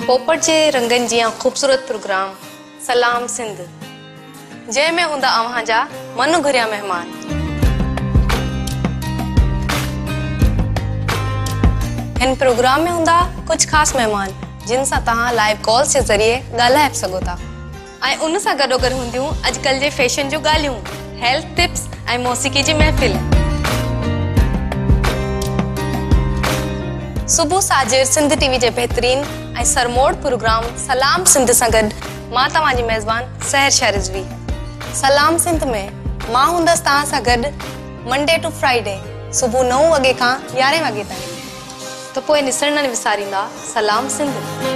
पोपट जे रंगन जिया खूबसूरत प्रोग्राम सलाम सिंध जै में हुंदा अवां जा मन घुरिया मेहमान। इन प्रोग्राम में हुंदा कुछ खास मेहमान जिन सा तहां लाइव कॉल्स के जरिए गालाए सको था। आई उन सा गडो कर हुंदियूं आजकल जे फैशन जो गालियूं, हेल्थ टिप्स आई मौसीकी जी महफिल। सुबह साजिर सिंध टीवी जे बेहतरीन आई सरमोड प्रोग्राम सलाम सिंध सां गॾु मां तव्हां जी मेज़बान सहर शाह रिज़वी। सलाम सिंध में मां हूंदसि तव्हां सां गॾु मंडे टू फ्राइडे सुबह 9 वॻे खां 11 वॻे ताईं। त पोइ ॾिसण न विसारींदा सलाम सिंध।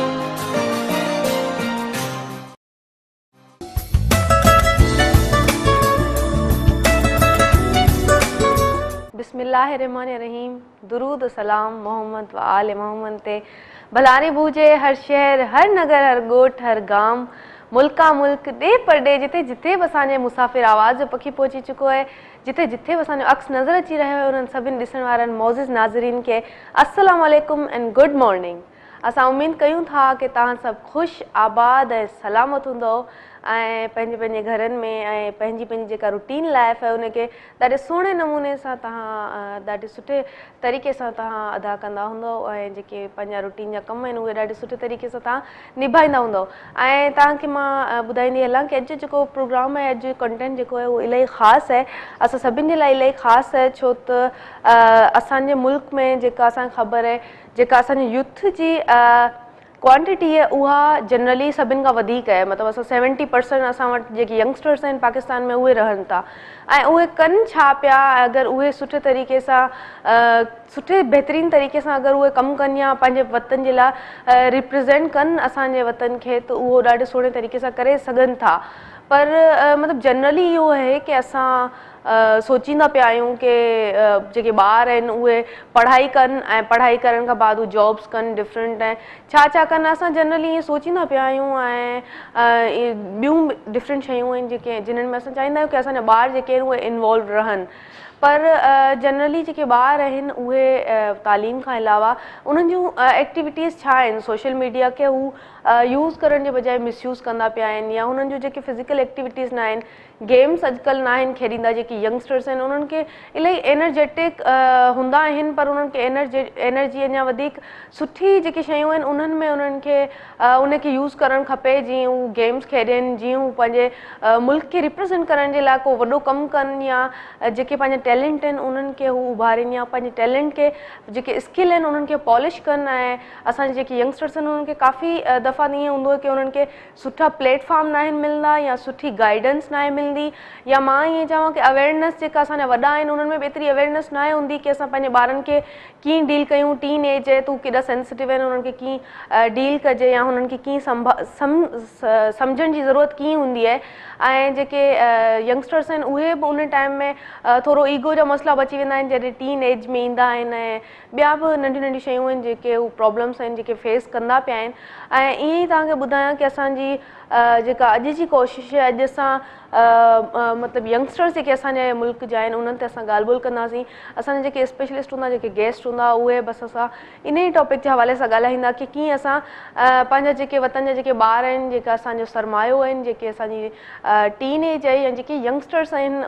बिस्मिल्लाहिर्रहमानिर्रहीम। दुरूद सलाम मोहम्मद व आले मोहम्मद ते भलानी बूझे हर शहर हर नगर हर गोठ हर गांव मुल्का मुल्क डे पर डे जिते जिते बि असांजे मुसाफ़िर आवाज़ जो पखी पहुची चुको है, जिते जिते बि असांजो अक्स नज़र अची रहियो है, उन्हनि सभिनि ॾिसण वारनि मौज़िज़ नाज़रीन के अस्सलाम वालेकुम एंड गुड मॉर्निंग। असां उम्मीद कयूं था कि तव्हां सभु ख़ुशि आबाद ऐं सलामत हूंदो ऐं पंहिंजे पंहिंजे घरनि में ऐं पंहिंजी पंहिंजी जेका रूटीन लाइफ है उनखे ॾाढे सुहिणे नमूने सां तव्हां ॾाढे सुठे तरीक़े सां तव्हां अदा कंदा हूंदो ऐं जेके पंहिंजा रूटीन जा कम आहिनि उहे ॾाढे सुठे तरीक़े सां तव्हां निभाईंदा हूंदो। ऐं तव्हांखे मां ॿुधाईंदी हलां कि अॼु जेको प्रोग्राम आहे, अॼु कंटेंट जेको आहे उहो इलाही ख़ासि आहे, असां सभिनि जे लाइ इलाही ख़ासि आहे। छो त असांजे मुल्क में जेका असांखे ख़बर आहे, जेका असांजे यूथ जी क्वांटिटी है उहा जनरली सभिनि खां वधीक आहे। मतिलबु असां 70% असां वटि जेके यंगस्टर्स आहिनि पाकिस्तान में उहे रहनि था ऐं उहे कनि छा पिया। अगरि उहे सुठे तरीक़े सां सुठे बहितरीन तरीक़े सां अगरि उहे कमु कनि या पंहिंजे वतन जे लाइ रिप्रेज़ेंट कनि असांजे वतन खे, त उहो ॾाढे सुहिणे तरीक़े सां करे सघनि था। पर मतिलबु जनरली इहो आहे कि असां सोचींदा पिया आहियूं कि जेके ॿार आहिनि उहे पढ़ाई कनि ऐं पढ़ाई करण खां बाद उहे जॉब्स कनि डिफरेंट ऐं छा छा कनि। असां जनरली ईअं सोचींदा पिया आहियूं ऐं ॿियूं डिफरेंट शयूं आहिनि जेके जिन्हनि में असां चाहींदा आहियूं कि असांजा ॿार जेके आहिनि उहे इन्वॉल्व रहनि। पर जनरली जेके ॿार आहिनि उहे तालीम खां अलावा उन्हनि जूं एक्टिविटीज़ छा आहिनि, सोशल मीडिया खे हू यूज़ करण जे बजाए मिसयूज़ कंदा पिया आहिनि, या हुननि जूं जेके फिज़िकल एक्टिविटीज़ न आहिनि, गेम्स अॼुकल्ह न आहिनि खेॾींदा। जेके यंगस्टर्स आहिनि उन्हनि खे इलाही एनर्जेटिक हूंदा आहिनि, पर उन्हनि खे एनर्जी अञा वधीक सुठी जेके शयूं आहिनि उन्हनि में उन्हनि खे उनखे यूज़ करणु खपे। जीअं हू गेम्स खेॾनि, जीअं हू पंहिंजे मुल्क खे रिप्रेज़ेंट करण जे लाइ को वॾो कमु कनि, या जेके पंहिंजा टैलेंट आहिनि उन्हनि खे हू उभारनि, या पंहिंजे टैलेंट खे जेके स्किल आहिनि उन्हनि खे पॉलिश कनि। ऐं असांजे जेके यंगस्टर्स आहिनि उन्हनि खे काफ़ी दफ़ा ईअं हूंदो आहे कि उन्हनि खे सुठा प्लेटफॉर्म न आहिनि मिलंदा, या सुठी गाइडेंस न आहे मिलंदी, या मां ईअं चवां कि अवेयरनेस जेका असांजा वॾा आहिनि उन्हनि में बि एतिरी अवेयरनेस न आहे हूंदी कि असां पंहिंजे ॿारनि खे कीअं डील कयूं। टीन एज आहे, तूं केॾा सेंसिटिव आहिनि, उन्हनि खे कीअं डील कजे, या हुननि खे कीअं सम्झण जी ज़रूरत कीअं हूंदी आहे। ऐं जेके यंगस्टर्स आहिनि उहे बि उन टाइम में थोरो ईगो जा मसइला बची वेंदा आहिनि जॾहिं टीन एज में ईंदा आहिनि, ऐं ॿिया बि नंढियूं नंढियूं शयूं आहिनि जेके हू प्रॉब्लम्स आहिनि जेके फेस कंदा पिया आहिनि। ऐं ईअं ई तव्हांखे ॿुधायां कि असांजी जेका अॼु जी कोशिशि आहे, अॼु असां मतिलबु यंगस्टर्स जेके असांजे मुल्क जा आहिनि उन्हनि ते असां ॻाल्हि ॿोल कंदासीं। असांजा जेके स्पेशलिस्ट हूंदा, जेके गेस्ट हूंदा, उहे बसि असां इन ई टॉपिक जे हवाले सां ॻाल्हाईंदा कि कीअं असां पंहिंजा जेके वतन जा जेके ॿार आहिनि, जेका असांजो सरमायो आहिनि, जेके असांजी टीन एज आहे या जेके यंगस्टर्स आहिनि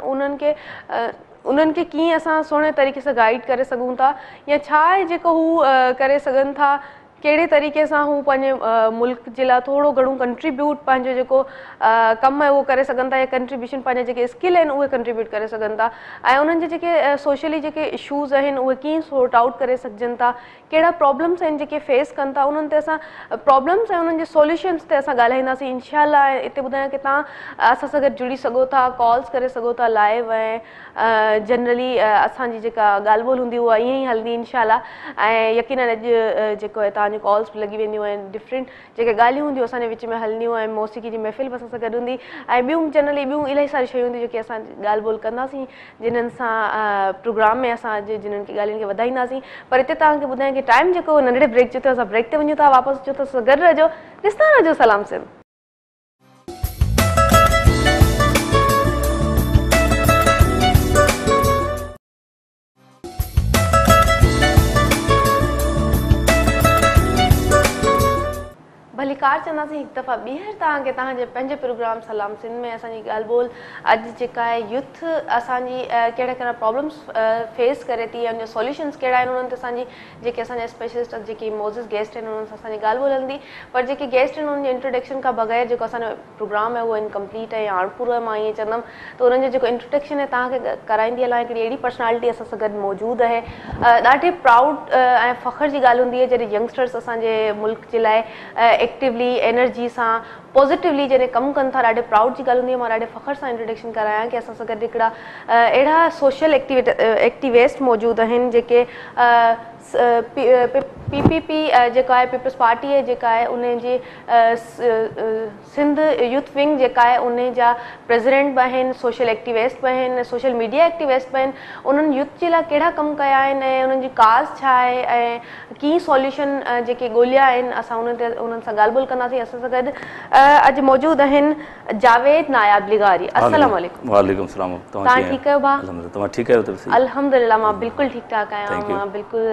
उन्हनि खे कीअं असां सुहिणे तरीक़े सां गाइड करे सघूं था, या छा आहे जेको हू करे सघनि था, कहिड़े तरीक़े सां हू पंहिंजे मुल्क जे लाइ थोरो घणो कंट्रीब्यूट पंहिंजो जेको कमु आहे उहो करे सघनि था, या कंट्रीब्यूशन पंहिंजे जेके स्किल आहिनि उहे कंट्रीब्यूट करे सघनि था। ऐं उन्हनि जे जेके सोशली जेके इशूज़ आहिनि उहे कीअं सॉर्ट आउट करे सघजनि था, कहिड़ा प्रॉब्लम्स आहिनि जेके फेस कनि था, उन्हनि ते असां प्रॉब्लम्स ऐं उन्हनि जे सोल्यूशन्स ते असां ॻाल्हाईंदासीं इंशाअल्लाह। हिते ॿुधायां कि तव्हां असां सां गॾु जुड़ी सघो था, कॉल्स करे सघो था लाइव, ऐं जनरली असांजी जेका ॻाल्हि ॿोल हूंदी उहा ईअं ई हलंदी इंशाअल्लाह। ऐं यकीनन अॼु जेको आहे तव्हांजो कॉल्स बि लॻी वेंदियूं आहिनि, डिफरेंट जेके ॻाल्हियूं हूंदियूं असांजे विच में हलंदियूं ऐं मौसीकी जी महफ़िल बि असां सां गॾु हूंदी, ऐं ॿियूं जनरली ॿियूं इलाही सारी शयूं हूंदियूं जेके असां ॻाल्हि ॿोल कंदासीं, जिन्हनि सां प्रोग्राम में असां अॼु जिन्हनि खे ॻाल्हियुनि खे वधाईंदासीं। पर हिते तव्हांखे ॿुधायां कि टाइम जेको नंढड़े ब्रेक जो थियो, असां ब्रेक ते वञूं था, वापसि अचो त गॾु रहिजो, ॾिसंदा रहिजो सलाम सिंध। मलिकार चंदासीं हिकु दफ़ा ॿीहर तव्हांखे तव्हांजे पंहिंजे प्रोग्राम सलाम सिंध में असांजी ॻाल्हि ॿोल अॼु जेका आहे यूथ असांजी कहिड़ा कहिड़ा प्रॉब्लम्स फेस करे थी ऐं उनजा सॉल्यूशन्स कहिड़ा आहिनि उन्हनि ते असांजी जेके असांजा स्पेशलिस्ट जेके मोज़िस गेस्ट आहिनि उन्हनि सां असांजी ॻाल्हि ॿोल हलंदी पर जेके गेस्ट आहिनि उन्हनि जे इंट्रोडक्शन खां बग़ैर जेको असांजो प्रोग्राम आहे उहो इनकम्पलीट आहे या अणपूरो आहे मां ईअं चवंदमि त उन्हनि जो जेको इंट्रोडक्शन आहे तव्हांखे कराईंदी हलां हिकिड़ी अहिड़ी पर्सनैलिटी असां सां गॾु मौजूदु आहे ॾाढी प्राउड ऐं फ़ख्र जी ॻाल्हि हूंदी आहे जॾहिं यंगस्टर्स असांजे मुल्क जे लाइ एक्टिवली एनर्जी सां पॉज़िटिवली जॾहिं कमु कनि था ॾाढे प्राउड जी ॻाल्हि हूंदी आहे मां ॾाढे फ़ख्र सां इंट्रोडक्शन करायां कि असां सां गॾु हिकिड़ा अहिड़ा सोशल एक्टिविस्ट मौजूदु आहिनि जेके PPP जेका आहे पीपल्स पार्टी आहे जेका आहे उन जी सिंध यूथ विंग जेका आहे उन जा प्रेसिडेंट बि आहिनि सोशल एक्टिविस्ट बि आहिनि सोशल मीडिया एक्टिविस्ट बि आहिनि उन्हनि यूथ जे लाइ कहिड़ा कमु कया आहिनि ऐं उन्हनि जी काज़ छा आहे ऐं कीअं सॉल्यूशन जेके ॻोल्हिया आहिनि असां उन्हनि सां ॻाल्हि ॿोल कंदासीं असां सां गॾु अॼु मौजूदु आहिनि जावेद नायाब लिगारी अस्सलाम वालेकुम। वालेकुम सलाम। तव्हां ठीकु आहियो भाउ? तव्हां ठीकु आहियो? अल्हम्दुलिल्लाह मां बिल्कुलु ठीकु ठाक आहियां मां बिल्कुलु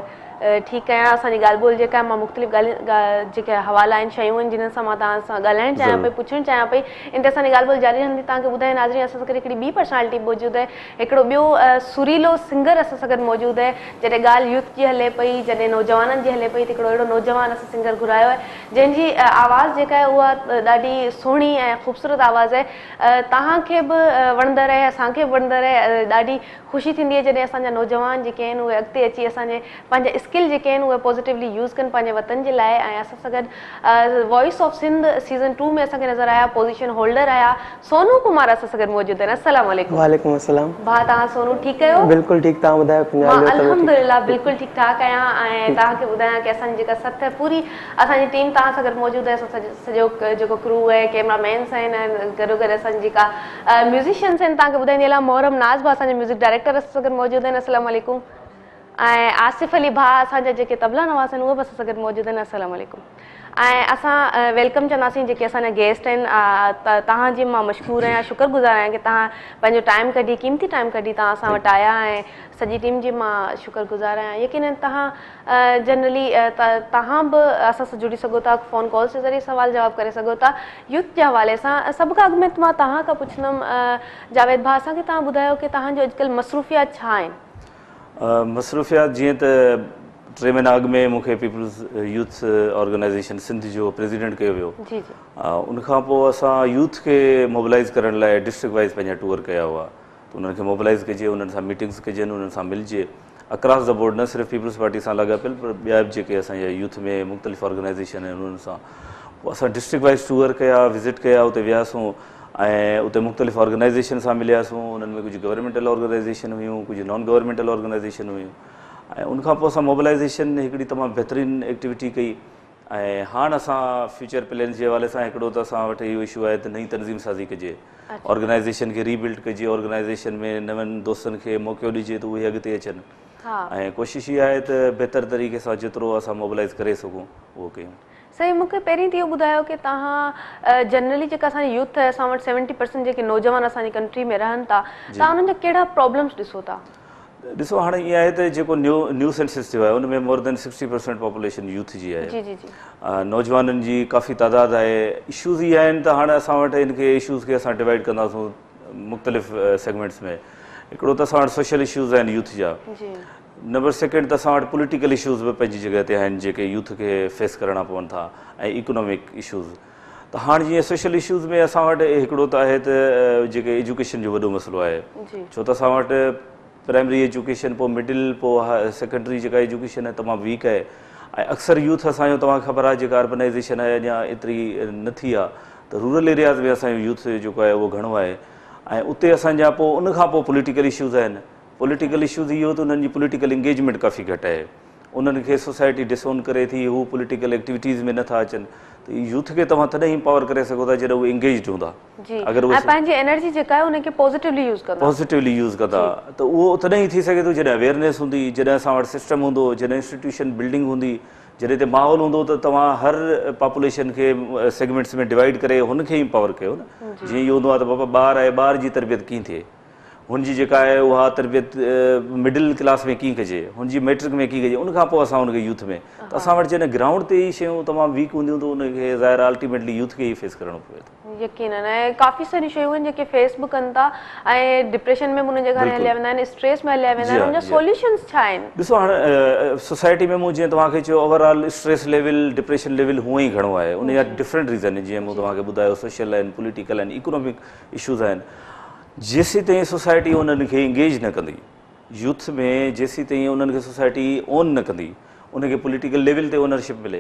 ठीकु आहियां। असांजी ॻाल्हि ॿोल जेका आहे मां मुख़्तलिफ़ ॻाल्हि जेके हवाला आहिनि शयूं आहिनि जिन सां मां तव्हां सां ॻाल्हाइणु चाहियां पई पुछणु चाहियां पई इन ते असांजी ॻाल्हि ॿोल जारी रहंदी। तव्हांखे ॿुधाए नाज़रीन असां सां गॾु हिकिड़ी ॿी पर्सनैलिटी मौजूदु आहे हिकिड़ो ॿियो सुरीलो सिंगर असां सां गॾु मौजूदु आहे जॾहिं ॻाल्हि यूथ जी हले पई जॾहिं नौजवाननि जी हले पई त हिकिड़ो अहिड़ो नौजवान असां सिंगर घुरायो आहे जंहिंजी आवाज़ जेका आहे उहा ॾाढी सुहिणी ऐं ख़ूबसूरत आवाज़ आहे तव्हांखे बि वणंदड़ आहे असांखे बि वणंदड़ आहे ॾाढी ख़ुशी थींदी आहे जॾहिं असांजा नौजवान जेके आहिनि उहे अॻिते अची असांजे पंहिंजा स्किल जेके आहिनि उहे पॉज़िटिवली यूज़ कनि पंहिंजे वतन जे लाइ ऐं असां सां गॾु वॉइस ऑफ सिंध सीज़न 2 में असांखे नज़र आया पोज़ीशन होल्डर आया सोनू कुमार असां सां गॾु मौजूदु आहिनि। अस्सलाम वालेकुम। वालेकुम अस्सलाम। भाउ तव्हां सोनू ठीकु आहियो? बिल्कुलु ठीकु। तव्हां ॿुधायो? मां अल्हम्दुलिल्लाह बिल्कुलु ठीकु ठाक आहियां ऐं तव्हांखे ॿुधायां की असांजी जेका सथ पूरी असांजी टीम तव्हां सां गॾु मौजूदु आहे सॼो जेको क्रू आहे कैमरामैन्स आहिनि ऐं गॾोगॾु असांजी जेका म्यूज़िशियन्स आहिनि तव्हांखे ॿुधाईंदी हलां मोहरम नाज़ भाउ असांजे म्यूज़िक डायरेक्टर असां सां गॾु मौजूदु आहिनि। अस्सलाम वालेकुम। ऐं आसिफ़ अली भाउ असांजा जेके तबला नवाज़ आहिनि उहे बि असां सां गॾु मौजूदु आहिनि। अस्सलाम वालेकुम। ऐं असां वेलकम चवंदासीं जेके असांजा गेस्ट आहिनि तव्हांजी मां मशहूरु आहियां शुक्रगुज़ार आहियां की तव्हां पंहिंजो टाइम कढी क़ीमती टाइम कढी तव्हां असां वटि आया ऐं सॼी टीम जी मां शुक्रगुज़ार आहियां। यकीनन तव्हां जनरली तव्हां बि असां सां जुड़ी सघो था फ़ोन कॉल्स जे ज़रिए सवाल जवाब करे सघो था यूथ जे हवाले सां। सभ खां अॻु में मां तव्हां खां पुछंदमि जावेद भाउ असांखे तव्हां ॿुधायो की तव्हांजो अॼुकल्ह मसरूफ़ियात छा आहिनि? मसरूफ़ियात जीअं त 3 महीना अॻु में मूंखे पीपल्स यूथ ऑर्गेनाइज़ेशन सिंध जो प्रेसिडेंट कयो वियो। जी जी। उनखां पोइ असां यूथ खे मोबिलाइज़ करण लाइ डिस्ट्रिक्ट वाइज़ पंहिंजा टूर कया हुआ त उन्हनि खे मोबिलाइज़ कजे उन्हनि सां मीटिंग्स कजनि उन्हनि सां मिलिजे अक्रॉस द बोर्ड न सिर्फ़ु पीपल्स पार्टी सां लॻापियल पर ॿिया बि जेके असांजा यूथ में मुख़्तलिफ़ ऑर्गेनाइज़ेशन आहिनि उन्हनि सां पोइ असां डिस्ट्रिक्ट वाइज़ टूर कया विज़िट कया उते वियासीं ऐं उते मुख़्तलिफ़ ऑर्गेनाइज़ेशन सां मिलियासीं उन्हनि में कुझु गवर्नमेंटल ऑर्गेनाइज़ेशन हुयूं कुझु नॉन गवर्नमेंटल ऑर्गेनाइज़ेशन हुयूं ऐं उनखां पोइ असां मोबिलाइज़ेशन हिकिड़ी तमामु बहितरीनु एक्टिविटी कई ऐं हाणे असां फ्यूचर प्लान जे हवाले सां हिकिड़ो त असां वटि इहो इशू आहे त नई तनज़ीम साज़ी कजे ऑर्गेनाइज़ेशन खे रीबिल्ड कजे ऑर्गेनाइज़ेशन में नवनि दोस्तनि खे मौक़ो ॾिजे त उहे अॻिते अचनि ऐं कोशिशि इहा आहे त बहितर तरीक़े सां जेतिरो असां मोबिलाइज़ करे सघूं उहो कयूं। सही मूंखे पहिरीं त इहो ॿुधायो की तव्हां जनरली जेका असांजी यूथ आहे असां वटि 70% जेके नौजवान असांजी कंट्री में रहनि था तव्हां उन्हनि जा कहिड़ा प्रॉब्लम्स ॾिसो था? ॾिसो हाणे ईअं आहे त जेको न्यू सेंसस थियो आहे उन में मोर देन 60% पॉपुलेशन यूथ जी आहे। जी जी जी। नौजवाननि जी काफ़ी तादाद आहे इशूज़ इहे आहिनि त हाणे असां वटि इनखे इशूज़ खे असां डिवाइड कंदासीं मुख़्तलिफ़ सेगमेंट्स में हिकिड़ो त असां वटि सोशल इशूज़ आहिनि यूथ जा नंबर सेकेंड त असां वटि पॉलिटिकल इशूज़ बि पंहिंजी जॻह ते आहिनि जेके यूथ खे फेस करणा पवनि था ऐं इकोनॉमिक इशूज़ त हाणे जीअं सोशल इशूज़ में असां वटि हिकिड़ो त आहे त जेके एजुकेशन जो वॾो मसइलो आहे छो त असां वटि प्राइमरी एजुकेशन पोइ मिडिल पोइ सेकेंडरी जेका एजुकेशन आहे तमामु वीक आहे ऐं अक्सर यूथ असांजो तव्हांखे ख़बर आहे जेका अर्बनाइज़ेशन आहे अञा एतिरी न थी आहे त रूरल एरियाज़ में असांजो यूथ जेको आहे उहो घणो आहे ऐं उते असांजा पोइ उनखां पोइ पॉलिटिकल इशूज़ आहिनि पॉलिटिकल इशूज़ इहो त उन्हनि जी पॉलिटिकल इंगेजमेंट काफ़ी घटि आहे उन्हनि खे सोसाइटी डिसोन करे थी हू पॉलिटिकल एक्टिविटीज़ में नथा अचनि त यूथ खे तव्हां तॾहिं ई पावर करे सघो था जॾहिं उहे इंगेज्ड हूंदा अगरि उहे पंहिंजी एनर्जी जेका आहे उनखे पॉज़िटिवली यूज़ कंदा त उहो तॾहिं ई थी सघे थो जॾहिं अवेयरनेस हूंदी जॾहिं असां वटि सिस्टम हूंदो जॾहिं इंस्टीट्यूशन बिल्डिंग हूंदी जॾहिं ते माहौल हूंदो त तव्हां हर पॉपुलेशन खे सेगमेंट्स में डिवाइड करे हुनखे ई पावर कयो न जीअं इहो हूंदो आहे त बाबा ॿार आहे ॿार जी तरबियत कीअं थिए हुनजी जेका आहे उहा तरबियत मिडिल क्लास में कीअं कजे, हुनजी मैट्रिक में कीअं कजे, उनखां पोइ असां हुनखे यूथ में त असां वटि जॾहिं ग्राउंड ते ई शयूं तमामु वीक हूंदियूं त उनखे ज़ाहिर अल्टीमेटली यूथ खे ई फेस करणो पवे थो। यकीनन ऐं काफ़ी सारी शयूं आहिनि जेके फेस बि कनि था ऐं डिप्रेशन में बि हुन जॻह हलिया वेंदा आहिनि, स्ट्रेस में हलिया वेंदा आहिनि, हुनजा सॉल्यूशन्स छा आहिनि? ॾिसो हाणे सोसाइटी में मूं जीअं तव्हांखे चयो overall stress level depression level हूअं ई घणो आहे, उन जा डिफरेंट रीज़न आहिनि। जीअं मूं तव्हांखे ॿुधायो सोशल आहिनि, पॉलिटिकल आहिनि, इकोनॉमिक इशूज़ आहिनि। जेसीं ताईं सोसाइटी उन्हनि खे इंगेज न कंदी यूथ में, जेसीं ताईं उन्हनि खे सोसाइटी ओन न कंदी, उनखे पॉलिटिकल लेवल ते ओनरशिप मिले।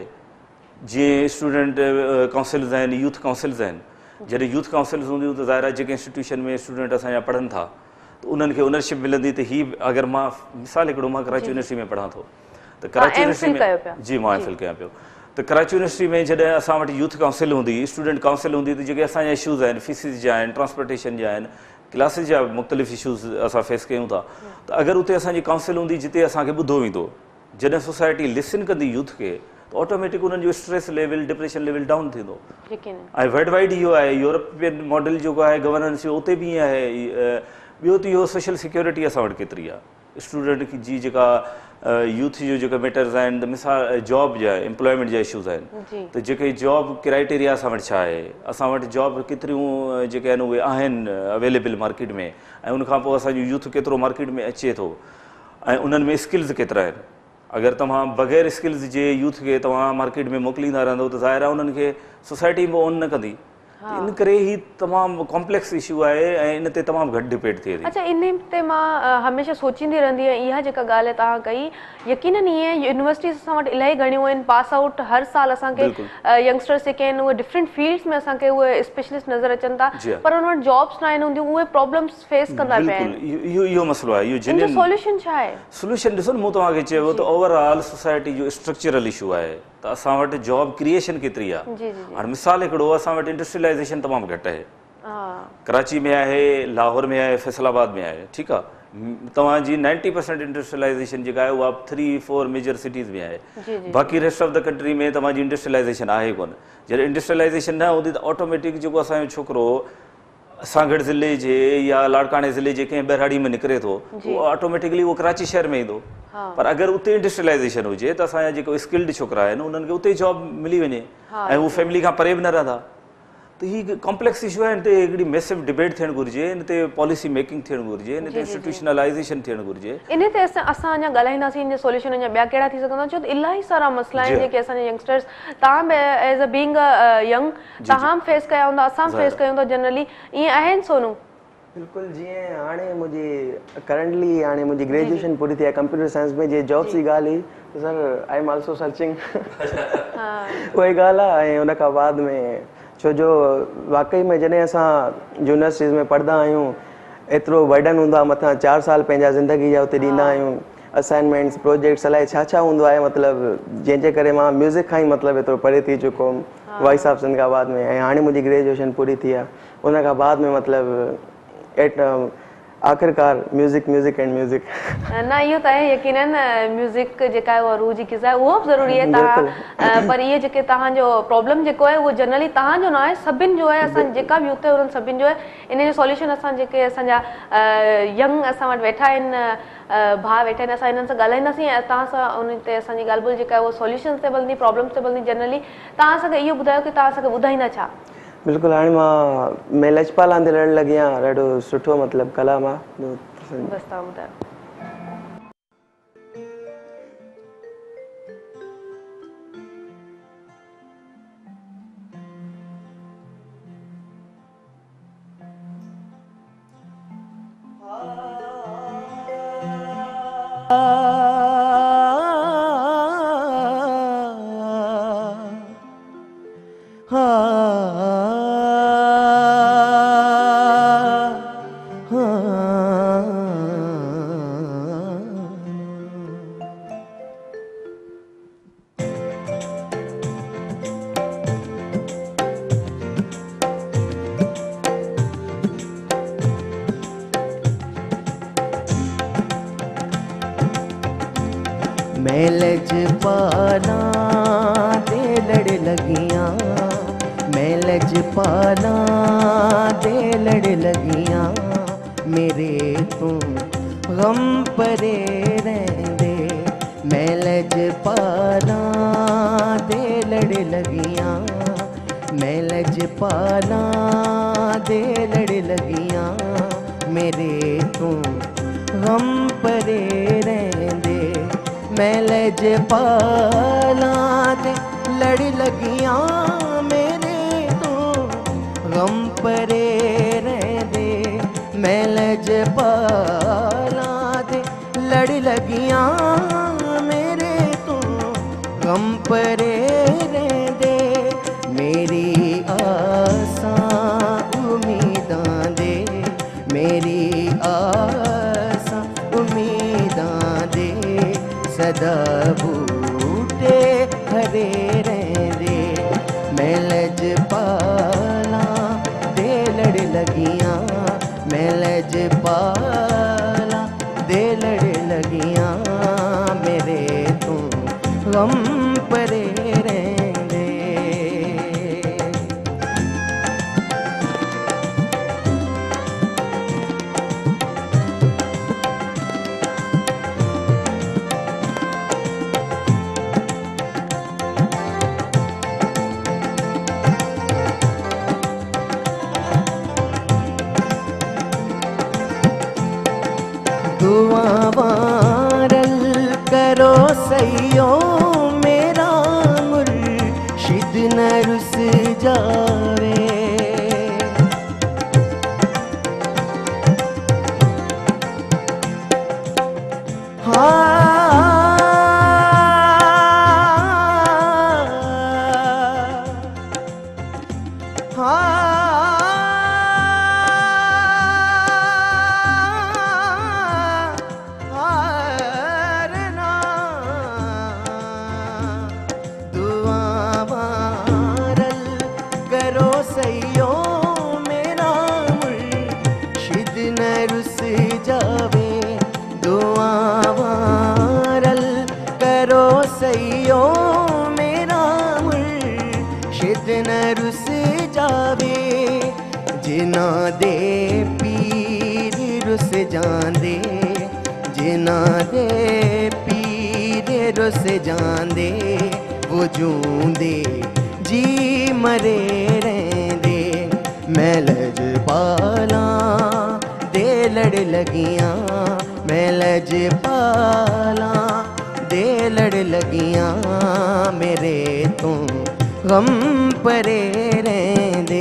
जीअं स्टूडेंट काउंसिल्स आहिनि, यूथ काउंसिल्स आहिनि, जॾहिं यूथ काउंसिल्स हूंदियूं त ज़ाहिर आहे जेके इंस्टीट्यूशन में स्टूडेंट असांजा पढ़नि था त उन्हनि खे ओनरशिप मिलंदी। त हीअ अगरि मां मिसाल हिकिड़ो, मां कराची यूनिवर्सिटी में पढ़ां थो त कराची यूनिवर्सिटी में जी मां एमफिल कयां पियो, त कराची यूनिवर्सिटी में जॾहिं असां वटि यूथ काउंसिल हूंदी, स्टूडेंट काउंसिल हूंदी, त जेके असांजा इशूज़ आहिनि, फीसिस जा आहिनि, ट्रांसपोर्टेशन जा आहिनि, क्लासिस जा मुख़्तलिफ़ इशूज़ असां फेस कयूं था, त अगरि उते असांजी काउंसिल हूंदी जिते असांखे ॿुधो वेंदो, जॾहिं सोसाइटी लिसन कंदी यूथ खे त ऑटोमेटिक उन्हनि जो stress level depression level down थींदो। ऐं वर्ल्ड वाइड इहो आहे, यूरोपियन मॉडल जेको आहे गवर्नेंस जो उते बि ईअं आहे। ॿियो त इहो सोशल सिक्योरिटी असां वटि केतिरी आहे, स्टूडेंट जी जेका यूथ जो जेका मैटर्स आहिनि, त मिसाल जॉब जा एम्प्लॉयमेंट जा इशूज़ आहिनि, त जेके जॉब क्राइटेरिया असां वटि छा आहे, असां वटि जॉब केतिरियूं जेके आहिनि उहे आहिनि अवेलेबल मार्केट में, ऐं उनखां पोइ असांजो यूथ केतिरो मार्केट में अचे थो, ऐं उन्हनि में स्किल्स केतिरा आहिनि। अगरि तव्हां बग़ैर स्किल्स जे यूथ खे तव्हां मार्केट में मोकिलींदा रहंदो त ज़ाहिर आहे उन्हनि खे सोसाइटी में ओन न कंदी। इन करे ही तमामु कॉम्प्लेक्स इशू आहे ऐं इन ते तमामु घटि डिबेट थिए थी। अच्छा, इन ते मां हमेशह सोचींदी रहंदी आहियां, इहा जेका ॻाल्हि आहे तव्हां कई, यकीनन ईअं यूनिवर्सिटीज़ असां वटि इलाही घणियूं आहिनि, पास आउट हर साल असांखे यंगस्टर्स जेके आहिनि उहे डिफरेंट फील्ड्स में असांखे उहे स्पेशलिस्ट नज़र अचनि था, पर उन वटि जॉब्स न आहिनि हूंदियूं, उहे प्रॉब्लम्स फेस कंदा पिया आहिनि। इहो मसइलो आहे, इहो जेन्युइन सॉल्यूशन छा आहे? सॉल्यूशन ॾिसो न, मूं तव्हांखे चयो त ओवरऑल सोसाइटी जो स्ट्रक्चरल इशू आहे, त असां वटि जॉब क्रिएशन केतिरी आहे। हाणे मिसाल हिकिड़ो, असां वटि इंडस्ट्रियलाइज़ेशन तमामु घटि आहे, कराची में आहे, लाहौर में आहे, फैसलाबाद में आहे, ठीकु आहे। तव्हांजी 90% इंडस्ट्रियलाइज़ेशन जेका आहे उहा 3-4 मेजर सिटीज़ में आहे, बाक़ी रेस्ट ऑफ द कंट्री में तव्हांजी इंडस्ट्रियलाइज़ेशन आहे कोन। जॾहिं इंडस्ट्रियलाइज़ेशन न हूंदी त ऑटोमेटिक जेको असांजो छोकिरो सांगड़ ज़िले जे या लाड़काणे ज़िले जे कंहिं ॿेराड़ी में निकिरे थो, उहो ऑटोमेटिकली उहो कराची शहर में ईंदो। पर अगरि उते इंडस्ट्रियलाइज़ेशन हुजे त असांजा जेके स्किल्ड छोकिरा आहिनि उन्हनि खे उते जॉब मिली वञे ऐं उहे फैमिली खां परे बि न रहंदा। त हीअ कॉम्प्लेक्स इशू आहे, हिन ते हिकिड़ी मैसिव डिबेट थियणु घुरिजे, हिन ते पॉलिसी मेकिंग थियणु घुरिजे, हिन ते इंस्टीट्यूशनलाइज़ेशन थियणु घुरिजे। इन ते असां अञा ॻाल्हाईंदासीं, इन जे सॉल्यूशन अञा ॿिया कहिड़ा थी सघंदा, छो त इलाही सारा मसइला आहिनि जेके असांजे यंगस्टर्स, तव्हां बि एज़ अ बीइंग यंग तव्हां फेस कया हूंदा, असां फेस कयूं था जनरली, ईअं आहिनि सोनू? बिल्कुुलु, जीअं हाणे मुंहिंजी करंटली हाणे मुंहिंजी ग्रेजुएशन पूरी थी आहे कंप्यूटर साइंस में, जे जॉब जी ॻाल्हि हुई त sir I am also searching, उहा ई ॻाल्हि आहे। ऐं उनखां बाद में छो जो वाकई में जॾहिं असां यूनिवर्सिटीज़ में पढ़ंदा आहियूं, एतिरो बर्डन हूंदो आहे मथां, 4 साल पंहिंजा ज़िंदगी जा उते ॾींदा आहियूं, असाइनमेंट्स प्रोजेक्ट्स अलाए छा छा हूंदो आहे, मतिलबु जंहिंजे करे मां म्यूज़िक खां ई मतिलबु एतिरो परे थी चुको हुउमि वॉइस ऑफ सिंगाबाद में, ऐं हाणे मुंहिंजी ग्रेजुएशन पूरी थी आहे। उनखां बाद में मतिलबु आख़िरकार म्यूज़िक एंड म्यूज़िक न, इहो त आहे यकीनन, म्यूज़िक जेका आहे उहा रूह जी ग़िज़ा आहे, उहो बि ज़रूरी आहे तव्हां, पर इहे जेके तव्हांजो प्रॉब्लम जेको आहे उहो जनरली तव्हांजो न आहे, सभिनि जो आहे। असां जेका बि हुते उन्हनि सभिनि जो आहे। इन जो सॉल्यूशन असां जेके असांजा यंग असां वटि वेठा आहिनि, भाउ वेठा आहिनि, असां हिननि सां ॻाल्हाईंदासीं ऐं तव्हां सां उन ते असांजी ॻाल्हि ॿोल जेका आहे उहा सॉल्यूशन्स ते मिलंदी, प्रॉब्लम्स ते मिलंदी। जनरली तव्हां असांखे इहो ॿुधायो की तव्हां असांखे ॿुधाईंदा छा? बिल्कुलु, हाणे मां लजपाल आंदे लड़ण लॻी आहियां, ॾाढो सुठो मतिलबु कलाम आहे। बस तव्हां ॿुधायो। मैं लजपाला दे लड़ लगियां, मैं लजपाला दे लड़ लगियां, मेरे तू गम परे रहंदे। मैं लजपाला दे लड़ लगियां, मैं लजपाला दे लड़ लगियां, मेरे तू गम परे रहंदे। मैं लजपाला दे लड़ लगियां, मेरे तू गम परे रहंदे। मैं लजपाला दे लड़ लगियां, मेरे तू गम परे रहंदे। मेरी आसां उम्मीदां दे, मेरी आसां उम्मीदां दे, सदा बूटे हरे रहंदे। मैं लजपाला दे लड़ लगियां, मैं लजपाला दे लड़ लगियां, मेरे तू गम परे रहंदे। दुआ वारल करो सैयो, मेरा मुर्शिद न रुस जावे। दुआ वारल करो सैयो, मेरा मुर्शिद न रुस जावे। दुआ वारल करो सैयो, मेरा मुर्शिद न रुस जावे। जिना दे पीर रुस जांदे, जिना दे पीर रुस जांदे, वो जूंदे जी मरे रहंदे। मैं लजपाला दे लड़ लगियां, मैं लजपाला दे लड़ लगियां, मेरे तू गम परे रहंदे।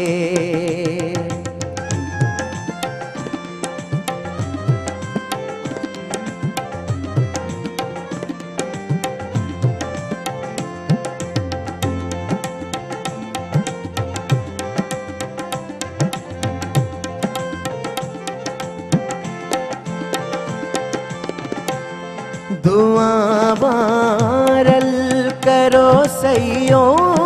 दुआ वारल करो सैयो,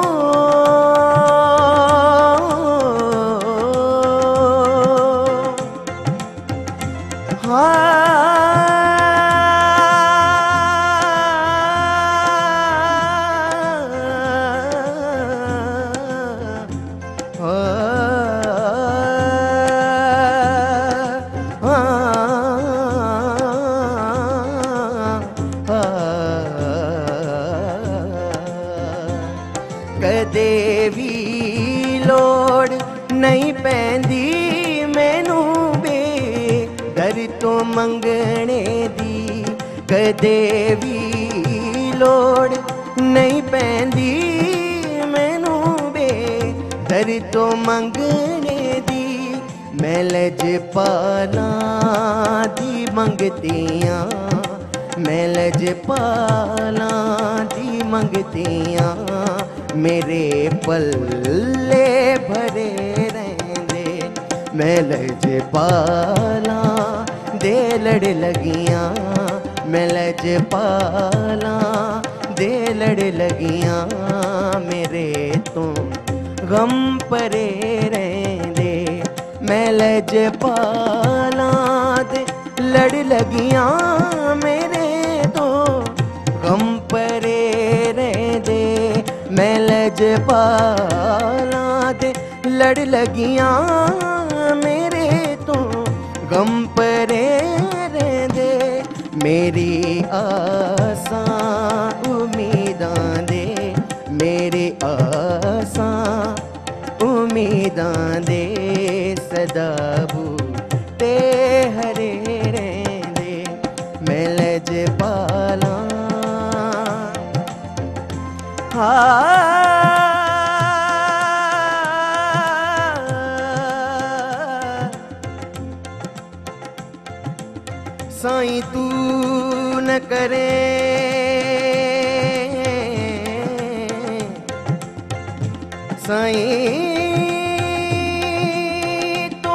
कदे भी लोड़ नहीं पैंदी मैनू बे दर तो मंगने दी। कदे भी लोड़ नहीं पैंदी मैनू बे दर तो मंगने दी। मैं लजपाला दी मंगतियां, मैं लजपाला दी मंगतियां, मेरे पल्ले भरे रहंदे। मैं लजपाला दे लड़ लगियां, मैं लजपाला दे लड़ लगियां, मेरे तो गम परे रहंदे। मैं लजपाला दे लड़ लगियां, मेरे तो गम परे रहंदे। मैं लजपाला दे लड़ लगियां, मेरे तो गम परे रहंदे मेरी आसां उम्मीदां दे मेरी आसां उम्मीदां दे सदा बूटे हरे रहंदे मैं लजपालां साईं तू न करे साईं तू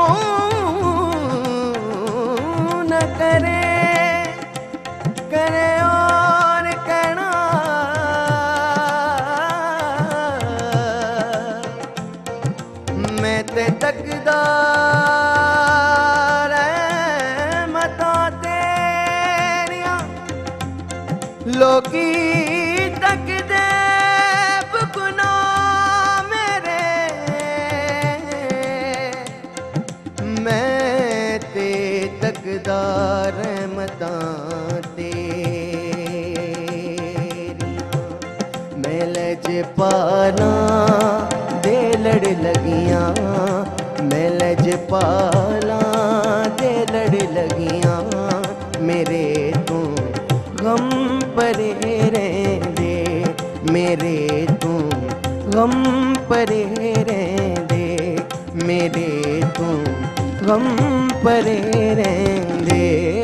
न करे करे और कहना मैं ते तकदार मता तेरिया लोकी तक दे बुकना मेरे मैं ते तकदार मता तेरिया मैं लजपाला दे लड़ लगियां मैं लजपाला दे लड़ लगियां मेरे तू गम परे रहंदे मेरे तू गम परे रहंदे मेरे तू गम परे रहंदे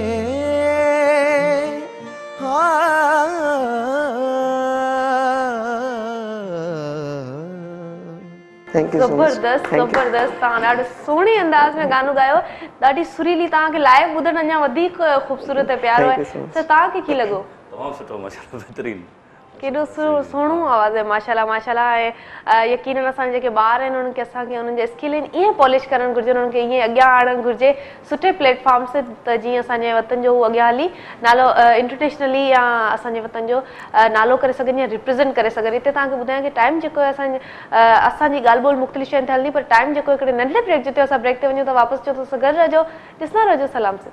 थैंक यू सो मच ज़बरदस्त ज़बरदस्त तव्हां ॾाढो सुहिणे अंदाज़ में गानो गायो ॾाढी सुरीली तव्हांखे लाइव ॿुधण अञा वधीक ख़ूबसूरत ऐं प्यारो Thank आहे you so much. त तव्हांखे कीअं लॻो तमामु सुठो माशाल्लाह बहितरीनु केॾो सुहिणो आवाज़ आहे माशाल्लाह माशाल्लाह ऐं यकीनन असांजे जेके ॿार आहिनि उन्हनि खे असांखे उन्हनि जा स्किल आहिनि ईअं पॉलिश करणु घुरिजे उन्हनि खे ईअं अॻियां आणणु घुरिजे सुठे प्लेटफॉर्म ते त जीअं असांजे वतन जो उहो अॻियां हली नालो इंटरनेशनली या असांजे वतन जो नालो करे सघनि या रिप्रेज़ेंट करे सघनि हिते तव्हांखे ॿुधायां की टाइम जेको आहे असांजी ॻाल्हि ॿोल मुख़्तलिफ़ शयुनि ते हलंदी पर टाइम जेको हिकिड़े नंढे ब्रेक जिते असां ब्रेक ते वञूं त वापसि चओ त गॾु रहिजो ॾिसंदा रहिजो सलाम सिंध।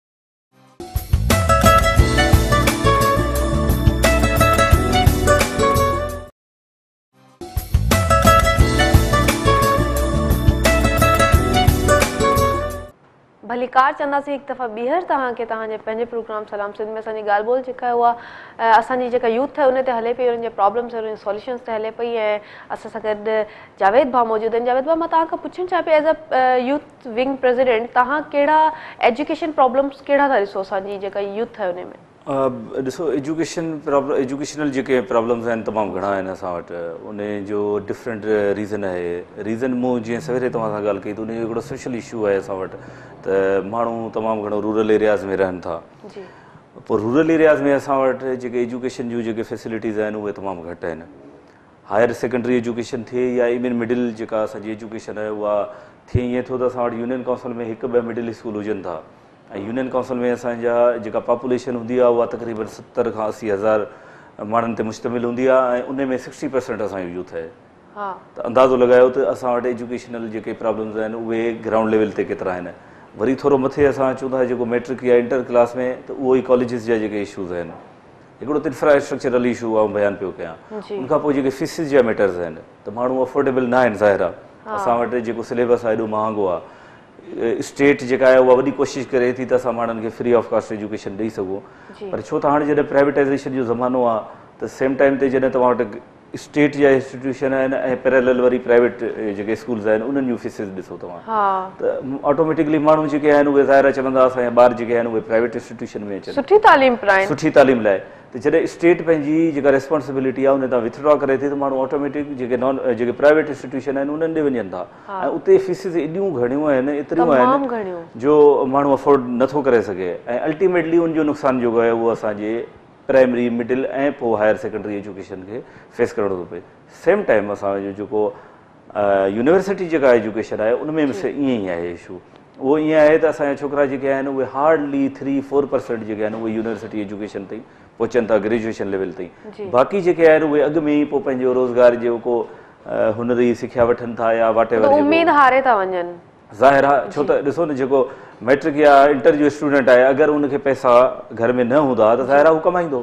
भली कार चंदासीं हिकु दफ़ा ॿीहर तव्हांखे तव्हांजे पंहिंजे प्रोग्राम सलाम सिंध में असांजी ॻाल्हि ॿोल जेका आहे उहा असांजी जेका यूथ आहे उन ते हले पई उन्हनि जे प्रॉब्लम्स उन्हनि जे सॉल्यूशन्स ते हले पई ऐं असां सां गॾु जावेद भाउ मौजूदु आहिनि जावेद भाउ मां तव्हांखां पुछणु चाहियां पई as a youth wing president तव्हां कहिड़ा एजुकेशन प्रॉब्लम्स कहिड़ा था ॾिसो असांजी जेका यूथ आहे उन में ॾिसो एजुकेशनल जेके प्रॉब्लम्स आहिनि तमामु घणा आहिनि असां वटि उन जो डिफरेंट रीज़न आहे रीज़न मूं जीअं सवेरे तव्हां सां ॻाल्हि कई त उन जो हिकिड़ो सोशल इशू आहे असां वटि त माण्हू तमामु घणो रूरल एरियाज़ में रहनि था पोइ रूरल एरियाज़ में असां वटि जेके एजुकेशन जूं जेके फैसिलिटीज़ आहिनि उहे तमामु घटि आहिनि हायर सेकेंडरी एजुकेशन थिए या इवन मिडिल जेका असांजी एजुकेशन आहे उहा थिए ईअं थियो त असां वटि यूनियन काउंसिल में हिकु ॿ मिडिल स्कूल हुजनि था ऐं यूनियन काउंसिल में असांजा जेका पॉपुलेशन हूंदी आहे उहा तक़रीबन 70 खां 80 हज़ार माण्हुनि ते मुश्तमिल हूंदी आहे ऐं उन में 60% असांजो यूथ आहे त अंदाज़ो लॻायो त असां वटि एजुकेशनल जेके प्रॉब्लम्स आहिनि उहे ग्राउंड लेवल ते केतिरा आहिनि वरी थोरो मथे असां अचूं था जेको मैट्रिक या इंटर क्लास में त उहो ई कॉलेजिस जा जेके इशूज़ आहिनि हिकिड़ो त इंफ्रास्ट्रक्चरल इशू आहे बयानु पियो कयां उनखां पोइ जेके फीसिस जा मैटर्स आहिनि त माण्हू अफोर्डेबल न आहिनि ज़ाहिर आहे असां वटि जेको सिलेबस आहे एॾो महांगो आहे स्टेट जेका आहे उहा वॾी कोशिशि करे थी त असां माण्हुनि खे फ्री ऑफ कास्ट एजुकेशन ॾेई सघूं पर छो त हाणे जॾहिं प्राइवेटाइज़ेशन जो ज़मानो आहे त सेम टाइम ते जॾहिं तव्हां वटि स्टेट जा इंस्टीट्यूशन आहिनि ऐं पैरेलल वरी प्राइवेट जेके स्कूल्स आहिनि उन्हनि जूं फीसिस ॾिसो तव्हां त ऑटोमेटिकली माण्हू जेके आहिनि उहे ज़ाहिर चवंदा असांजा ॿार जेके आहिनि उहे प्राइवेट इंस्टीट्यूशन में अचनि सुठी तालीम लाइ त जॾहिं स्टेट पंहिंजी जेका रिस्पॉन्सिबिलिटी आहे उन तां विथड्रॉ करे थी त माण्हू ऑटोमेटिक जेके प्राइवेट इंस्टीट्यूशन आहिनि उन्हनि ॾे वञनि था ऐं उते फीसिस एॾियूं घणियूं आहिनि एतिरियूं आहिनि जो माण्हू अफोर्ड नथो करे सघे ऐं अल्टीमेटली उनजो नुक़सानु जेको आहे उहो असांजे प्राइमरी मिडिल ऐं पोइ हायर सेकेंडरी एजुकेशन खे फेस करणो थो पए सेम टाइम असांजो जेको यूनिवर्सिटी जेका एजुकेशन आहे उन में ईअं ई आहे इशू उहो ईअं आहे त असांजा छोकिरा जेके आहिनि उहे हार्डली 3-4% जेके आहिनि उहे यूनिवर्सिटी एजुकेशन ताईं पहुचनि था ग्रेजुएशन लेवल ताईं बाक़ी जेके आहिनि उहे अॻु में ई पोइ पंहिंजो रोज़गार जेको हुनरी सिखिया वठनि था या वाटे उमेद हारे था वञनि ज़ाहिर आहे छो त ॾिसो न जेको मैट्रिक या इंटर जो स्टूडेंट आहे अगरि उनखे पैसा घर में न हूंदा त ज़ाहिर आहे हू कमाईंदो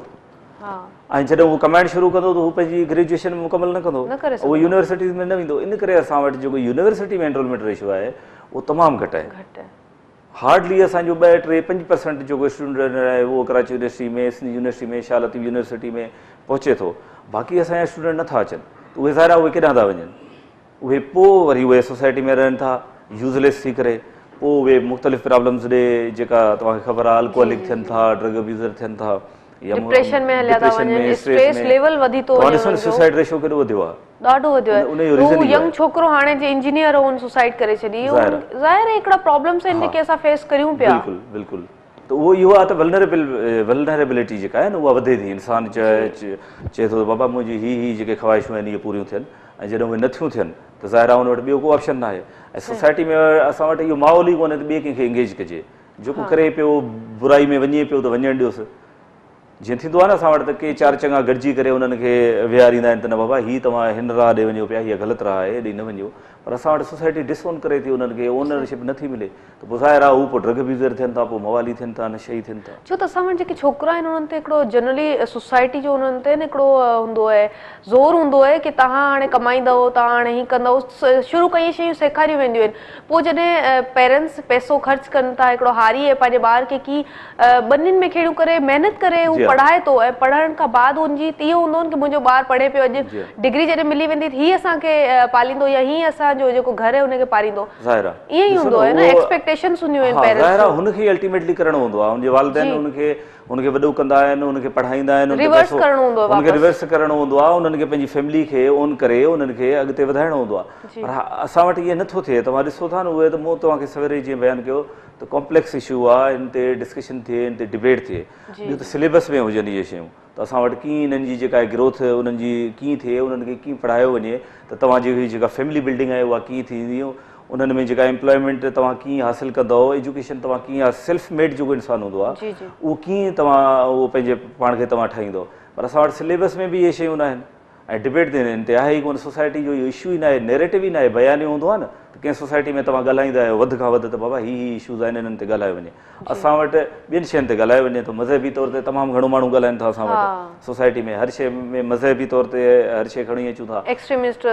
ऐं जॾहिं उहो कमाइणु शुरू कंदो त हू पंहिंजी ग्रेजुएशन मुकमल न कंदो, उहो यूनिवर्सिटीज़ में न वेंदो। इन करे असां वटि जेको यूनिवर्सिटी में एनरोलमेंट रेशियो आहे उहो तमामु घटि आहे। हार्डली असांजो 2-3-5% जेको स्टूडेंट आहे उहो कराची यूनिवर्सिटी में, सिंध यूनिवर्सिटी में, शाह लतीफ़ यूनिवर्सिटी में पहुचे थो। बाक़ी असांजा स्टूडेंट नथा अचनि त उहे ज़ाहिर आहे उहे केॾां था वञनि, उहे पोइ वरी उहे सोसाइटी में रहनि था यूज़लेस थी करे, पोइ उहे मुख़्तलिफ़ प्रॉब्लम्स ॾे जेका तव्हांखे ख़बर आहे अल्कोहलिक थियनि था, ड्रग अब्यूज़र थियनि था, डिप्रेशन में हलिया था वञनि, स्ट्रेस लेवल वधी थो वञे, सुसाइड रेशियो केॾो वधियो आहे, ॾाढो वधियो आहे। हू यंग छोकिरो हाणे जे इंजीनियर हो सुसाइड करे छॾी, ज़ाहिर आहे हिकिड़ा प्रॉब्लम्स आहिनि जेके असां फेस करियूं पिया। बिल्कुलु बिल्कुलु, त उहो इहो आहे त वल्नरेबिलिटी जेका आहे न उहा वधे थी। इंसान चए थो बाबा मुंहिंजी ही जेके ख़्वाहिशूं आहिनि इहे पूरियूं थियनि, ऐं जॾहिं उहे नथियूं थियनि त ज़ाहिर आहे हुन वटि ॿियो को ऑप्शन न आहे। ऐं सोसाइटी में असां वटि इहो माहौल ई कोन्हे त ॿिए कंहिंखे इंगेज कजे, जेको करे पियो बुराई में वञे पियो त वञणु ॾियोसि। जीअं थींदो आहे न असां वटि त के चारि चङा गॾिजी करे उन्हनि खे विहारींदा आहिनि त न बाबा हीअ तव्हां हिन राह ॾे वञो पिया, हीअ ग़लति राह आहे, हेॾे न वञो। पर असां वटि सोसाइटी डिसोन करे थी, उन्हनि खे ओनरशिप नथी मिले त पोइ ज़ाहिर आहे हू पोइ ड्रग अब्यूज़र थियनि था, पोइ मवाली थियनि था, नशे थियनि था। छो त असां वटि जेके छोकिरा आहिनि उन्हनि ते हिकिड़ो जनरली सोसाइटी जो उन्हनि ते न हिकिड़ो हूंदो आहे, ज़ोर हूंदो आहे की तव्हां हाणे कमाईंदव, तव्हां हाणे हीअं कंदव, शुरू खां इहे शयूं सेखारियूं वेंदियूं आहिनि। पोइ जॾहिं पेरेंट्स पैसो ख़र्च कनि था, हिकिड़ो हारी आहे पंहिंजे ॿार खे की ॿनिनि में खेड़ियूं करे महिनत करे हू पढ़ाए थो, ऐं पढ़ण खां बाद हुनजी इहो हूंदो की मुंहिंजो ॿारु पढ़े पियो, अॼु डिग्री जॾहिं मिली वेंदी हीअ असांखे पालींदो या हीअं असांजो जेको घर आहे हुनखे पालींदो, ईअं ई हूंदो आहे न, एक्सपेक्टेशंस हूंदियूं आहिनि पेरेंट्स। ज़ाहिर आहे हुनखे अल्टीमेटली करणो हूंदो आहे, हुनजे वालिदैन हुनखे वॾो कंदा आहिनि, हुनखे पढ़ाईंदा आहिनि, हुनखे रिवर्स करणो हूंदो आहे, हुननि खे पंहिंजी फैमिली खे ओन करे हुननि खे अॻिते वधाइणो हूंदो आहे। पर असां वटि इहे नथो थिए। तव्हां ॾिसो था न, उहे त मूं तव्हांखे सवेरे जीअं बयानु कयो त कॉम्प्लेक्स इशू आहे, हिन ते डिस्कशन थिए, हिन ते डिबेट थिए, ॿियो त सिलेबस में हुजनि इहे शयूं त असां वटि कीअं हिननि जी जेका आहे ग्रोथ उन्हनि जी कीअं थिए, उन्हनि खे कीअं पढ़ायो वञे, त तव्हांजी जेका फैमिली बिल्डिंग आहे उहा कीअं थींदी, उन्हनि में जेका एम्प्लॉयमेंट तव्हां कीअं हासिलु कंदव, एजुकेशन तव्हां कीअं सेल्फ मेड जेको इंसानु हूंदो आहे उहो कीअं तव्हां उहो पंहिंजे पाण खे तव्हां ठाहींदो। पर असां वटि सिलेबस में बि इहे शयूं न आहिनि, ऐं डिबेट ते हिन ते आहे ई कोन। सोसाइटी जो इहो इशू ई न आहे, नैरेटिव ई न आहे, बयानियो हूंदो आहे न त कंहिं सोसाइटी में तव्हां ॻाल्हाईंदा आहियो वधि खां वधि त बाबा ही इशूज़ आहिनि, हिननि ते ॻाल्हायो वञे। असां वटि ॿियनि शयुनि ते ॻाल्हायो वञे थो, मज़हबी तौर ते तमामु घणो माण्हू ॻाल्हाइनि था असां वटि सोसाइटी में, हर शइ में मज़हबी तौर ते हर शइ खणी अचूं था, एक्सट्रीमिस्ट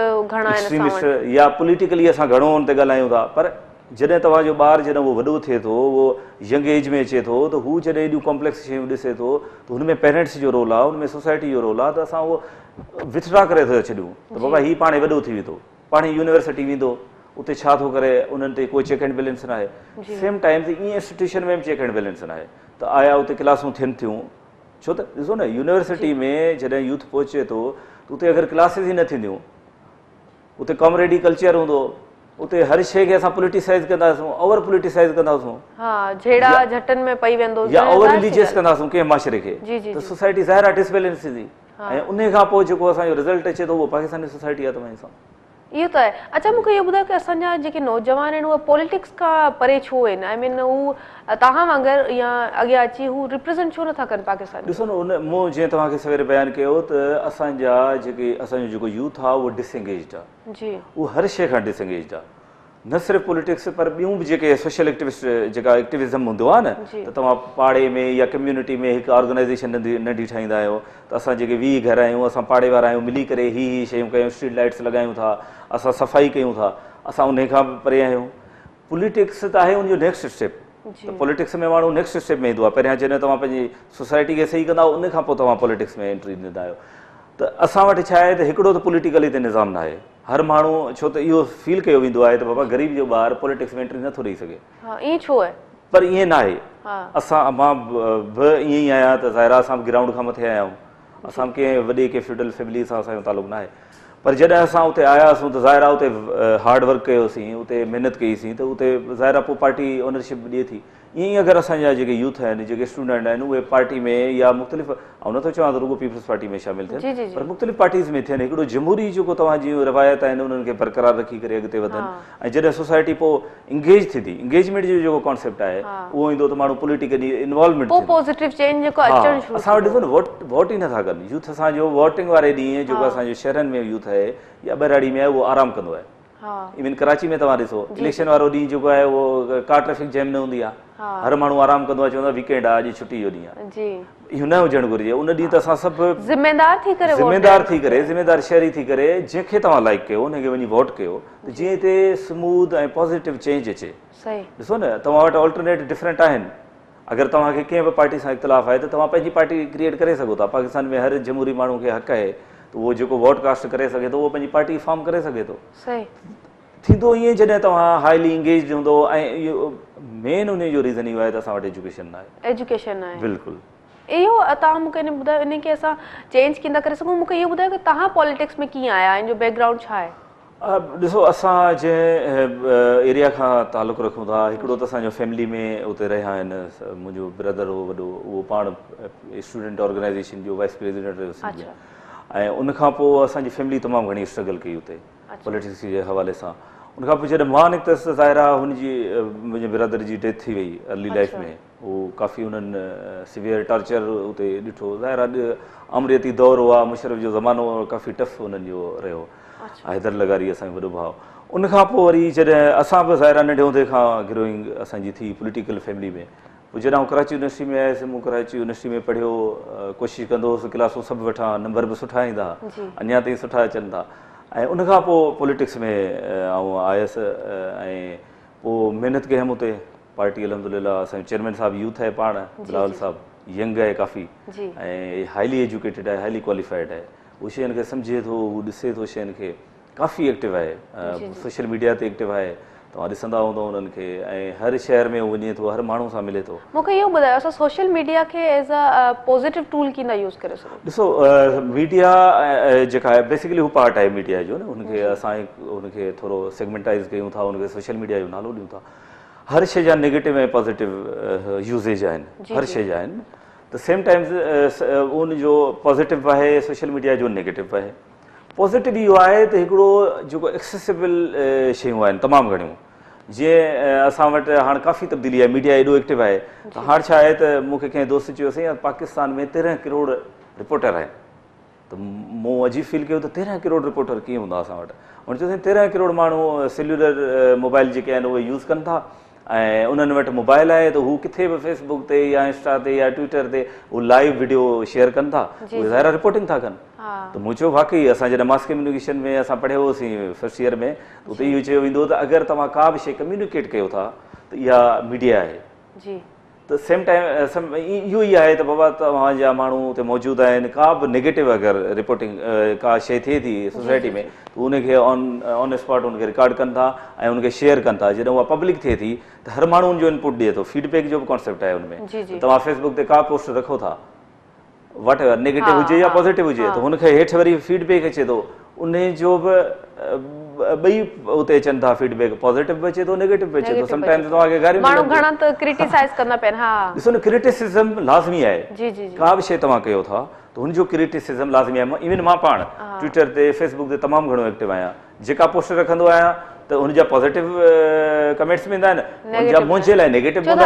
या पॉलिटिकली असां घणो हुन ते ॻाल्हायूं था। पर जॾहिं तव्हांजो ॿारु जॾहिं उहो वॾो थिए थो, उहो यंग एज में अचे थो, त हू जॾहिं एॾियूं कॉम्प्लेक्स शयूं ॾिसे थो त हुन में पेरेंट्स जो रोल आहे, हुन में सोसाइटी जो रोल आहे, त असां उहो विथड्रा करे था छॾियूं त बाबा हीउ पाणे वॾो थी वेंदो, पाणे यूनिवर्सिटी वेंदो, उते छा थो करे, उन्हनि ते कोई चेक एंड बैलेंस न आहे। सेम टाइम ते ईअं इंस्टीट्यूशन में बि चेक एंड बैलेंस न आहे, त आया उते क्लासूं थियनि थियूं, छो त ॾिसो न यूनिवर्सिटी में जॾहिं यूथ पहुचे थो त उते अगरि क्लासिस ई न थींदियूं, उते कॉमरेडी कल्चर हूंदो, उते हर शइ खे असां पॉलिटिसाइज़ कंदासीं, ओवर पॉलिटिसाइज़ कंदासीं, झेड़ा झटनि में पई वेंदो, या ओवर रिलीजियस कंदासीं कंहिं माशरे खे, त सोसाइटी ज़ाहिर आहे डिसबैलेंस थींदी, ऐं उन खां पोइ जेको असांजो रिज़ल्ट अचे थो उहो पाकिस्तानी सोसाइटी आहे तमामु सां। इहो त आहे। अच्छा मूंखे इहो ॿुधायो की असांजा जेके नौजवान आहिनि उहे पॉलिटिक्स खां परे छो आहिनि? आई मीन हू तव्हां वांगुरु या अॻियां अची हू रिप्रेज़ेंट छो नथा कनि पाकिस्तान? ॾिसो न, उन मूं जीअं तव्हांखे सवेरे बयानु कयो त असांजो जेको यूथ आहे उहो डिसएंगेज्ड आहे, जी उहो हर शइ खां डिसएंगेज्ड आहे, न सिर्फ़ु पॉलिटिक्स पर ॿियूं बि जेके सोशल एक्टिविस्ट जेका एक्टिविज़म हूंदो आहे न, त तव्हां पाड़े में या कम्यूनिटी में हिकु ऑर्गेनाइज़ेशन नंढी ठाहींदा आहियो, त असां जेके 20 घर आहियूं, असां पाड़े वारा आहियूं, मिली करे ही शयूं कयूं, स्ट्रीट लाइट्स लॻायूं था, असां सफ़ाई कयूं था, असां उन खां परे आहियूं। पॉलिटिक्स त आहे उनजो नेक्स्ट स्टेप, त पॉलिटिक्स में माण्हू नेक्स्ट स्टेप में ईंदो आहे। पहिरियां जॾहिं तव्हां पंहिंजी सोसाइटी खे सही कंदा उन खां पोइ तव्हां पॉलिटिक्स में एंट्री ॾींदा आहियो। त असां वटि छा आहे त हिकिड़ो त पॉलिटिकली ते निज़ाम न आहे, हर माण्हू छो त इहो फील कयो वेंदो आहे त बाबा ग़रीब जो ॿारु पॉलिटिक्स में एंट्री नथो ॾेई सघे, ईअं छो आहे? पर ईअं न आहे। मां बि ईअं ई आहियां त ज़ाहिर आहे असां बि ग्राउंड खां मथे आया आहियूं, असां कंहिं वॾे कंहिं फ्यूडल फैमिली सां असांजो तालुक़ु न आहे, पर जॾहिं असां उते आयासीं त ज़ाहिर आहे उते हार्ड वर्क कयोसीं, उते महिनत कईसीं, त उते ज़ाहिर आहे पोइ पार्टी ओनरशिप ॾिए थी। ईअं ई अगरि असांजा जेके यूथ आहिनि, जेके स्टूडेंट आहिनि, उहे पार्टी में या मुख़्तलिफ़, ऐं नथो चवां त रुगो पीपल्स पार्टी में शामिलु थियनि, पर मुख़्तलिफ़ पार्टीज़ में थियनि, हिकिड़ो जमहूरी जेको तव्हांजी रवायत आहिनि उन्हनि खे बरक़रार रखी करे अॻिते वधनि, ऐं जॾहिं सोसाइटी पोइ इंगेज थींदी, इंगेजमेंट जो जेको कॉन्सेप्ट आहे उहो ईंदो त माण्हू पॉलिटिकली इन्वॉल्वमेंट, असां वटि ॾिसो न वोट ई नथा कनि यूथ। असांजो वोटिंग वारे ॾींहुं जेको असांजे शहरनि में यूथ आहे या ॿराड़ी में आहे उहो आराम कंदो आहे, इवन कराची में तव्हां ॾिसो इलेक्शन वारो ॾींहुं जेको आहे उहो का ट्रैफिक जैम न हूंदी आहे, हर माण्हू आराम कंदो आहे, चवंदो आहे वीकेंड आहे, अॼु छुटी जो ॾींहुं आहे। इहो न हुजणु घुरिजे। उन ॾींहुं त असां सभु ज़िम्मेदार थी करे ज़िम्मेदार शहरी थी करे जंहिंखे तव्हां लाइक कयो उनखे वञी वोट कयो त जीअं हिते स्मूथ ऐं पॉज़िटिव चेंज अचे। ॾिसो न, तव्हां वटि ऑल्टरनेट डिफरेंट आहिनि। अगरि तव्हांखे कंहिं बि पार्टी सां इख़्तिलाफ़ आहे त तव्हां पंहिंजी पार्टी क्रिएट करे सघो था। पाकिस्तान में हर जमहूरी माण्हू खे हक़ आहे त उहो जेको वोट कास्ट करे सघे थो उहो पंहिंजी पार्टी फॉर्म करे सघे थो। थींदो ईअं जॾहिं तव्हां हाईली इंगेज हूंदो। ऐं इहो मेन उन जो रीज़न इहो आहे त असां वटि एजुकेशन न आहे। बिल्कुलु इहो तव्हां मूंखे इन ॿुधायो, इन खे असां चेंज कीअं था करे सघूं? मूंखे इहो ॿुधायो कि तव्हां पॉलिटिक्स में कीअं आया, इन जो बैकग्राउंड छा आहे? ॾिसो, असां जंहिं एरिया खां तालुक़ु रखूं था, हिकिड़ो त असांजो फैमिली में उते रहिया आहिनि। मुंहिंजो ब्रदर हो वॾो, उहो पाण स्टूडेंट ऑर्गेनाइज़ेशन जो वाइस प्रेसिडेंट रहियो। ऐं उनखां पोइ असांजी फैमिली तमामु घणी स्ट्रगल कई उते पॉलिटिक्स जे हवाले सां। उनखां पोइ जॾहिं मां निकितसि त ज़ाहिर आहे हुनजी मुंहिंजे ब्रदर जी डेथ थी वई अर्ली लाइफ में। उहो काफ़ी उन्हनि सिवियर टॉर्चर उते ॾिठो। ज़ाहिर आहे अमरियती दौर हुआ, मुशरफ जो ज़मानो काफ़ी टफ उन्हनि जो रहियो। हैदर लगारी असांजो वॾो भाउ। उनखां पोइ वरी जॾहिं असां बि ज़ाहिर आहे नंढे हूंदे खां ग्रोइंग असांजी थी पॉलिटिकल फैमिली में। पोइ जॾहिं आउं कराची यूनिवर्सिटी में आयुसि, मूं कराची यूनिवर्सिटी में पढ़ियो, कोशिशि कंदो हुउसि क्लासूं सभु वठां, नंबर बि सुठा ईंदा, अञा ताईं सुठा अचनि था। ऐं उनखां पोइ पॉलिटिक्स में आउं आयुसि ऐं पोइ महिनत कयमि उते। पार्टी अलहमदुलिल्लाह असांजो चेयरमैन साहिबु यूथ आहे पाण, बिलावल साहिबु यंग आहे काफ़ी, ऐं हाईली एजुकेटेड आहे, हाईली क्वालिफाइड आहे। उहो शयुनि खे सम्झे थो, उहो ॾिसे थो शयुनि खे, काफ़ी एक्टिव आहे, सोशल मीडिया ते एक्टिव आहे। तव्हां ॾिसंदा हूंदव उन्हनि खे, ऐं हर शहर में वञे थो, हर माण्हू सां मिले थो। मूंखे इहो ॿुधायो, असां सोशल मीडिया खे एज़ अ पॉज़िटिव टूल कीअं यूज़ करे सघूं? ॾिसो, मीडिया जेका आहे बेसिकली हू पार्ट आहे मीडिया जो न। हुनखे असां हुनखे थोरो सेगमेंटाइज़ कयूं था, हुनखे सोशल मीडिया जो नालो ॾियूं था। हर शइ जा नेगेटिव ऐं पॉज़िटिव यूज़ेज आहिनि, हर शइ जा आहिनि। त सेम टाइम्स उनजो पॉज़िटिव आहे, सोशल मीडिया जो नेगेटिव आहे। पॉज़िटिव इहो आहे त हिकिड़ो जेको एक्सेसिबल शयूं आहिनि तमामु घणियूं, जीअं असां वटि हाणे काफ़ी तब्दीली आहे, मीडिया एॾो एक्टिव आहे। त हाणे छा आहे त मूंखे कंहिं दोस्त चयोसीं पाकिस्तान में 13 करोड़ रिपोर्टर आहिनि। त मूं अजीब फील कयो त 13 करोड़ रिपोर्टर कीअं हूंदा असां वटि। हुन चयोसीं 13 करोड़ माण्हू सेल्युलर मोबाइल जेके आहिनि उहे यूज़ कनि था, ऐं उन्हनि वटि मोबाइल आहे त हू किथे बि फेसबुक ते या इंस्टा ते या ट्विटर ते उहो लाइव वीडियो शेयर कनि था, उहे ज़ाहिर रिपोर्टिंग था कनि। त मूं चयो वाक़ई असां जॾहिं मास कम्युनिकेशन में असां पढ़ियो हुयोसीं फर्स्ट ईयर में, त उते इहो चयो वेंदो त अगरि तव्हां का बि शइ कम्युनिकेट कयो था त इहा मीडिया आहे। त सेम टाइम इहो ई आहे त बाबा तव्हांजा माण्हू उते मौजूदु आहिनि, का बि नेगेटिव अगरि रिपोर्टिंग का शइ थिए थी सोसाइटी में त उनखे ऑन स्पॉट उनखे रिकॉर्ड कनि था ऐं उनखे शेयर कनि था। जॾहिं उहा पब्लिक थिए थी त हर माण्हू उनजो इनपुट ॾिए थो, फीडबैक जो बि कॉन्सेप्ट आहे उनमें। तव्हां फेसबुक ते का पोस्ट रखो था, वट एवर नेगेटिव हुजे या पॉज़िटिव हुजे, त हुनखे हेठि वरी फीडबैक अचे थो, उन जो बि ॿई उते अचनि था फीडबैक, पॉज़िटिव बि अचे थो, नेगेटिव बि अचे थो। समटाइम्स तव्हांखे माण्हू घणा त क्रिटिसाइज़ कंदा पिया आहिनि। ॾिसो न, क्रिटिसिज़म लाज़मी आहे। का बि शइ तव्हां कयो था त हुनजो क्रिटिसिज़म लाज़मी आहे। इवन मां पाण ट्विटर ते फेसबुक ते तमामु घणो एक्टिव आहियां। जेका पोस्ट रखंदो आहियां त हुनजा पॉज़िटिव कमेंट्स बि ईंदा आहिनि, हुनजा मुंहिंजे लाइ नेगेटिव हूंदा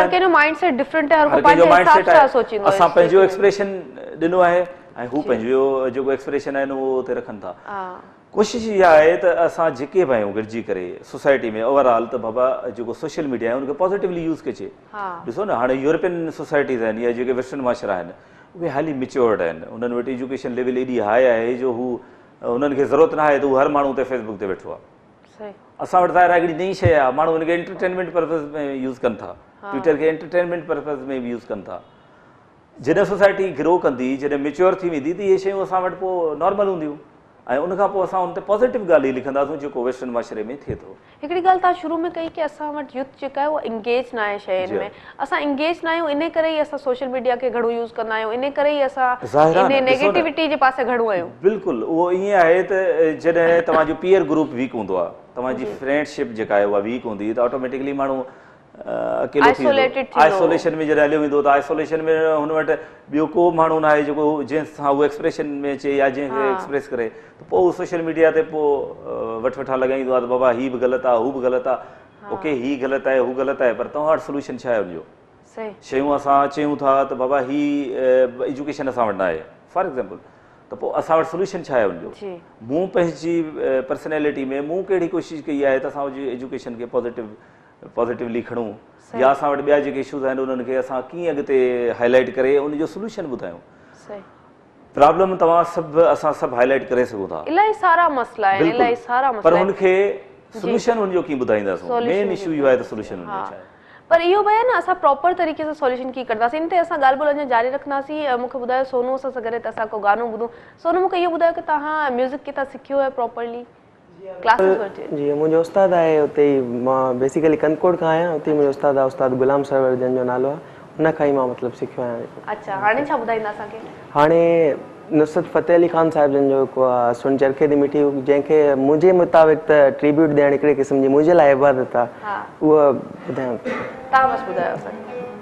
आहिनि। असां पंहिंजो एक्सप्रेशन ॾिनो आहे ऐं हू पंहिंजो जेको एक्सप्रेशन आहिनि उहो उते रखनि था। कोशिशि इहा आहे त असां जेके बि आहियूं गॾिजी करे सोसाइटी में ओवरऑल त बाबा जेको सोशल मीडिया आहे उनखे पॉज़िटिवली यूज़ कजे। ॾिसो न, हाणे यूरोपियन सोसाइटीज़ आहिनि या जेके वेस्टर्न माशरा आहिनि उहे हाली मिच्योर्ड आहिनि, उन्हनि वटि एजुकेशन लेवल एॾी हाई आहे जो हू उन्हनि खे ज़रूरत न आहे त हू हर माण्हू ते फेसबुक ते वेठो आहे। असां वटि ज़ाहिर आहे हिकिड़ी नई शइ आहे, माण्हू हुनखे एंटरटेनमेंट पर्पज़ में यूज़ कनि था, ट्विटर खे एंटरटेनमेंट पर्पज़ में बि यूज़ कनि था। जॾहिं सोसाइटी ग्रो कंदी, जॾहिं मेच्योर थी वेंदी त इहे शयूं असां वटि पोइ नॉर्मल हूंदियूं ऐं उनखां पोइ असां हुन ते पॉज़िटिव ॻाल्हि ई लिखंदासीं जेको वेस्टर्न माशरे में थिए थो। हिकिड़ी ॻाल्हि तव्हां शुरू में कई की असां वटि यूथ जेका आहे उहा इंगेज न आहे शयुनि में, असां इंगेज न आहियूं, इन करे ई असां सोशल मीडिया खे घणो यूज़ कंदा आहियूं, इन करे ई असां इन नेगेटिविटी जे पासे घणो आहियूं। बिल्कुलु, उहो ईअं आहे त जॾहिं तव्हांजो पीयर ग्रुप वीक हूंदो आहे, तव्हांजी फ्रेंडशिप जेका आहे उहा वीक हूंदी त ऑटोमेटिकली माण्हू अकेलो थी वेंदो, आइसोलेशन में जॾहिं हलियो वेंदो त आइसोलेशन में हुन वटि ॿियो को माण्हू न आहे जेको जंहिंसां उहो एक्सप्रेशन में अचे या जंहिंखे एक्सप्रेस करे, त पोइ उहो सोशल मीडिया ते पोइ वठा लॻाईंदो आहे त बाबा हीअ बि ग़लति आहे, हू बि ग़लति आहे, ओके हीअ ग़लति आहे, हू ग़लति आहे, पर तव्हां वटि सोल्यूशन छा आहे हुनजो? शयूं असां चयूं था त बाबा हीअ एजुकेशन असां वटि न आहे। फॉर एग्ज़ाम्पल त पोइ असां वटि सोल्यूशन छा आहे उनजो? मूं पंहिंजी पर्सनैलिटी में मूं कहिड़ी कोशिशि कई आहे त असां एजुकेशन खे पॉज़िटिवली खणूं, या असां वटि ॿिया जेके इशूज़ आहिनि उन्हनि खे असां कीअं अॻिते हाईलाइट करे उनजो सोल्यूशन ॿुधायूं। प्रॉब्लम तव्हां सभु असां सभु हाईलाइट करे सघूं था, इलाही सारा मसला आहिनि, इलाही सारा मसला, पर हुनखे सोल्यूशन हुनजो कीअं ॿुधाईंदासीं? मेन इशू इहो आहे त सोल्यूशन हुनजो छा आहे। पर इहो भई आहे न असां प्रॉपर तरीक़े सां सॉल्यूशन कीअं कंदासीं, इन ते असां ॻाल्हि ॿोल अञा जारी रखंदासीं। मूंखे ॿुधायो सोनू सां गॾु त असां को गानो ॿुधूं। सोनू मूंखे इहो ॿुधायो की तव्हां म्यूज़िक किथां सिखियो आहे प्रॉपरली, क्लासिस वठे? जी मुंहिंजो उस्ताद आहे उते ई, मां बेसिकली कनकोट खां आहियां, उते मुंहिंजो उस्ताद आहे, उस्ताद गुलाम सरवर जंहिंजो नालो आहे, उन खां ई मां मतिलबु सिखियो आहियां। अच्छा, हाणे छा ॿुधाईंदा असांखे? हाणे नुसरत फ़तेह अली ख़ान साहिब जन जो हिकु आहे सुन चरखे दी मिठी, जंहिंखे मुंहिंजे मुताबिक़ त ट्रिब्यूट ॾियणु हिकिड़े क़िस्म जी मुंहिंजे लाइ इबादत आहे, उहा ॿुधायां। तव्हां बसि ॿुधायो असांखे।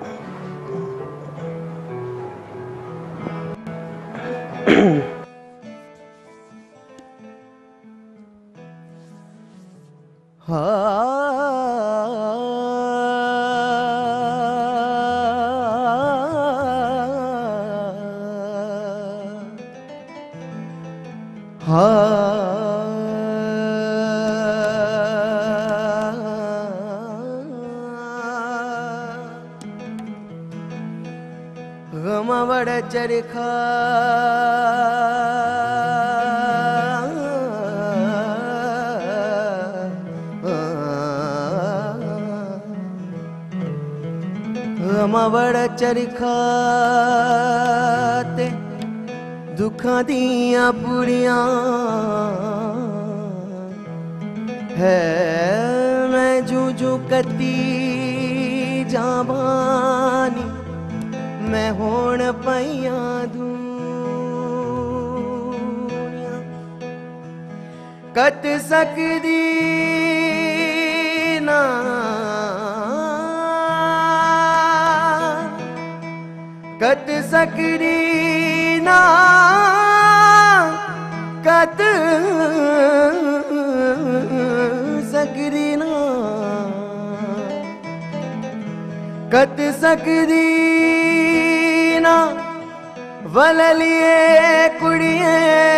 गमा बड़ा चरखा गमा बड़ा चरखा ते दुखा दिया बुरियां है, मैं जूझू कती जाबानी मैं होण पईया दूनिया कत सकदी ना कत सकदी ना कत सकदी ना कत सकदी ना वललिए कुड़िए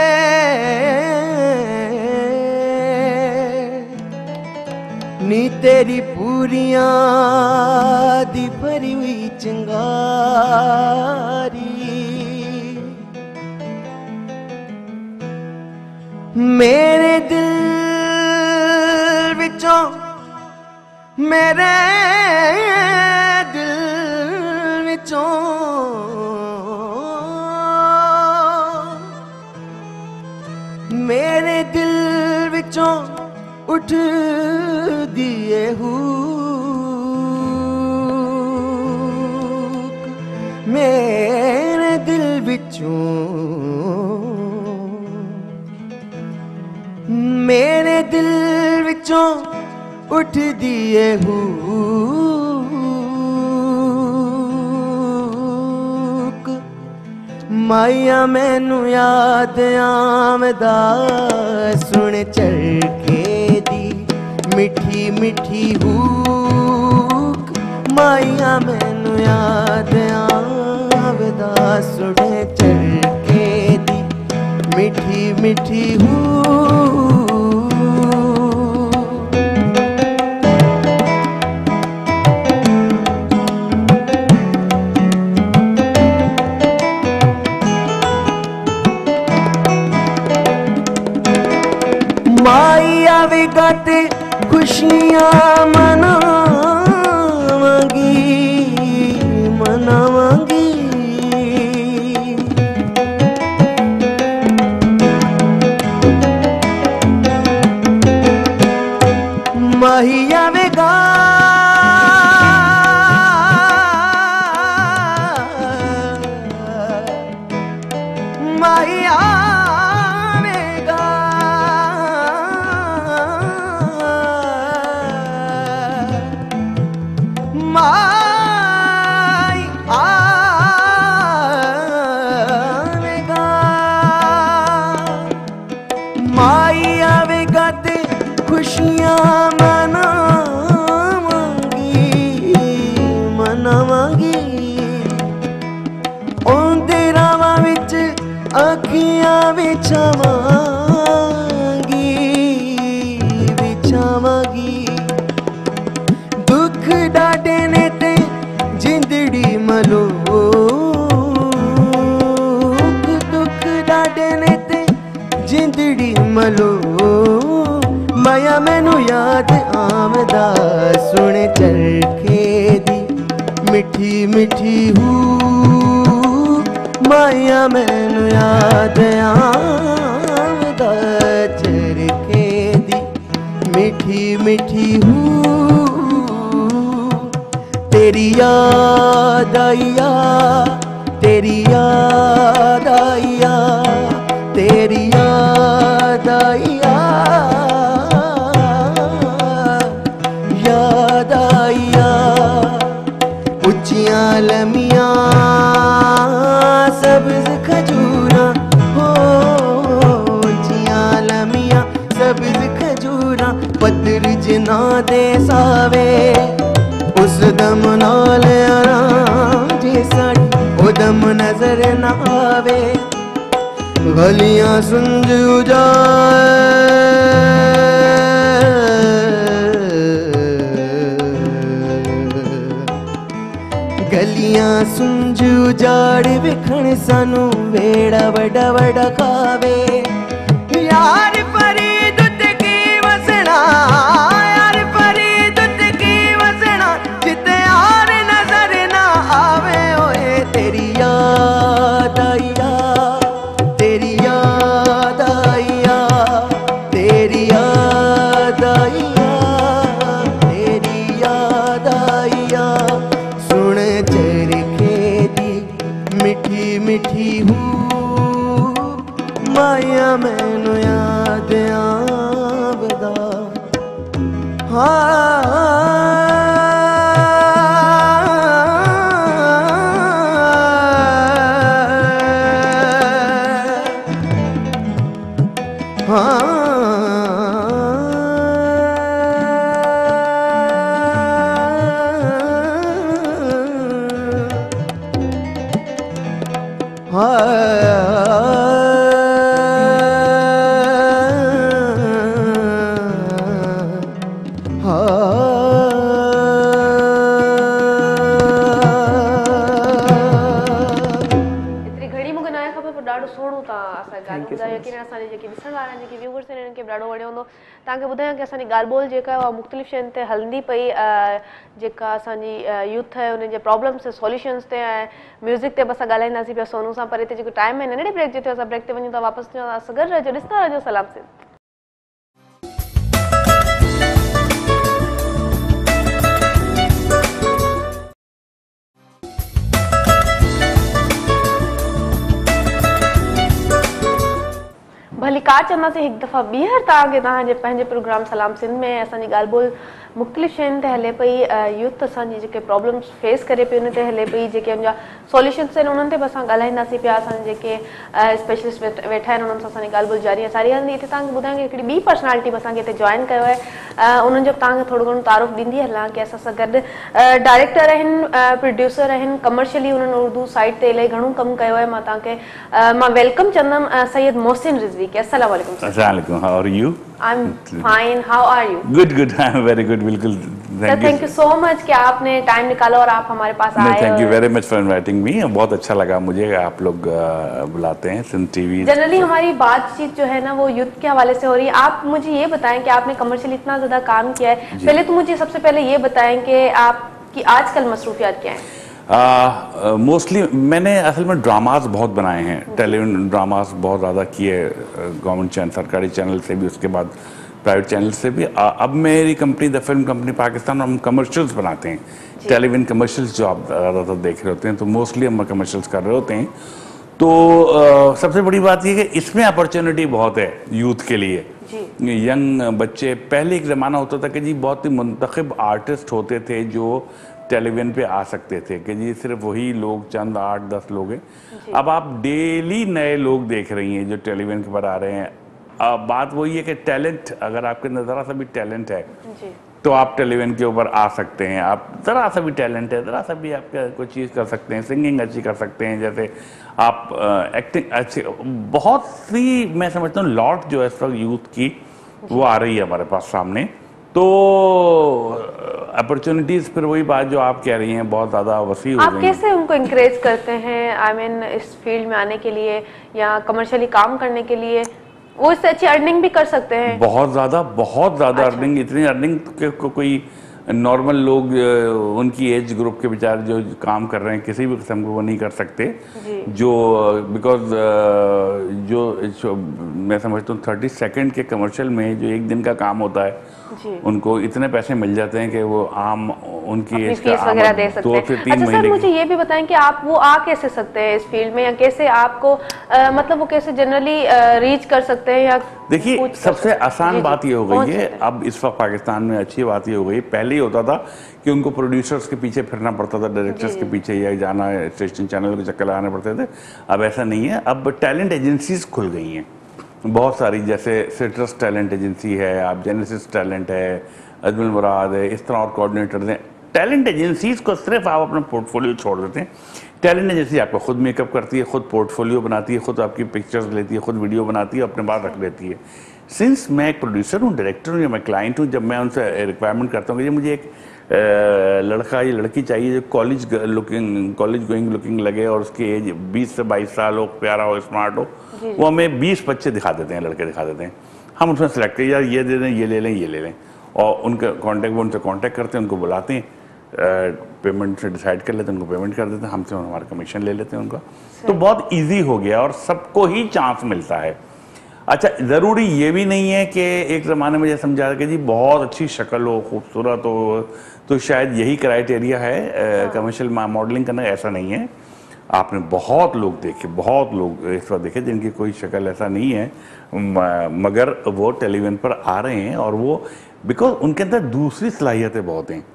नी तेरी पूरियां दी भरी हुई चिंगारी मेरे दिल विचों मेरे दिल विचों मेरे दिल विचों उठ दिए हुक मेरे दिल विचों मेरे दिल विचों उठ दिए हुक माया मैनू याद आमदा सुन चरखे दी मिठी मिठी हुक माया मैनू याद आमदा सुन चरखे दी मिठी मिठी हुक माया विगत खुशियां मनावांगी मनावांगी माहिया विगा माहिया खुशियां मनावांगी मनावांगी ओंदे रावां विच अखियां विछावांगी विछावांगी दुख डाटे ने ते जिंदड़ी मलो दुख डाटे ने ते जिंदड़ी मलो माया मैनू याद आमदा सुन चरखे दी मिठी मिठी हू माया मैनू याद आमदा चरखे दी मिठी मिठी हू तेरी याद आइया तेरी याद आइया तेरी याद आइया याद आइया उच्चियां लमियां सब्ज खजूरा हो उच्चियां लमियां सब्ज खजूरा पत्थर जिना दे सावे उस दम नाल आराम जे साड़ी ओ दम नजर न आवे गलियां सुंज गलियां सुंज उजाड़ विखण सानू वेड़ा वड़ा वड़ा खावे यार फरीद ते की वसना यार फरीद ते की वसना जिते यार नजर ना आवे ओए तेरी याद आइया तेरी याद आइया तेरी याद आइया तेरी याद आइया सुन चरखे दी मिठी मिठी हू माया मैनू याद आमदा इतनी घड़ी मूंखे न आहे ख़बर पर ॾाढो सुहिणो तव्हां असांखे ॻाल्हि ॿुधायो यकीन असांजे जेके ॾिसण वारा आहिनि जेके व्यूवर्स आहिनि हिननि खे बि ॾाढो वणियो हूंदो तव्हांखे ॿुधायां की असांजी ॻाल्हि ॿोल जेका आहे उहा मुख़्तलिफ़ शयुनि ते हलंदी पई जेका असांजी यूथ आहे उन्हनि जे प्रॉब्लम्स सॉल्यूशन्स ते ऐं म्यूज़िक ते बि असां ॻाल्हाईंदासीं पिया सोनू सां पर हिते जेको टाइम आहे नंढड़ी ब्रेक जे थियो असां ब्रेक ते वञूं था वापसि अचूं था सगल रहिजो ॾिसंदा रहिजो सलाम सिंध भली कार चवंदासीं हिकु दफ़ा ॿीहर तव्हांखे तव्हांजे पंहिंजे प्रोग्राम सलाम सिंध में असांजी ॻाल्हि ॿोल मुख़्तलिफ़ शयुनि ते हले पई यूथ असांजी जेके प्रॉब्लम्स फेस करे पई उन ते हले पई जेके उनजा सॉल्यूशन्स आहिनि उन्हनि ते बि असां ॻाल्हाईंदासीं पिया असांजे जेके स्पेशलिस्ट वेठा आहिनि उन्हनि सां असांजी ॻाल्हि ॿोल जारी आहे सारी हलंदी हिते तव्हांखे ॿुधायां हिकिड़ी ॿी पर्सनैलिटी बि असांखे हिते जॉइन कयो आहे उन्हनि जो बि तव्हांखे थोरो घणो तारुफ़ ॾींदी हलां की असां सां गॾु डायरेक्टर आहिनि प्रोड्यूसर आहिनि कमर्शियली उन्हनि उर्दू साइड ते इलाही घणो कमु कयो आहे मां तव्हांखे मां वेलकम चवंदमि सैयद मोहसिन रिज़वी के अस्सलाम वालेकुम Assalamualaikum. How are you? I'm fine. How are you? Good, good. I'm very good. बिल्कुल. Thank you so much कि आपने टाइम निकाला और आप हमारे पास आए. Thank you very much for inviting me. बहुत अच्छा लगा मुझे आप लोग बुलाते हैं सिंध टीवी. जनरली हमारी बातचीत जो है ना वो युद्ध के हवाले से हो रही है. आप मुझे ये बताएं कि आपने कमर्शियल इतना ज़्यादा काम किया है. पहले तो मुझे सबसे पहले ये बताएं कि आपकी आजकल मसरूफियात क्या हैं? मोस्टली मैंने असल में ड्रामास बहुत बनाए हैं, टेलीविजन ड्रामास बहुत ज़्यादा किए गवर्नमेंट चैनल सरकारी चैनल से भी, उसके बाद प्राइवेट चैनल से भी। अब मेरी company the film company Pakistan, हम कमर्शियल्स बनाते हैं, टेलीविजन कमर्शियल्स जो आप ज़्यादातर देख रहे होते हैं, तो मोस्टली हम कमर्शियल्स कर रहे होते हैं। तो सबसे बड़ी बात यह कि इसमें अपॉर्चुनिटी बहुत है यूथ के लिए। यंग बच्चे, पहले एक ज़माना होता था कि जी बहुत ही मुंतखब आर्टिस्ट होते थे जो टेलीविज़न पे आ सकते थे कि जी सिर्फ वही लोग, चंद 8-10 लोग हैं। अब आप डेली नए लोग देख रही हैं जो टेलीविज़न के पर आ रहे हैं। बात वही है कि टैलेंट, अगर आपके अंदर ज़रा सा भी टैलेंट है तो आप टेलीविजन के ऊपर आ सकते हैं। आप ज़रा सा भी टैलेंट है, ज़रा सा भी आप कोई चीज़ कर सकते हैं, सिंगिंग अच्छी कर सकते हैं, जैसे आप एक्टिंग अच्छी, बहुत सी मैं समझता हूँ लॉट जो है इस वक्त यूथ की वो आ रही है हमारे पास सामने। तो अपॉर्चुनिटीज़ फिर वही बात जो आप कह रही हैं बहुत ज़्यादा वसी हो गई। आप कैसे उनको इंकरेज करते हैं आई मीन इस फील्ड में आने के लिए या कमर्शियली काम करने के लिए? वो इससे अच्छी अर्निंग भी कर सकते हैं। बहुत ज़्यादा अर्निंग, इतनी अर्निंग के कोई नॉर्मल लोग उनकी एज ग्रुप के बेचारे जो काम कर रहे हैं किसी भी किस्म को वो नहीं कर सकते। जो बिकॉज जो मैं समझता हूँ 30 सेकंड के कमर्शियल में जो एक दिन का काम होता है उनको इतने पैसे मिल जाते हैं कि वो आम उनकी एज का वगैरह दे सकते हैं। 2 से 3 महीने। सर मुझे ये भी बताएं कि आप वो आ कैसे सकते हैं इस फील्ड में, या कैसे आपको मतलब वो कैसे जनरली रीच कर सकते हैं? या देखिए सबसे आसान बात ये हो गई है अब इस वक्त पाकिस्तान में, अच्छी बात ये हो गई, पहले ही होता था कि उनको प्रोड्यूसर्स के पीछे फिरना पड़ता था, डायरेक्टर्स के पीछे या जाना स्टेशन चैनल के चक्कर लगाने पड़ते थे। अब ऐसा नहीं है, अब टैलेंट एजेंसीज खुल गई हैं बहुत सारी, जैसे सिट्रस टैलेंट एजेंसी है, आप जेनेसिस टैलेंट है, अजमल मुराद है, इस तरह और कोऑर्डिनेटर्स हैं। टैलेंट एजेंसीज को सिर्फ आप अपना पोर्टफोलियो छोड़ देते हैं। टैलेंट एजेंसी आपको खुद मेकअप करती है, खुद पोर्टफोलियो बनाती है, खुद आपकी पिक्चर्स लेती है, खुद वीडियो बनाती है, अपने पास रख देती है। सिंस मैं एक प्रोड्यूसर हूँ, डायरेक्टर हूँ या मैं क्लाइंट हूँ, जब मैं उनसे रिक्वायरमेंट करता हूँ कि मुझे एक लड़का या लड़की चाहिए जो कॉलेज गोइंग लुकिंग लगे और उसकी एज 20 से 22 साल हो, प्यारा हो, स्मार्ट हो, वो हमें 20 बच्चे दिखा देते हैं, लड़के दिखा देते हैं। हम उसमें सेलेक्ट करें, यार ये दे दें, ये ले लें, ये ले लें, और उनका कॉन्टैक्ट, वो उनसे कॉन्टैक्ट करते हैं, उनको बुलाते हैं, पेमेंट से डिसाइड कर लेते हैं, उनको पेमेंट कर देते हैं, हमसे हमारा कमीशन ले लेते हैं उनका। तो बहुत ईजी हो गया और सबको ही चांस मिलता है। अच्छा, ज़रूरी ये भी नहीं है कि एक ज़माने में जैसे समझा कि जी बहुत अच्छी शक्ल हो, खूबसूरत हो, तो शायद यही क्राइटेरिया है कमर्शियल मॉडलिंग करना, ऐसा नहीं है। आपने बहुत लोग देखे, बहुत लोग इस वक्त देखे जिनकी कोई शक्ल ऐसा नहीं है, मगर वो टेलीविजन पर आ रहे हैं और वो बिकॉज उनके अंदर दूसरी सलाहियतें बहुत हैं।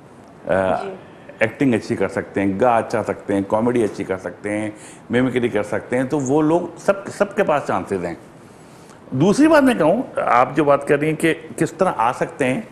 एक्टिंग अच्छी कर सकते हैं, गा अच्छा सकते हैं, कॉमेडी अच्छी कर सकते हैं, मिमिक्री कर सकते हैं, तो वो लोग सबके पास चांसेस हैं। दूसरी बात मैं कहूँ, आप जो बात कर रही हैं कि किस तरह आ सकते हैं,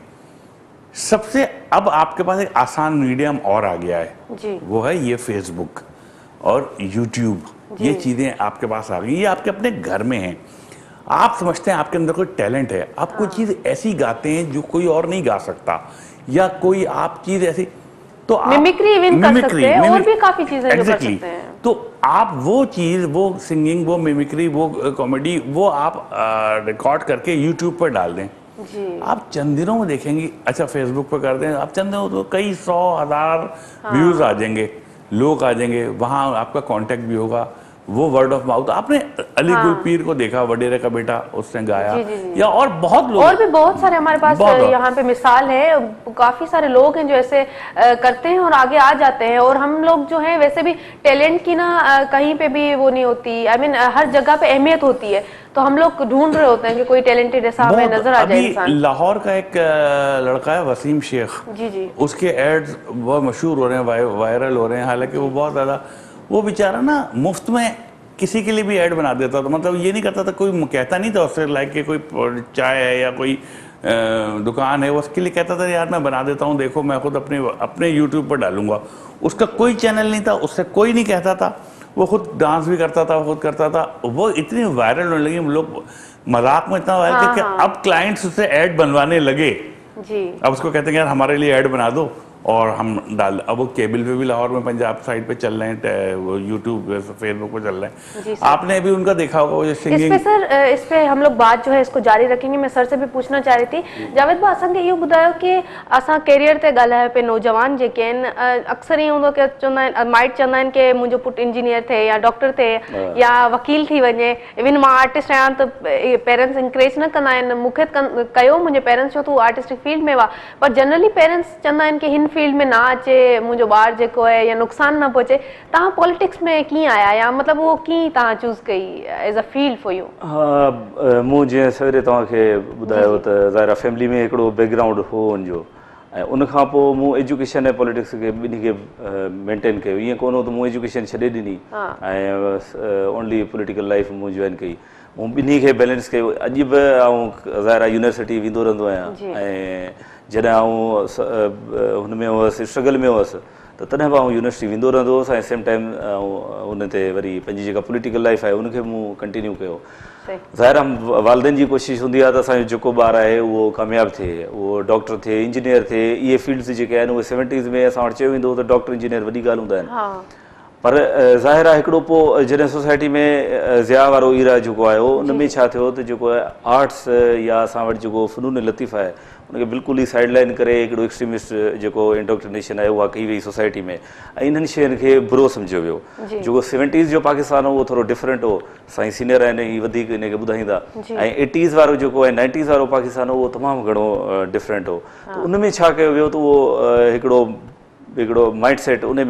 सबसे अब आपके पास एक आसान मीडियम और आ गया है जी। वो है ये फेसबुक और यूट्यूब, ये चीज़ें आपके पास आ गई, ये आपके अपने घर में हैं। आप समझते हैं आपके अंदर कोई टैलेंट है, आप कोई चीज़ ऐसी गाते हैं जो कोई और नहीं गा सकता, या कोई आप चीज़ ऐसी, तो आप मिमिक्री इवन कर सकते हैं, और भी काफ़ी चीज़ें जो कर सकते हैं। तो आप वो चीज़, वो सिंगिंग, वो मिमिक्री, वो कॉमेडी, वो आप रिकॉर्ड करके यूट्यूब पर डाल दें जी। आप चंद दिनों में देखेंगे, अच्छा फेसबुक पर कर दें, आप चंद दिनों तो कई 100,000 व्यूज आ जाएंगे, लोग आ जाएंगे, वहाँ आपका कांटेक्ट भी होगा, वो वर्ड ऑफ माउथ। आपने अली गुलपीर को देखा, वडेरे का बेटा, उसने गाया जी। या और बहुत लोग, और भी बहुत सारे हमारे पास यहाँ पे मिसाल है, काफी सारे लोग हैं जो ऐसे करते हैं और आगे आ जाते हैं। और हम लोग जो है वैसे भी टैलेंट की ना कहीं पे भी वो नहीं होती, आई मीन हर जगह पे अहमियत होती है, तो हम लोग ढूंढ रहे होते हैं कि कोई टैलेंटेड ऐसा हमें नजर आ जाए इंसान। लाहौर का एक लड़का है वसीम शेख जी, उसके एड्स बहुत मशहूर हो रहे हैं, वायरल हो रहे हैं, हालांकि वो बहुत ज्यादा, वो बेचारा ना मुफ्त में किसी के लिए भी ऐड बना देता था, मतलब ये नहीं करता था, कोई कहता नहीं था उससे लाइक कि कोई चाय है या कोई दुकान है, वो उसके लिए कहता था यार मैं बना देता हूँ, देखो मैं खुद अपने यूट्यूब पर डालूंगा। उसका कोई चैनल नहीं था, उससे कोई नहीं कहता था, वो खुद डांस भी करता था, खुद करता था। वो इतनी वायरल होने लगी, लोग मजाक में इतना वायरल थे कि अब क्लाइंट्स उससे ऐड बनवाने लगे जी। अब उसको कहते हैं यार हमारे लिए ऐड बना दो, और हम डाल, अब वो केबल पे भी लाहौर में पंजाब साइड पे चल रहे हैं, वो यूट्यूब फेसबुक पे चल रहे हैं। आपने भी उनका देखा होगा वो जो सिंगिंग। इस पे सर, इस पे हम लोग बात जो है इसको जारी रखेंगे। मैं सर से भी पूछना चाह रही थी, जावेद भाई असांखे इहो ॿुधायो कि असां कैरियर ते ॻाल्हायो पे नौजवान जेके आहिनि, अक्सर ईअं हूंदो कि चवंदा आहिनि, माइट चवंदा आहिनि कि मुंहिंजो पुटु इंजीनियर थिए या डॉक्टर थिए या वकील थी वञे। इवन मां आर्टिस्ट आहियां त पेरेंट्स इंकरेज न कंदा आहिनि, मूंखे कयो मुंहिंजे पेरेंट्स छो तूं आर्टिस्टिक फील्ड में हुआ, पर जनरली पेरेंट्स चवंदा आहिनि कि हिन फील्ड में ना अचे, मुंहिंजो ॿार जेको है या नुक़सान न पहुचे। तव्हां पॉलिटिक्स में कीअं आया, या मतलब वो कीअं तव्हां चूज़ कई as a field for you? हाँ, मूं जीअं सवेरे तव्हांखे ॿुधायो त ज़ाहिर बैगराउंड में हिकिड़ो बैकग्राउंड हो हुनजो, ऐं उन खां पोइ मूं एजुकेशन ऐं पॉलिटिक्स खे ॿिन्ही खे मेंटेन कयो। ईअं कोन हो त मूं एजुकेशन छॾे ॾिनी ऐं ओनली पॉलिटिकल लाइफ मूं जॉइन कई, मूं ॿिन्ही खे बैलेंस कयो। अॼु बि ज़ाहिर यूनिवर्सिटी वेंदो रहंदो आहियां, ऐं जॾहिं आउं हुन में हुअसि स्ट्रगल में हुअसि त तॾहिं बि आउं यूनिवर्सिटी वेंदो रहंदो हुउसि ऐं सेम टाइम हुन ते वरी पंहिंजी जेका पॉलिटिकल लाइफ आहे उनखे मूं कंटिन्यू कयो। ज़ाहिर आहे वालदेन जी कोशिशि हूंदी आहे त असांजो जेको ॿारु आहे उहो कामयाबु थिए, उहो डॉक्टर थिए, इंजीनियर थिए। इहे फील्ड्स जेके आहिनि उहे 70s में असां वटि चयो वेंदो त डॉक्टर इंजीनियर वॾी ॻाल्हि हूंदा आहिनि, पर ज़ाहिर आहे हिकिड़ो पोइ जॾहिं सोसाइटी में ज़िया वारो ईरा जेको आयो उन में छा थियो त जेको आहे आर्ट्स या असां वटि जेको फ़नून लतीफ़ आहे उनखे बिल्कुलु ई साइड लाइन करे हिकिड़ो एक्सट्रीमिस्ट जेको इंडोक्ट्रिनेशन आहे उहा कई वई सोसाइटी में ऐं इन्हनि शयुनि खे बुरो सम्झियो वियो। जेको 70s जो पाकिस्तान हो उहो थोरो डिफरेंट हो, साईं सीनियर आहिनि ही वधीक इनखे ॿुधाईंदा, ऐं 80s वारो जेको आहे 90s वारो पाकिस्तान हो उहो तमामु घणो डिफरेंट हो। त उन में छा कयो वियो त उहो हिकिड़ो माइंड सेट उन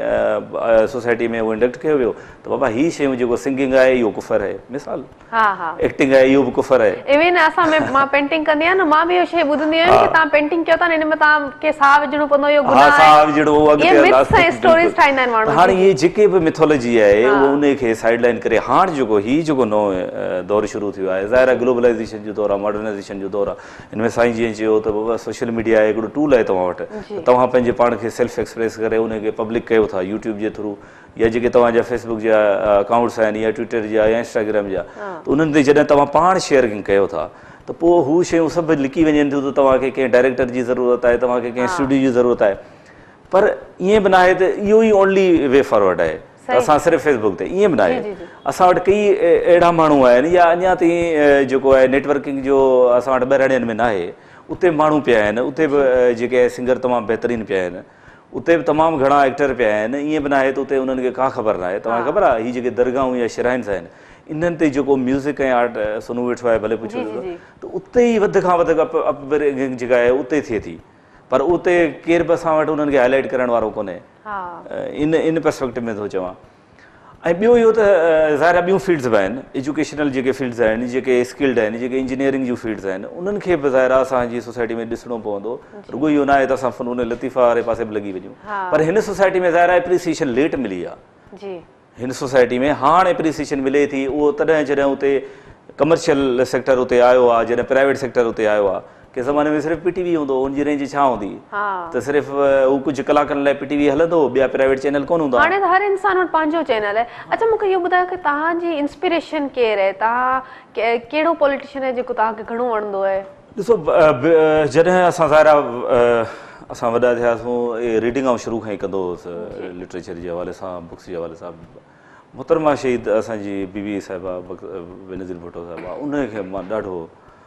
में सोसाइटी में उहो इंडक्ट कयो वियो त बाबा हीअ शयूं जेको सिंगिंग आहे इहो कुफर आहे, मिसाल एक्टिंग आहे इहो बि कुफर आहे। इवन असां में मां पेंटिंग कंदी आहियां न, मां बि इहो शइ ॿुधंदी आहियां कि तव्हां पेंटिंग कयो था न, हिन में तव्हांखे साह विझणो पवंदो, इहो गुनाह आहे, साह विझणो, अॻिते मिथ्स ऐं स्टोरीज़ ठाहींदा आहिनि माण्हू। हाणे इहे जेके बि मिथोलॉजी आहे उहो उनखे साइड लाइन करे हाणे जेको नओं दौरु शुरू थियो आहे, ज़ाहिर आहे ग्लोबलाइज़ेशन जो दौरु आहे, मॉडर्नाइज़ेशन जो दौरु आहे। हिन में साईं जीअं चयो त बाबा सोशल मीडिया आहे हिकिड़ो टूल आहे तव्हां वटि, तव्हां पंहिंजे पाण खे सेल्फ एक्सप्रेस करे उनखे पब्लिक कयो था यूट्यूब जे थ्रू या जेके तव्हांजा फेसबुक जा अकाउंट्स आहिनि या ट्विटर जा या इंस्टाग्राम जा, त उन्हनि ते जॾहिं तव्हां पाण शेयरिंग कयो था त पोइ हू शयूं सभु लिकी वञनि थियूं त तव्हांखे कंहिं डायरेक्टर जी ज़रूरत आहे, तव्हांखे कंहिं स्टूडियो जी ज़रूरत आहे, पर ईअं बि न आहे त इहो ई ओनली वे फॉरवर्ड आहे त असां सिर्फ़ु फेसबुक ते, ईअं बि न आहे। असां वटि कई अहिड़ा माण्हू आहिनि या अञा ताईं जेको आहे नेटवर्किंग जो असां वटि ॿाहिरिड़ियुनि में न आहे, उते माण्हू पिया आहिनि, उते बि जेके सिंगर तमामु बहितरीनु पिया आहिनि, उते बि तमामु घणा एक्टर पिया आहिनि। ईअं बि न आहे त उते उन्हनि खे का ख़बर न आहे। तव्हांखे ख़बर आहे हीअ जेके दरगाहूं या श्राइन्स आहिनि इन्हनि ते जेको म्यूज़िक ऐं आर्ट सुनू वेठो आहे, भले पुछो त उते ई वधि खां वधि अपब्रिंगिंग जेका आहे उते थिए थी, पर उते केर बि असां वटि उन्हनि खे हाईलाइट करण वारो कोन्हे। इन पर्सपेक्टिव में थो चवां। ऐं ॿियो इहो त ज़ाहिर ॿियूं फील्ड्स बि आहिनि, एजुकेशनल जेके फील्ड्स आहिनि, जेके स्किल्ड आहिनि, जेके इंजीनियरिंग जूं फील्ड्स आहिनि, उन्हनि खे बि ज़ाहिर आहे असांजी सोसाइटी में ॾिसणो पवंदो। रुॻो इहो न आहे त असां फ़नून लतीफ़ा वारे पासे बि लॻी वञूं, पर हिन सोसाइटी में ज़ाहिर आहे एप्रिसिएशन लेट मिली आहे। हिन सोसाइटी में हाणे एप्रिसिएशन मिले थी, उहो तॾहिं जॾहिं उते कमर्शियल सेक्टर उते आयो आहे, जॾहिं प्राइवेट सेक्टर उते आयो आहे। के ज़माने में सिर्फ़ु PTV हूंदो, उनजी रेंज छा हूंदी त सिर्फ़ु हू कुझु कलाकनि लाइ PTV हलंदो, ॿिया प्राइवेट चैनल कोन हूंदा। हाणे त हर इंसान वटि पंहिंजो चैनल आहे। अच्छा मूंखे इहो ॿुधायो कि तव्हांजी इंस्पिरेशन केरु आहे, तव्हां कहिड़ो पॉलिटिशियन आहे जेको तव्हांखे घणो वणंदो आहे? ॾिसो, जॾहिं असां ज़ाहिर असां वॾा थियासीं, रीडिंग आउं शुरू खां ई कंदो हुउसि लिटरेचर जे हवाले सां, बुक्स जे हवाले सां। मुहतरमा शहीद असांजी बीबी साहिबा बेनज़ीर भुट्टो साहिबा, उनखे मां ॾाढो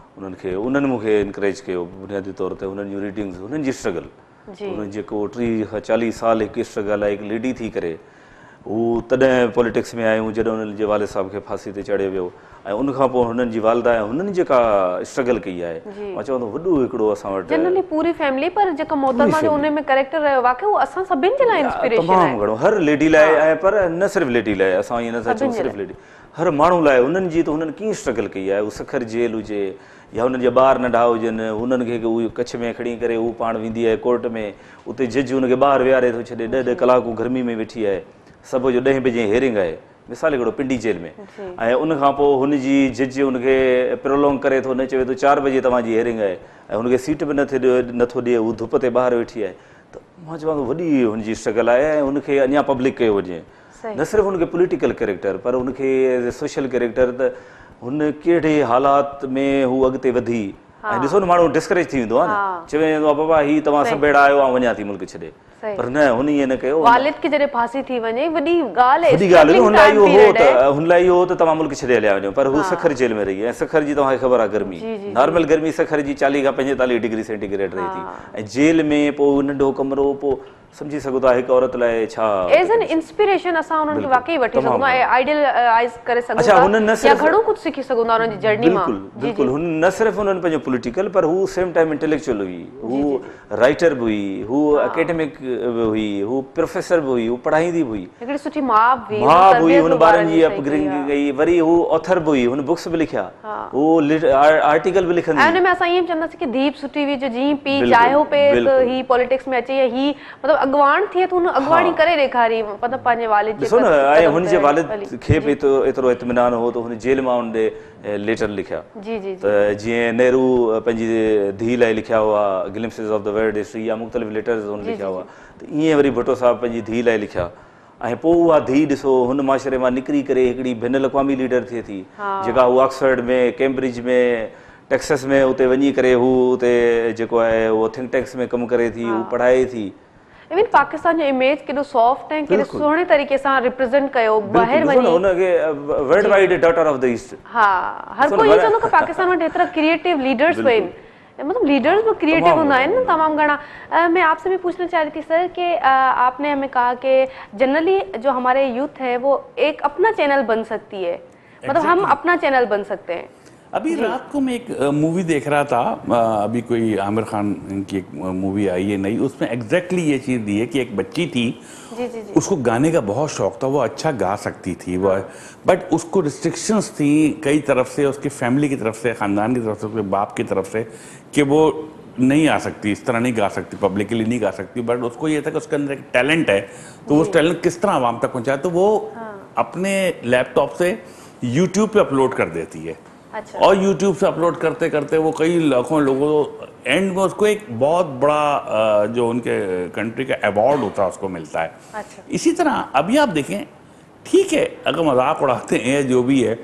उन्हनि मूंखे इनकरेज कयो बुनियादी तौर ते। हुननि जूं रीडिंग्स, हुननि जी स्ट्रगल, हुननि जेको 30 खां 40 साल हिकु स्ट्रगल आहे, हिकु लेडी थी करे हू तॾहिं पॉलिटिक्स में आयूं जॾहिं उन्हनि जे वालिद साहिब खे फांसी ते चढ़ियो वियो, ऐं उनखां पोइ हुननि जी वालिदा ऐं हुननि जेका स्ट्रगल कई आहे, मां चवां थो वॾो हिकिड़ो असां वटि जनरली पूरी फैमिली, पर जेका मोहतरमा जो उन में कैरेक्टर रहियो वाक़ई उहो असां सभिनि जे लाइ इंस्पिरेशन आहे, तमामु घणो, हर लेडी लाइ। ऐं पर न सिर्फ़ु लेडी लाइ, असां ईअं नथा चऊं सिर्फ़ु लेडी, हर माण्हू लाइ उन्हनि जी त हुननि कीअं स्ट्रगल कई आहे। उहो सखर जेल हुजे या हुननि जा ॿार नंढा हुजनि, हुननि खे उहो कच्छ में खणी करे हू पाण वेंदी आहे कोर्ट में, उते जज हुनखे ॿाहिरि विहारे थो छॾे, 10 कलाकूं गर्मी में वेठी आहे, सुबुह जो 10 बजे हेरिंग आहे, मिसाल हिकिड़ो पिंडी जेल में, ऐं उनखां पोइ हुनजी जज हुनखे प्रोलॉन्ग करे थो, न चवे थो 4 बजे तव्हांजी हेरिंग आहे, ऐं हुनखे सीट बि नथो ॾिए, हू धुप ते ॿाहिरि वेठी आहे। त मां चवां थो वॾी हुनजी स्ट्रगल आहे, ऐं हुनखे अञा पब्लिक कयो वञे, न सिर्फ़ु हुनखे पॉलिटिकल कैरेक्टर, पर हुनखे एज़ ए सोशल कैरेक्टर, त हुन कहिड़े हालात में हू अॻिते वधी। ऐं ॾिसो न, माण्हू डिस्करेज थी वेंदो आहे न, चवे वेंदो आहे बाबा हीअ तव्हां सभु अहिड़ा आहियो, ऐं वञा थी मुल्क छॾे, पर न, हुन ईअं न कयो। वालिद खे जॾहिं फांसी थी वञे वॾी ॻाल्हि आहे, वॾी ॻाल्हि हुन लाइ इहो हो त तव्हां मुल्क छॾे हलिया वञो, पर हू सखर जेल में रही, ऐं सखर जी तव्हांखे ख़बर आहे गर्मी, नॉर्मल गर्मी सखर जी 40 खां 45 डिग्री सेंटीग्रेड रही थी, ऐं जेल में पोइ नंढो कमरो, पोइ सम्झी सघो था हिकु औरत लाइ छा एज़ एन इंस्पिरेशन असां उन्हनि खे वाकई वठी सघूं था, आइडियलाइज़ करे सघूं था, या घणो कुझु सिखी सघूं था उन्हनि जी जर्नी मां। बिल्कुलु, हुन न सिर्फ़ु हुननि पंहिंजो पॉलिटिकल, पर हू सेम टाइम इंटेलेक्चुअल हुई, हू राइटर बि हुई, हू एकेडमिक बि हुई, हू प्रोफेसर बि हुई, हू पढ़ाईंदी बि हुई, हिकिड़ी सुठी माउ बि हुई, हुन ॿारनि जी अपब्रिंगिंग कई, वरी हू ऑथर बि हुई, हुन बुक्स बि लिखिया, हू आर्टिकल बि लिखंदी। ऐं हुन में असां ईअं चवंदासीं कि दीप सुठी हुई, जो जीअं पीउ चाहियो पिए त ही पॉलिटिक्स में अचे, ही मतिलबु अगवान थी तो अगवानी करे ॾेखारी मतलब पंहिंजे वालिद जे ॾिसो न ऐं हुन जे वालिद खे बि एतिरो इत्मीनान हो त हुन जेल मां हुन ॾे लेटर लिखिया जी जी त जीअं नेहरू पंहिंजी धीउ लाइ लिखिया हुआ glimpses of the world history या मुख़्तलिफ़ लेटर्स हुन लिखिया हुआ त ईअं वरी भुट्टो साहब पंहिंजी धीउ लाइ लिखिया ऐं पोइ उहा धीउ ॾिसो हुन माशरे मां निकिरी करे हिकिड़ी बिन अक़वामी लीडर थिए थी जेका हू ऑक्सफर्ड में कैम्ब्रिज में टेक्सास में उते वञी करे हू उते जेको आहे उहो थिंक टैंक्स में कमु करे थी हू पढ़ाए थी इवन पाकिस्तान जो इमेज केॾो सॉफ्ट ऐं केॾो सुहिणे तरीक़े सां रिप्रेजेंट कयो ॿाहिरि वञी हुनखे world wide daughter of the east हा हर कोई चवंदो कि पाकिस्तान में एतिरा क्रिएटिव लीडर्स आहिनि मतलब लीडर्स भी क्रिएटिव होना है ना तमाम गणा। मैं आपसे भी पूछना चाह रही थी सर कि आपने हमें कहा कि जनरली जो हमारे यूथ है वो एक अपना चैनल बन सकती है मतलब हम अपना चैनल बन सकते हैं। अभी रात को मैं एक मूवी देख रहा था, अभी कोई आमिर खान की एक मूवी आई है नई, उसमें एग्जैक्टली ये चीज़ दी है कि एक बच्ची थी जी। उसको गाने का बहुत शौक था, वो अच्छा गा सकती थी वो, बट उसको रिस्ट्रिक्शंस थी कई तरफ से, उसकी फैमिली की तरफ से, ख़ानदान की तरफ से, उसके बाप की तरफ से कि वो नहीं आ सकती, इस तरह नहीं गा सकती, पब्लिकली नहीं गा सकती। बट उसको ये था कि उसके अंदर एक टैलेंट है, तो उस टैलेंट किस तरह आवाम तक पहुँचाए, तो वो अपने लैपटॉप से यूट्यूब पे अपलोड कर देती है। अच्छा। और YouTube से अपलोड करते करते वो कई लाखों लोगों एंड में उसको एक बहुत बड़ा जो उनके कंट्री का अवार्ड होता है उसको मिलता है। अच्छा। इसी तरह अभी आप देखें, ठीक है अगर मजाक उड़ाते हैं जो भी है,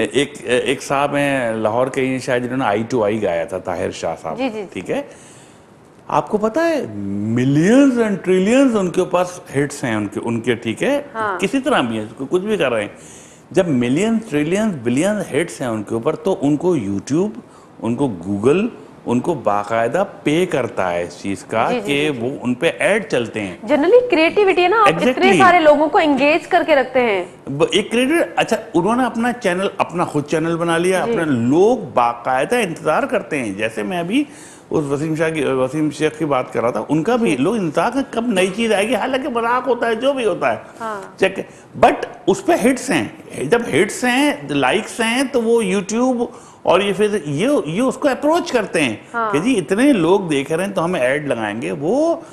एक साहब हैं लाहौर के ही शायद जिन्होंने I2I गाया था, ताहिर शाह साहब, ठीक है, आपको पता है मिलियंस एंड ट्रिलियंस उनके पास हिट्स हैं उनके ठीक है, किसी तरह भी है, कुछ भी कर रहे हैं। जब मिलियन ट्रिलियन बिलियन हिट्स हैं उनके ऊपर, तो उनको यूट्यूब, उनको गूगल, उनको बाकायदा पे करता है इस चीज का कि वो उन पे ऐड चलते हैं। जनरली क्रिएटिविटी है ना, आप इतने सारे लोगों को एंगेज करके रखते हैं। एक क्रिएटिव, अच्छा उन्होंने अपना चैनल, अपना खुद चैनल बना लिया, अपने लोग बाकायदा इंतजार करते हैं। जैसे मैं अभी उस वसीम शेख की बात कर रहा था, उनका भी लोग इंतजार कर कब नई चीज आएगी, हालांकि मजाक होता है जो भी होता है चेक, बट उस पे हिट्स हैं, जब हिट्स हैं, लाइक्स हैं, तो वो यूट्यूब और ये फिर ये उसको अप्रोच करते हैं कि जी इतने लोग देख रहे हैं तो हमें ऐड लगाएंगे। वो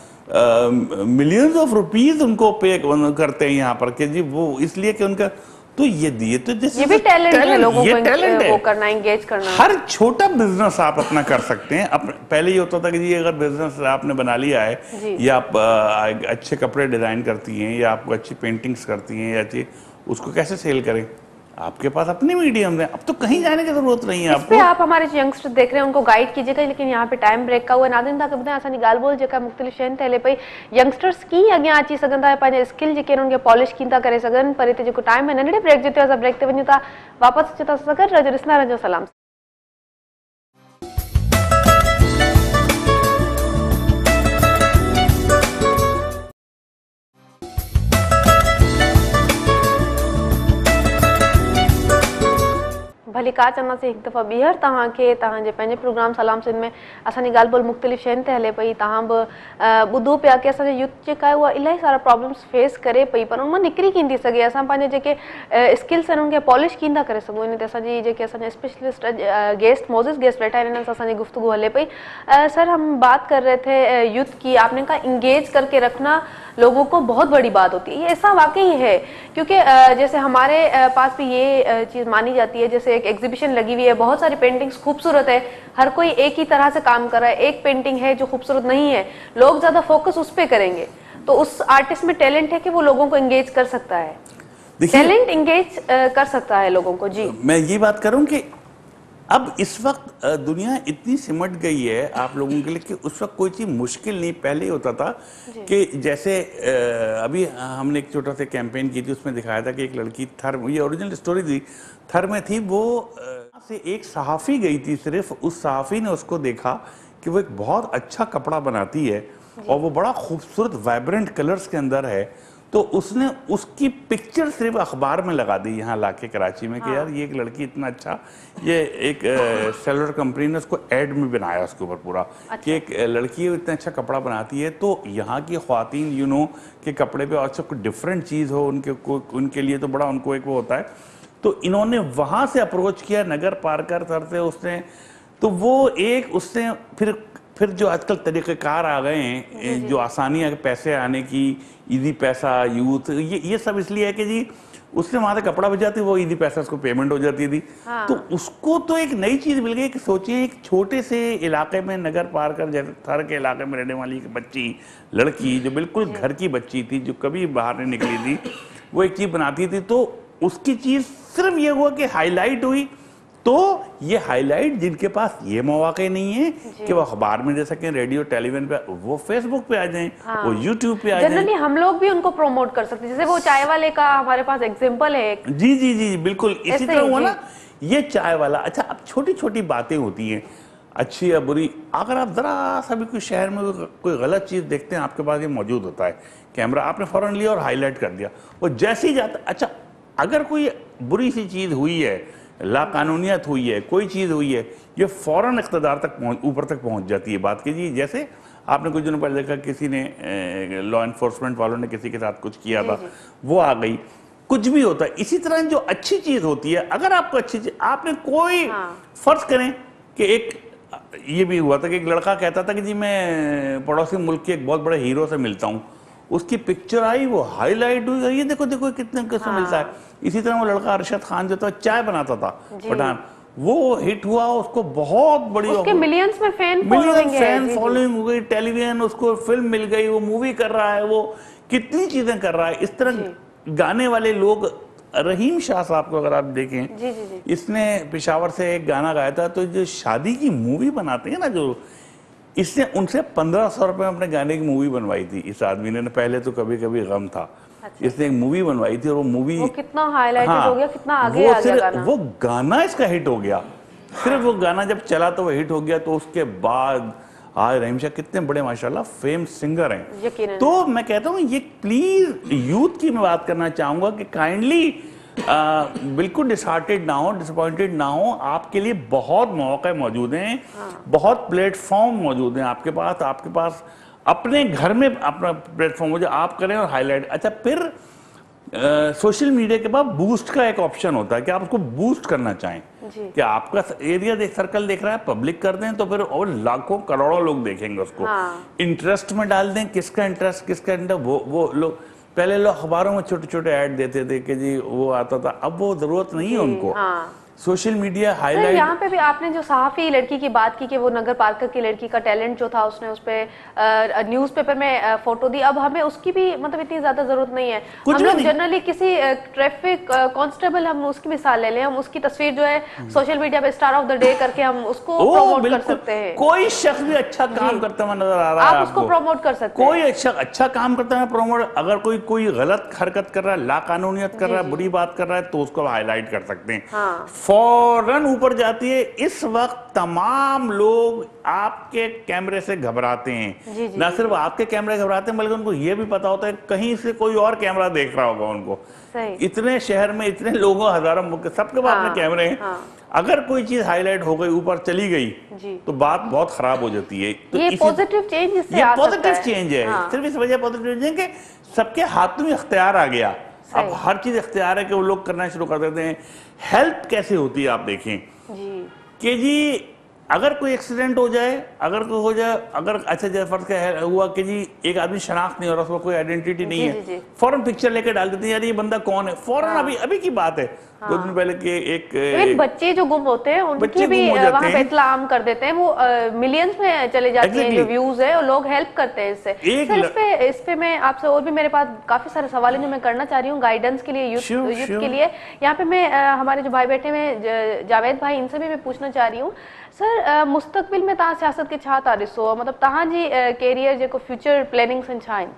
मिलियंस ऑफ रुपीज उनको पे करते हैं यहाँ पर कि जी वो इसलिए कि उनका तो ये दिए, तो ये भी टैलेंट है, लोगों को वो करना, एंगेज करना। हर छोटा बिजनेस आप अपना कर सकते हैं। पहले ये होता था कि जी अगर बिजनेस आपने बना लिया है, या आप अच्छे कपड़े डिजाइन करती हैं, या आप अच्छी पेंटिंग्स करती हैं, या उसको कैसे सेल करें, आपके पास अपने मीडियम है, अब तो कहीं जाने की जरूरत नहीं है आपको। आप हमारे यंगस्टर देख रहे हैं उनको गाइड कीजिएगा, लेकिन यहाँ पे टाइम ब्रेक का हुआ नादिन था कि ॿुधायां असांजी ॻाल्हि ॿोल जेका मुख़्तलिफ़ शयुनि ते हले पई, यंगस्टर्स कीअं अॻियां अची सघनि था, पंहिंजे स्किल जेके आहिनि उनखे पॉलिश कीअं था करे सघनि। पर हिते जेको टाइम आहे नंढड़े ब्रेक जो थियो, असां ब्रेक ते वञूं था, वापसि अचूं था सां गॾु, रहिजो ॾिसंदा रहिजो सलाम। भली का चवंदासीं हिकु दफ़ा ॿीहर तव्हांखे तव्हांजे पंहिंजे प्रोग्राम सलाम सिंध में असांजी ॻाल्हि ॿोल मुख़्तलिफ़ शयुनि ते हले पई। तव्हां बि ॿुधो पिया कि असांजे यूथ जेका आहे उहा इलाही सारा प्रॉब्लम्स फेस करे पई, पर उन मां निकिरी कीअं थी सघे, असां पंहिंजे जेके स्किल्स आहिनि उनखे पॉलिश कीअं था करे सघूं। इन ते असांजी जेके असांजा स्पेशलिस्ट गेस्ट मोजिस गेस्ट बैठा आहिनि, इन्हनि सां असांजी गुफ्तगू हले पई। सर हम बात कर रहे थे यूथ की, आपने कहा इंगेज करके रखना लोगों को बहुत बड़ी बात होती है। ये ऐसा वाकई है, क्योंकि जैसे हमारे पास भी ये चीज़ मानी जाती है, जैसे एक एग्जीबिशन लगी हुई है, बहुत सारी पेंटिंग्स खूबसूरत है, हर कोई एक ही तरह से काम कर रहा है, एक पेंटिंग है जो खूबसूरत नहीं है, लोग ज़्यादा फोकस उस पर करेंगे, तो उस आर्टिस्ट में टैलेंट है कि वो लोगों को एंगेज कर सकता है, टैलेंट एंगेज कर सकता है लोगों को। जी मैं ये बात करूँ कि अब इस वक्त दुनिया इतनी सिमट गई है आप लोगों के लिए कि उस वक्त कोई चीज़ मुश्किल नहीं। पहले होता था कि जैसे अभी हमने एक छोटा सा कैंपेन की थी, उसमें दिखाया था कि एक लड़की थर, ये ओरिजिनल स्टोरी थी, थर में थी, वो से एक सहाफ़ी गई थी, सिर्फ उस सहाफ़ी ने उसको देखा कि वो एक बहुत अच्छा कपड़ा बनाती है और वो बड़ा खूबसूरत वाइब्रेंट कलर्स के अंदर है, तो उसने उसकी पिक्चर सिर्फ अखबार में लगा दी यहाँ लाके कराची में कि यार ये एक लड़की इतना अच्छा, ये एक सेलर कंपनी ने उसको ऐड में बनाया उसके ऊपर पूरा कि एक लड़की इतना अच्छा कपड़ा बनाती है, तो यहाँ की ख्वातीन यू नो के कपड़े पे अच्छा कोई डिफरेंट चीज़ हो उनके लिए तो बड़ा उनको एक वो होता है। तो इन्होंने वहाँ से अप्रोच किया, नगर पार्कर सर से उसने, तो वो एक उसने फिर फिर जो आजकल तरीक़ेकार आ गए हैं, जो आसानियाँ पैसे आने की, ईदी पैसा, यूथ, ये सब इसलिए है कि जी उसने वहाँ से कपड़ा भेजा वो ईदी पैसा उसको पेमेंट हो जाती थी। हाँ। तो उसको तो एक नई चीज़ मिल गई कि सोचिए एक छोटे से इलाके में, नगर पार कर, जैसे थर के इलाके में रहने वाली एक बच्ची, लड़की जो बिल्कुल घर की बच्ची थी, जो कभी बाहर नहीं निकली थी, वो एक चीज़ बनाती थी, तो उसकी चीज़ सिर्फ ये हुआ कि हाईलाइट हुई। तो ये हाईलाइट जिनके पास ये मौके नहीं है कि वो अखबार में दे सकें, रेडियो टेलीविजन पे, वो फेसबुक पे आ जाएं, वो यूट्यूब पे आ जाएं। जनरली हम लोग भी उनको प्रमोट कर सकते हैं, जैसे वो चाय वाले का हमारे पास एग्जांपल है। जी जी जी बिल्कुल इसी तरह हुआ ना ये चाय वाला। अच्छा, अब छोटी छोटी बातें होती हैं, अच्छी या बुरी, अगर आप जरा सा भी कोई शहर में कोई गलत चीज़ देखते हैं, आपके पास ये मौजूद होता है कैमरा, आपने फ़ौरन लिया और हाईलाइट कर दिया, वो जैसे ही जाता। अच्छा, अगर कोई बुरी सी चीज़ हुई है, लाकानूनियत हुई है, कोई चीज़ हुई है, ये फ़ौरन इक़्तिदार तक ऊपर तक पहुंच जाती है बात की। जी जैसे आपने कुछ दिनों पहले देखा किसी ने लॉ एनफोर्समेंट वालों ने किसी के साथ कुछ किया था, वो आ गई, कुछ भी होता है। इसी तरह जो अच्छी चीज़ होती है, अगर आपको अच्छी चीज़, आपने कोई फ़र्ज़ करें कि एक ये भी हुआ था कि एक लड़का कहता था कि जी मैं पड़ोसी मुल्क के एक बहुत बड़े हीरो से मिलता हूँ, उसकी पिक्चर आई, वो हाईलाइट हुई, ये देखो देखो कितने किससे मिलता है। इसी तरह वो लड़का अरशद खान जो था, चाय बनाता था पठान, वो हिट हुआ, उसको बहुत बड़ी उसके मिलियंस में फैन फॉलोइंग हो गई, टेलीविजन उसको फिल्म मिल गई, वो मूवी कर रहा है, वो कितनी चीजें कर रहा है। इस तरह गाने वाले लोग, रहीम शाह साहब को अगर आप देखें, इसने पेशावर से एक गाना गाया था, तो जो शादी की मूवी बनाते हैं ना, जो इसने उनसे 1500 रुपए में अपने गाने की मूवी बनवाई थी इस आदमी ने। पहले तो कभी कभी गम था। अच्छा। इसने एक मूवी बनवाई थी और वो मूवी कितना हाईलाइटेड हो गया, कितना आगे आ गया गाना। वो गाना इसका हिट हो गया, सिर्फ वो गाना जब चला तो वो हिट हो गया। तो उसके बाद आज रहीम शाह कितने बड़े माशाल्लाह फेम सिंगर हैं। तो मैं कहता हूँ ये प्लीज यूथ की मैं बात करना चाहूंगा कि काइंडली बिल्कुल डिसहार्टेड ना हो, डिसअपॉइंटेड ना हो। आपके लिए बहुत मौके मौजूद हैं, बहुत प्लेटफॉर्म मौजूद हैं आपके पास अपने घर में अपना प्लेटफॉर्म हो, जो आप करें और हाईलाइट। अच्छा, फिर सोशल मीडिया के बाद बूस्ट का एक ऑप्शन होता है कि आप उसको बूस्ट करना चाहें कि आपका एरिया सर्कल देख रहा है, पब्लिक कर दें, तो फिर और लाखों करोड़ों लोग देखेंगे उसको। इंटरेस्ट में डाल दें, किसका इंटरेस्ट वो लोग पहले लोग अखबारों में छोटे छोटे ऐड देते थे कि जी वो आता था, अब वो जरूरत नहीं है उनको। Social media highlight. यहाँ पे भी आपने जो सहाफी लड़की की बात की कि वो नगर पार्कर की लड़की का टैलेंट जो था, उसने उस पे न्यूज़पेपर में फोटो दी, अब हमें उसकी भी मतलब इतनी ज्यादा जरूरत नहीं है। हम लोग जनरली किसी ट्रैफिक कांस्टेबल, हम उसकी मिसाल ले लें, हम उसकी तस्वीर जो है सोशल मीडिया पे स्टार ऑफ द डे करके हम उसको प्रमोट कर सकते हैं। कोई शख्स भी अच्छा काम करता हुआ नजर आ रहा है, आप उसको प्रमोट कर सकते हैं। कोई अच्छा काम करता है प्रमोट। अगर कोई गलत हरकत कर रहा है, लाकानूनियत कर रहा है, बुरी बात कर रहा है, तो उसको हाईलाइट कर सकते हैं, फौरन ऊपर जाती है। इस वक्त तमाम लोग आपके कैमरे से घबराते हैं। ना सिर्फ आपके कैमरे घबराते हैं, बल्कि उनको ये भी पता होता है कहीं से कोई और कैमरा देख रहा होगा उनको। इतने शहर में इतने लोगों, हजारों, सबके पास अपने कैमरे हैं। अगर कोई चीज हाईलाइट हो गई, ऊपर चली गई, तो बात बहुत खराब हो जाती है। तो ये पॉजिटिव चेंज है। सिर्फ इस वजह पॉजिटिव चेंज है कि सबके हाथ में इख्तियार आ गया। अब हर चीज इख्तियार है कि वो लोग करना शुरू कर देते हैं। हेल्प कैसे होती है आप देखें कि जी अगर कोई एक्सीडेंट हो जाए, अगर अच्छा जैसे फर्ज का हुआ कि जी एक आदमी शनाख्त नहीं हो रहा, उसको कोई आइडेंटिटी नहीं है, फौरन पिक्चर लेकर डाल देते हैं, यार ये बंदा कौन है, फौरन। अभी की बात है, 2 दिन पहले के एक बच्चे जो गुम होते हैं उनकी भी वहाँ पे इत्लाम कर देते हैं, वो मिलियंस में चले जाते हैं जो व्यूज है, और लोग हेल्प करते हैं इससे। सर इस पे मैं आपसे, और भी मेरे पास काफी सारे सवाल हैं जो मैं करना चाह रही हूँ गाइडेंस के लिए, यूथ के लिए। यहाँ पे मैं हमारे जो भाई बैठे हुए जावेद भाई, इनसे भी मैं पूछना चाह रही हूँ, सर मुस्तकबिल में तव्हां सियासत के छा था ॾिसो, मतलब तव्हां जी कैरियर जेको फ्यूचर प्लानिंग्स छा आहिनि?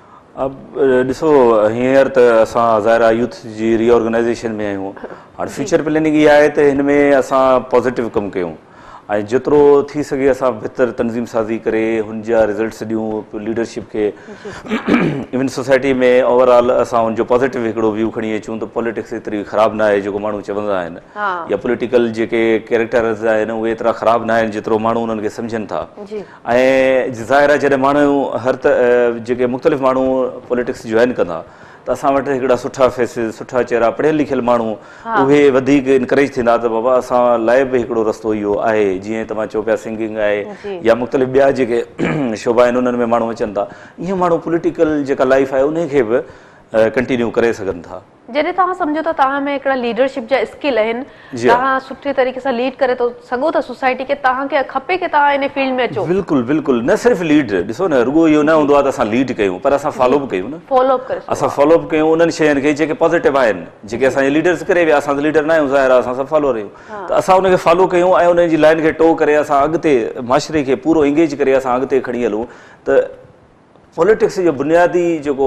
अब ॾिसो हींअर त असां ज़ाहिर आहे यूथ जी रीऑर्गनाइज़ेशन में आहियूं। हाणे फ्यूचर प्लानिंग इहा आहे त हिन में असां पॉज़िटिव कमु कयूं ऐं जेतिरो थी सघे असां बहितर तनज़ीम साज़ी करे हुन जा रिज़ल्ट्स ॾियूं लीडरशिप खे। इवन सोसाइटी में ओवरऑल असां हुनजो पॉज़िटिव हिकिड़ो व्यू खणी अचूं त पॉलिटिक्स एतिरी ख़राबु न आहे जेको माण्हू चवंदा आहिनि, या पॉलिटिकल जेके कैरेक्टर्स आहिनि उहे एतिरा ख़राबु न आहिनि जेतिरो माण्हू उन्हनि खे सम्झनि था। ऐं ज़ाहिर आहे जॾहिं माण्हू जेके मुख़्तलिफ़ माण्हू पॉलिटिक्स जॉइन कंदा त असां वटि हिकिड़ा सुठा फेसिस, सुठा चेहरा, पढ़ियल लिखियल माण्हू उहे वधीक इनकरेज थींदा त बाबा असां लाइ बि हिकिड़ो रस्तो इहो आहे। जीअं तव्हां चओ पिया सिंगिंग आहे या मुख़्तलिफ़ ॿिया जेके शोबा आहिनि उन्हनि में माण्हू अचनि था, ईअं माण्हू पॉलिटिकल जेका लाइफ आहे उन खे बि कंटिन्यू करे सघनि था। जॾहिं तव्हां सम्झो त तव्हां में हिकिड़ा लीडरशिप जा स्किल आहिनि, तव्हां सुठे तरीक़े सां लीड करे थो सघो था सोसाइटी खे, तव्हांखे खपे कि तव्हां इन फील्ड में अचो। बिल्कुलु बिल्कुलु, न सिर्फ़ु लीड, ॾिसो न रुॻो इहो न हूंदो आहे त असां लीड कयूं, पर असां फॉलो बि कयूं न, असां फॉलो बि कयूं उन्हनि शयुनि खे जेके पॉज़िटिव आहिनि, जेके असांजे लीडर्स करे विया। असां त लीडर न आहियूं ज़ाहिर आहे, असां सभु फॉलो रहियूं, त असां उनखे फॉलो कयूं ऐं उन जी लाइन खे टो करे असां अॻिते माशरे खे पूरो इंगेज करे असां अॻिते खणी हलूं। त पॉलिटिक्स जो बुनियादी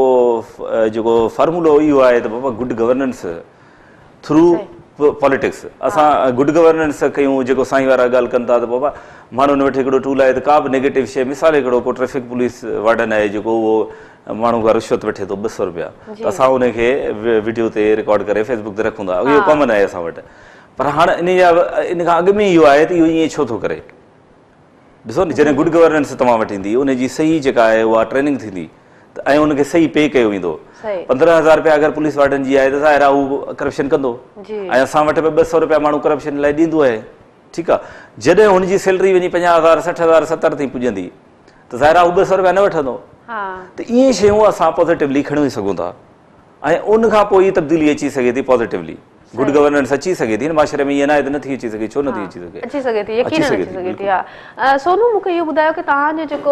जेको फार्मूलो इहो आहे त बाबा गुड गवर्नेंस थ्रू पॉलिटिक्स। असां गुड गवर्नेंस कयूं, जेको साईं वारा ॻाल्हि कनि था त बाबा माण्हुनि वटि हिकिड़ो टूल आहे त का बि नेगेटिव शइ, मिसाल हिकिड़ो को ट्रैफिक पुलिस वार्डन आहे जेको उहो माण्हू खां रिश्वत वठे थो 200 रुपया, त असां उनखे वीडियो ते रिकॉर्ड करे फेसबुक ते रखूं था, इहो कॉमन आहे असां वटि। पर हाणे इन खां अॻु में इहो आहे त इहो ईअं छो थो करे। ॾिसो न, जॾहिं गुड गवर्नेंस तव्हां वटि ईंदी, उनजी सही जेका आहे उहा ट्रेनिंग थींदी त ऐं उनखे सही पे कयो वेंदो। 15,000 रुपया अगरि पुलिस वार्डन जी आहे त ज़ाहिर आहे हू करप्शन कंदो, ऐं असां वटि बि 200 रुपया माण्हू करप्शन लाइ ॾींदो आहे। ठीकु आहे, जॾहिं हुनजी सैलरी वञी 50,000, 60,000, 70 ताईं पुॼंदी त ज़ाहिर आहे हू 200 रुपया न वठंदो। त इहे शयूं असां पॉज़िटिवली खणी सघूं था ऐं उन खां पोइ इहा तब्दीली अची सघे थी पॉज़िटिवली। गुड गवर्नेंस अची सघे थी न माशरे में, ईअं न आहे त नथी अची सघे, छो नथी अची सघे? अची सघे थी, यकीनन अची सघे थी। हा सोनू, मूंखे इहो ॿुधायो कि तव्हांजो जेको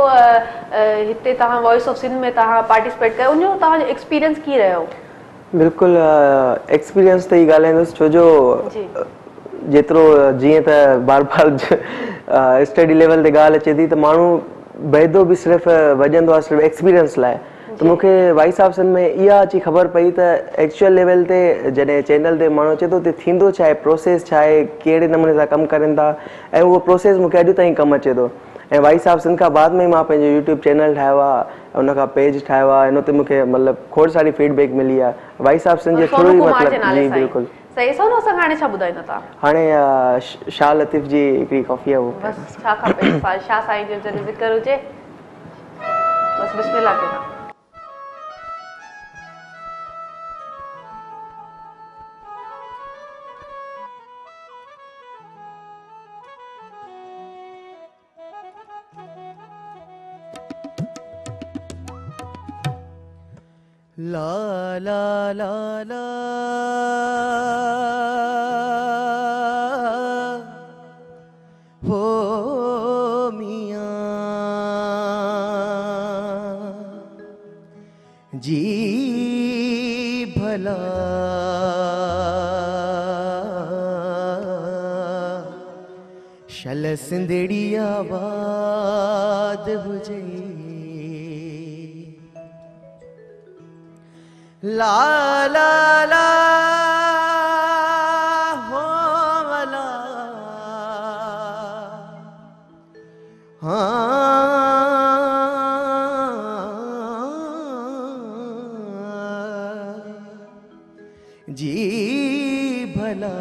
हिते तव्हां वॉइस ऑफ सिंध में तव्हां पार्टिसिपेट कयो, उनजो तव्हांजो एक्सपीरियंस कीअं रहियो? बिल्कुलु एक्सपीरियंस त ई ॻाल्हाईंदुसि, छो जो जेतिरो जीअं त बार बार स्टडी लेवल ते ॻाल्हि अचे थी त माण्हू बैदो बि सिर्फ़ु वॼंदो आहे सिर्फ़ु एक्सपीरियंस लाइ। त मूंखे वॉइस ऑफ सिंध में इहा अची ख़बर पई त एक्चुअल लेवल ते जॾहिं चैनल ते माण्हू अचे थो त थींदो छा आहे, प्रोसेस छा आहे, कहिड़े नमूने सां कमु करनि था, ऐं उहो प्रोसेस मूंखे अॼु ताईं कमु अचे थो। ऐं वॉइस ऑफ सिंध खां बाद में मां पंहिंजो यूट्यूब चैनल ठाहियो आहे, उनखां पेज ठाहियो आहे, इन ते मूंखे मतिलबु खोड़ सारी फीडबैक मिली आहे वॉइस ऑफ सिंध जे थ्रू ई। मतिलबु जी बिल्कुलु सही। सोनू, असां हाणे छा ॿुधाईंदा था? हाणे शाह लतीफ़ जी हिकिड़ी कॉफ़ी आहे, उहो बस छा खपे, शाह साईं जो जॾहिं ज़िक्र हुजे बस बिस्मिल्लाह कयो। ला ला ला ला हो मियां जी भला शल सिंधड़ी आबाद हुजे। ला ला ला हो वाला जी भला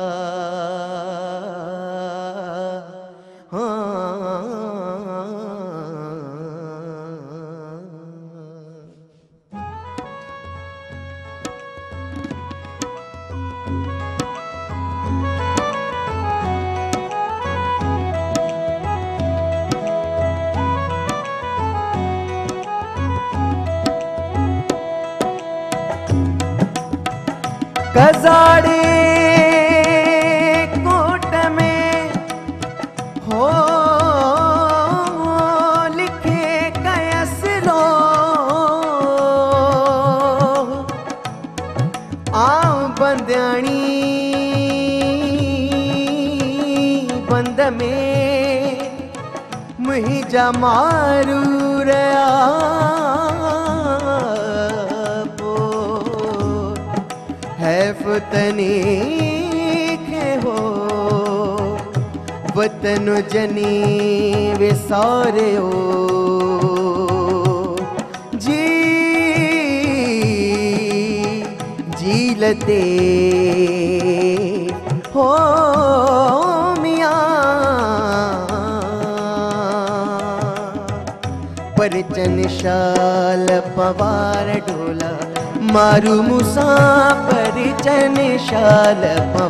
कजाड़े कोट में हो लिखे कयसलो आऊं बंदयाणी बंद में मुहिंजा मारू रया वतनी के हो वतन जनी विसारे हो जी जीलते हो मियां परचन शाल पवार ढोला मारू मुसा परिचन शाल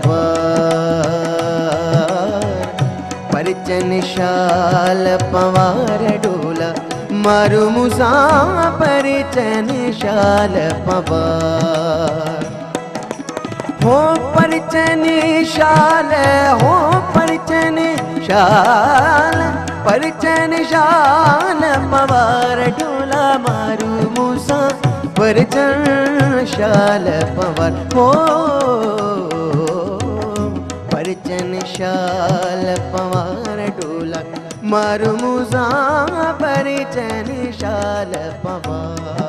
पवार, परिचन शाल पवार डोला, मारू मुसा परिचन शाल पवार। हो परिचन शाल, हो परिचन शाल, परिचन शाल पवार डोला, मारू मुसा परिचन शाल पवार। हो परिचन शाल पवार डोला, मारू मुसा परिचन शाल पवार।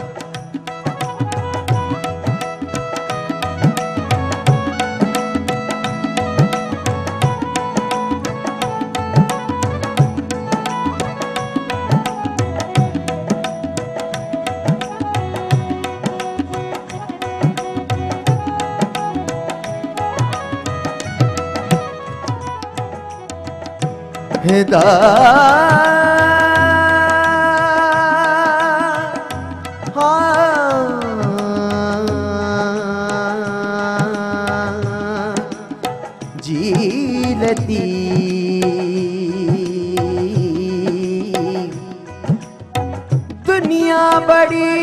जीलती दुनिया बड़ी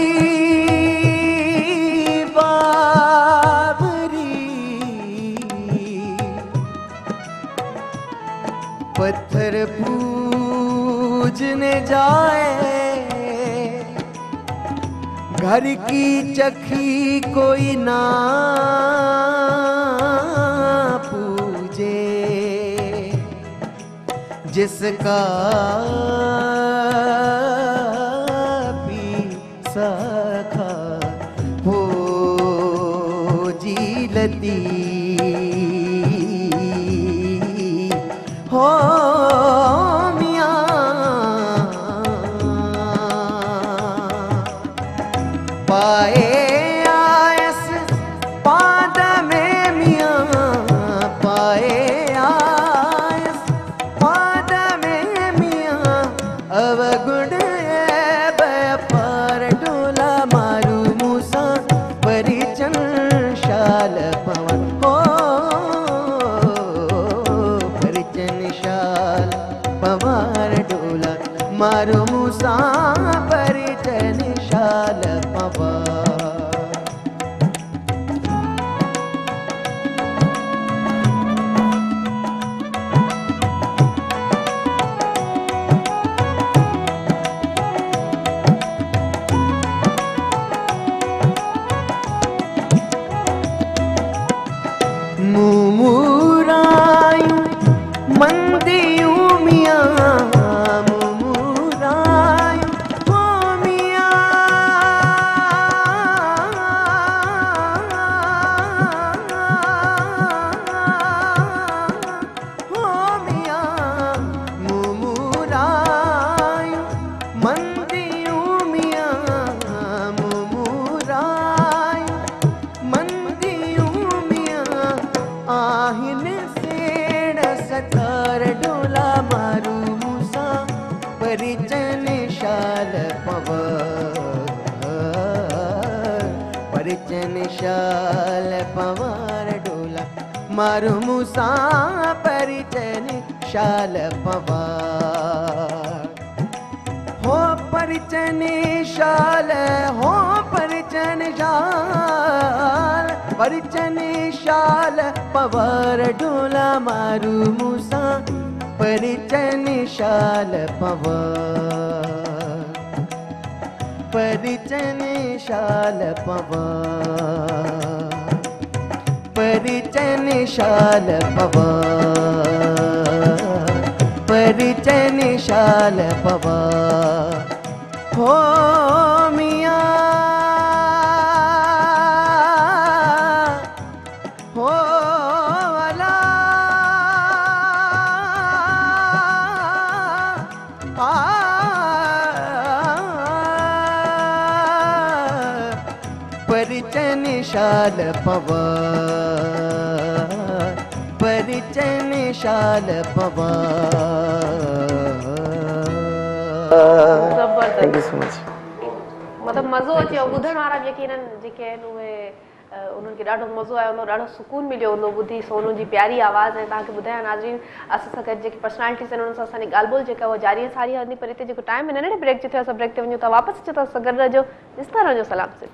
बाबरी, पत्थर पूजने जाए, घर की चखी कोई ना पूजे, जिसका भी सखा हो जीलती हो मियाँ, पाए आयस पाद में मियाँ, पाए आयस पाद में मियाँ, अवगुण व्यापार डोला, मारू मूसा परिचन शाल पवन। हो परिचन शाल पवार डोला, मारू मूसा परिचन शाल पवार। मुमुरायु मंदियु मियाँ, मुमुरायु हो मियाँ, हो मियाँ, मुमुरायु मंदियु मियाँ, मुमुरायु मंदियु मियाँ, आहिन सेड़ सतार डोला, मारू मूसा परिचन शाल पवार, परिचन शाल पवार डोला, मारू मूसा परिचन शाल पवार। हो परिचन शाल, हो परिचन शाल, परिचन शाल पवार डोला, मारू मूसा परिचन शाल पवार, परिचन शाल पवार, परिचन शाल पवार, परिचन शाल पवार। हो मियाँ हो वाला परिचन शाल पवार, परिचन शाल पवार। जबरदस्त, थैंक यू सो मच। मतलब मज़ो अचे ॿुधण वारा यकीनन जेके आहिनि उहे उन्हनि खे ॾाढो मज़ो आयो हूंदो, ॾाढो सुकून मिलियो हूंदो ॿुधी सोनू जी प्यारी आवाज़। ऐं तव्हांखे ॿुधायां नाज़रीन, असां सां गॾु जेके पर्सनैलिटीज़ आहिनि उन्हनि सां असांजी ॻाल्हि ॿोल जेका उहा जारी सारी हलंदी। पर हिते जेको टाइम आहे नंढे ब्रेक जो थियो, असां ब्रेक ते वञूं था, वापसि अचो था, असां गॾु रहिजो, ॾिसंदा रहिजो सलाम सिर्फ़।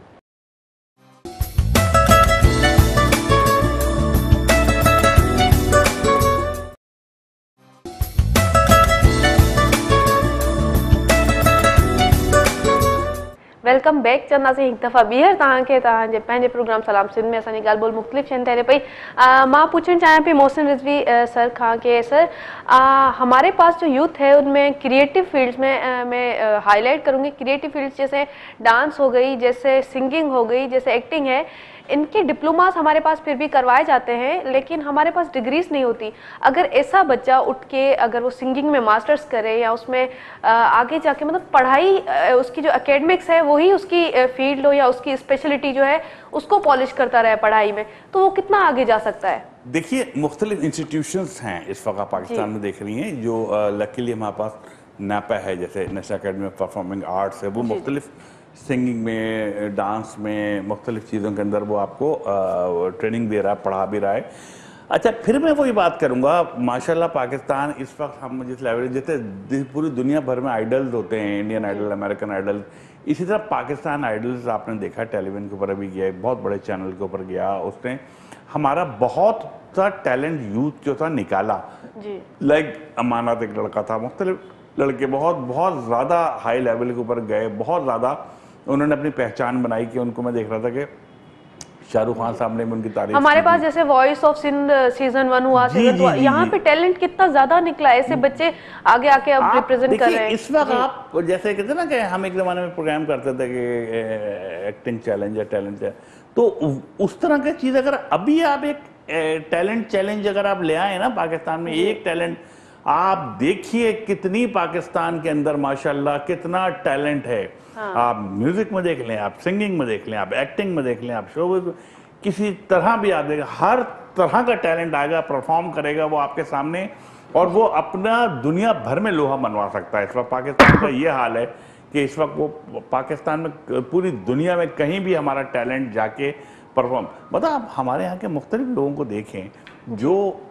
वेलकम बैक चवंदासीं हिकु दफ़ा ॿीहर तव्हांखे तव्हांजे पंहिंजे प्रोग्राम सलाम सिंध में। असांजी ॻाल्हि ॿोल मुख़्तलिफ़ शयुनि ते हले पई। मां पूछना चाहिए पई मोहसिन रिजवी सर खां कि सर हमारे पास जो यूथ है उनमें क्रिएटिव फील्ड्स में हाईलाइट करूँगी क्रिएटिव फील्ड्स जैसे डांस हो गई, जैसे सिंगिंग हो गई, जैसे एक्टिंग है, इनके डिप्लोमास हमारे पास फिर भी करवाए जाते हैं लेकिन हमारे पास डिग्रीज नहीं होती। अगर ऐसा बच्चा उठ के अगर वो सिंगिंग में मास्टर्स करे या उसमें आगे जाके मतलब पढ़ाई उसकी जो एकेडमिक्स है वही उसकी फील्ड हो या उसकी स्पेशलिटी जो है उसको पॉलिश करता रहे पढ़ाई में, तो वो कितना आगे जा सकता है? देखिए मुख्तलिफ इंस्टीट्यूशंस हैं इस वक्त पाकिस्तान में देख रही हैं जो लकीली हमारे पास नापा है, जैसे national academy of performing arts है, वो मुख्तलिफ सिंगिंग में, डांस में, मुख्तलिफ चीज़ों के अंदर वो आपको ट्रेनिंग दे रहा है, पढ़ा भी रहा है। अच्छा, फिर मैं वही बात करूँगा, माशाल्लाह पाकिस्तान इस वक्त हम जिस लेवल, जैसे पूरी दुनिया भर में आइडल्स होते हैं, इंडियन आइडल, अमेरिकन आइडल, इसी तरह पाकिस्तान आइडल्स आपने देखा टेलीविजन के ऊपर अभी गया, एक बहुत बड़े चैनल के ऊपर गया, उसने हमारा बहुत सा टैलेंट यूथ जो था निकाला। लाइक अमानत एक लड़का था, मुख्तलिफ लड़के बहुत ज़्यादा हाई लेवल के ऊपर गए, बहुत ज़्यादा उन्होंने अपनी पहचान बनाई कि उनको मैं देख रहा था कि शाहरुख खान साहब ने उनकी तारीफ। हमारे पास जैसे वॉइस ऑफ सिंध सीजन 1 हुआ, सीजन 2, यहाँ पे टैलेंट कितना ज्यादा निकला, ऐसे बच्चे आगे आके अब रिप्रेजेंट कर रहे हैं। इस वक्त आप जैसे कहते ना कि हम एक जमाने में प्रोग्राम करते थे कि एक्टिंग चैलेंज या टैलेंट है, तो उस तरह की चीज अगर अभी आप एक टैलेंट चैलेंज अगर आप ले आए ना पाकिस्तान में, एक टैलेंट आप देखिए कितनी पाकिस्तान के अंदर माशाल्लाह कितना टैलेंट है। आप म्यूजिक में देख लें, आप सिंगिंग में देख लें, आप एक्टिंग में देख लें, आप शो किसी तरह भी आप देखें, हर तरह का टैलेंट आएगा, परफॉर्म करेगा वो आपके सामने, और वो अपना दुनिया भर में लोहा मनवा सकता है। इस वक्त पाकिस्तान का ये हाल है कि इस वक्त वो पाकिस्तान में पूरी दुनिया में कहीं भी हमारा टैलेंट जाके परफॉर्म, मतलब आप हमारे यहाँ के मुख्तलिफ लोगों को देखें जो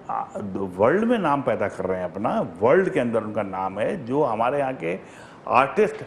वर्ल्ड में नाम पैदा कर रहे हैं, अपना वर्ल्ड के अंदर उनका नाम है, जो हमारे यहाँ के आर्टिस्ट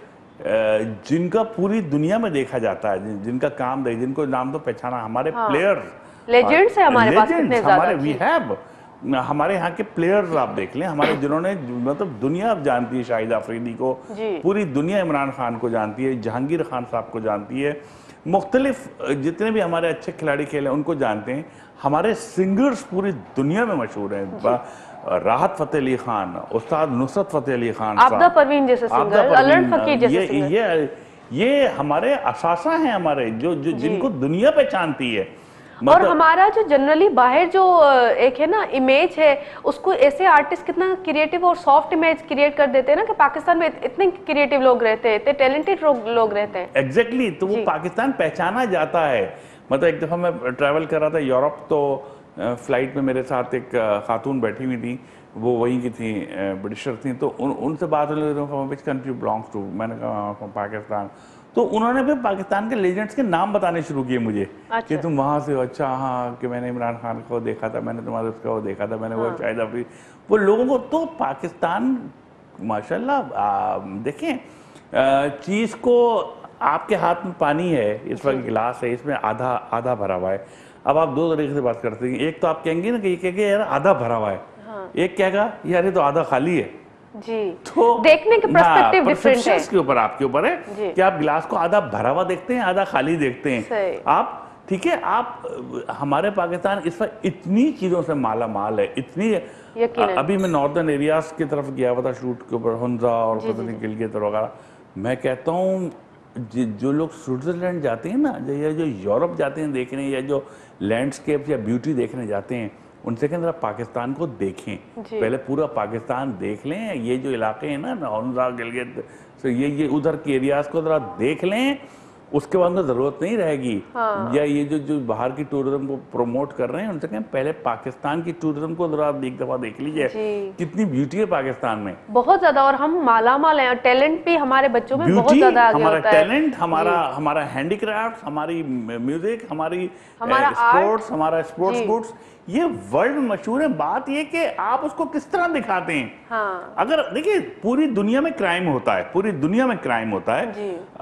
जिनका पूरी दुनिया में देखा जाता है, जिनका काम देख, जिनको नाम तो पहचाना, हमारे प्लेयर्स लेजेंड्स है हमारे पास, कितने हमारे वी हैव, हमारे यहाँ के प्लेयर्स आप देख लें, हमारे जिन्होंने मतलब दुनिया जानती है, शाहिद अफरीदी को पूरी दुनिया, इमरान खान को जानती है, जहांगीर खान साहब को जानती है, मुख्तलिफ जितने भी हमारे अच्छे खिलाड़ी खेले उनको जानते हैं, हमारे सिंगर्स पूरी दुनिया में मशहूर हैं, राहत फतेह अली खान, उस्ताद नुसरत फतेह अली खान, आबदा परवीन जैसे सिंगर, अलन फकीर जैसे सिंगर, ये हमारे असासा हैं हमारे, जो जिनको दुनिया पहचानती है। और हमारा जो जनरली बाहर जो एक है ना इमेज है, उसको ऐसे आर्टिस्ट कितना क्रिएटिव और सॉफ्ट इमेज क्रिएट कर देते हैं ना कि पाकिस्तान में इतने क्रिएटिव लोग रहते हैं, इतने टैलेंटेड लोग रहते हैं। एग्जैक्टली, तो वो पाकिस्तान पहचाना जाता है। मतलब एक दफ़ा मैं ट्रैवल कर रहा था यूरोप, तो फ्लाइट में मेरे साथ एक खातून बैठी हुई थी, वो वहीं की थी, ब्रिटिशर थी, तो उनसे बात हो, विच कंट्री बिलोंग्स टू, मैंने कहा पाकिस्तान, तो उन्होंने फिर पाकिस्तान के लेजेंड्स के नाम बताने शुरू किए मुझे। कि तुम वहाँ से हो, अच्छा हाँ, कि मैंने इमरान खान को देखा था, मैंने तुम्हारे उसका वो देखा था, मैंने वो शाहिद अफरीदी, वो लोगों को, तो पाकिस्तान माशाल्लाह देखें चीज़ को, आपके हाथ में पानी है, इस वक्त गिलास है, इसमें आधा भरा हुआ है। अब आप दो तरीके से बात करते हैं, एक तो आप कहेंगे ना कि ये कहेंगे यार आधा भरा हुआ है, एक कहेगा यार ये तो आधा खाली है। जी, तो देखने के पर्सपेक्टिव डिफरेंट है, के ऊपर आपके ऊपर है कि आप गिलास को आधा भरा हुआ देखते हैं, आधा खाली देखते हैं आप। ठीक है, आप हमारे पाकिस्तान इस वक्त इतनी चीजों से माला माल है, इतनी, अभी मैं नॉर्दर्न एरियाज की तरफ गया हुआ था शूट के ऊपर, हुंजा और गिलगित वगैरह, मैं कहता हूँ जो लोग स्विट्जरलैंड जाते हैं ना, या जो यूरोप जाते हैं देखने, या जो लैंडस्केप या ब्यूटी देखने जाते हैं, उनसे कहते हैं पाकिस्तान को देखें, पहले पूरा पाकिस्तान देख लें, ये जो इलाके हैं ना, हुंजा गिलगित, तो ये उधर के एरियाज को जरा देख लें, उसके बाद तो जरूरत नहीं रहेगी। या ये जो बाहर की टूरिज्म को प्रमोट कर रहे हैं उनसे कहें पहले पाकिस्तान की टूरिज्म को जरा एक दफा देख लीजिए, कितनी ब्यूटी है पाकिस्तान में, बहुत ज्यादा। और हम मालामाल हैं, टैलेंट भी हमारे बच्चों में बहुत ज्यादा आगे हमारा होता है। टैलेंट, हमारा हैंडीक्राफ्ट, हमारी म्यूजिक, हमारा स्पोर्ट्स, हमारा स्पोर्ट्स गुड्स, ये वर्ल्ड मशहूर है। बात ये कि आप उसको किस तरह दिखाते हैं। हाँ। अगर देखिए पूरी दुनिया में क्राइम होता है, पूरी दुनिया में क्राइम होता है,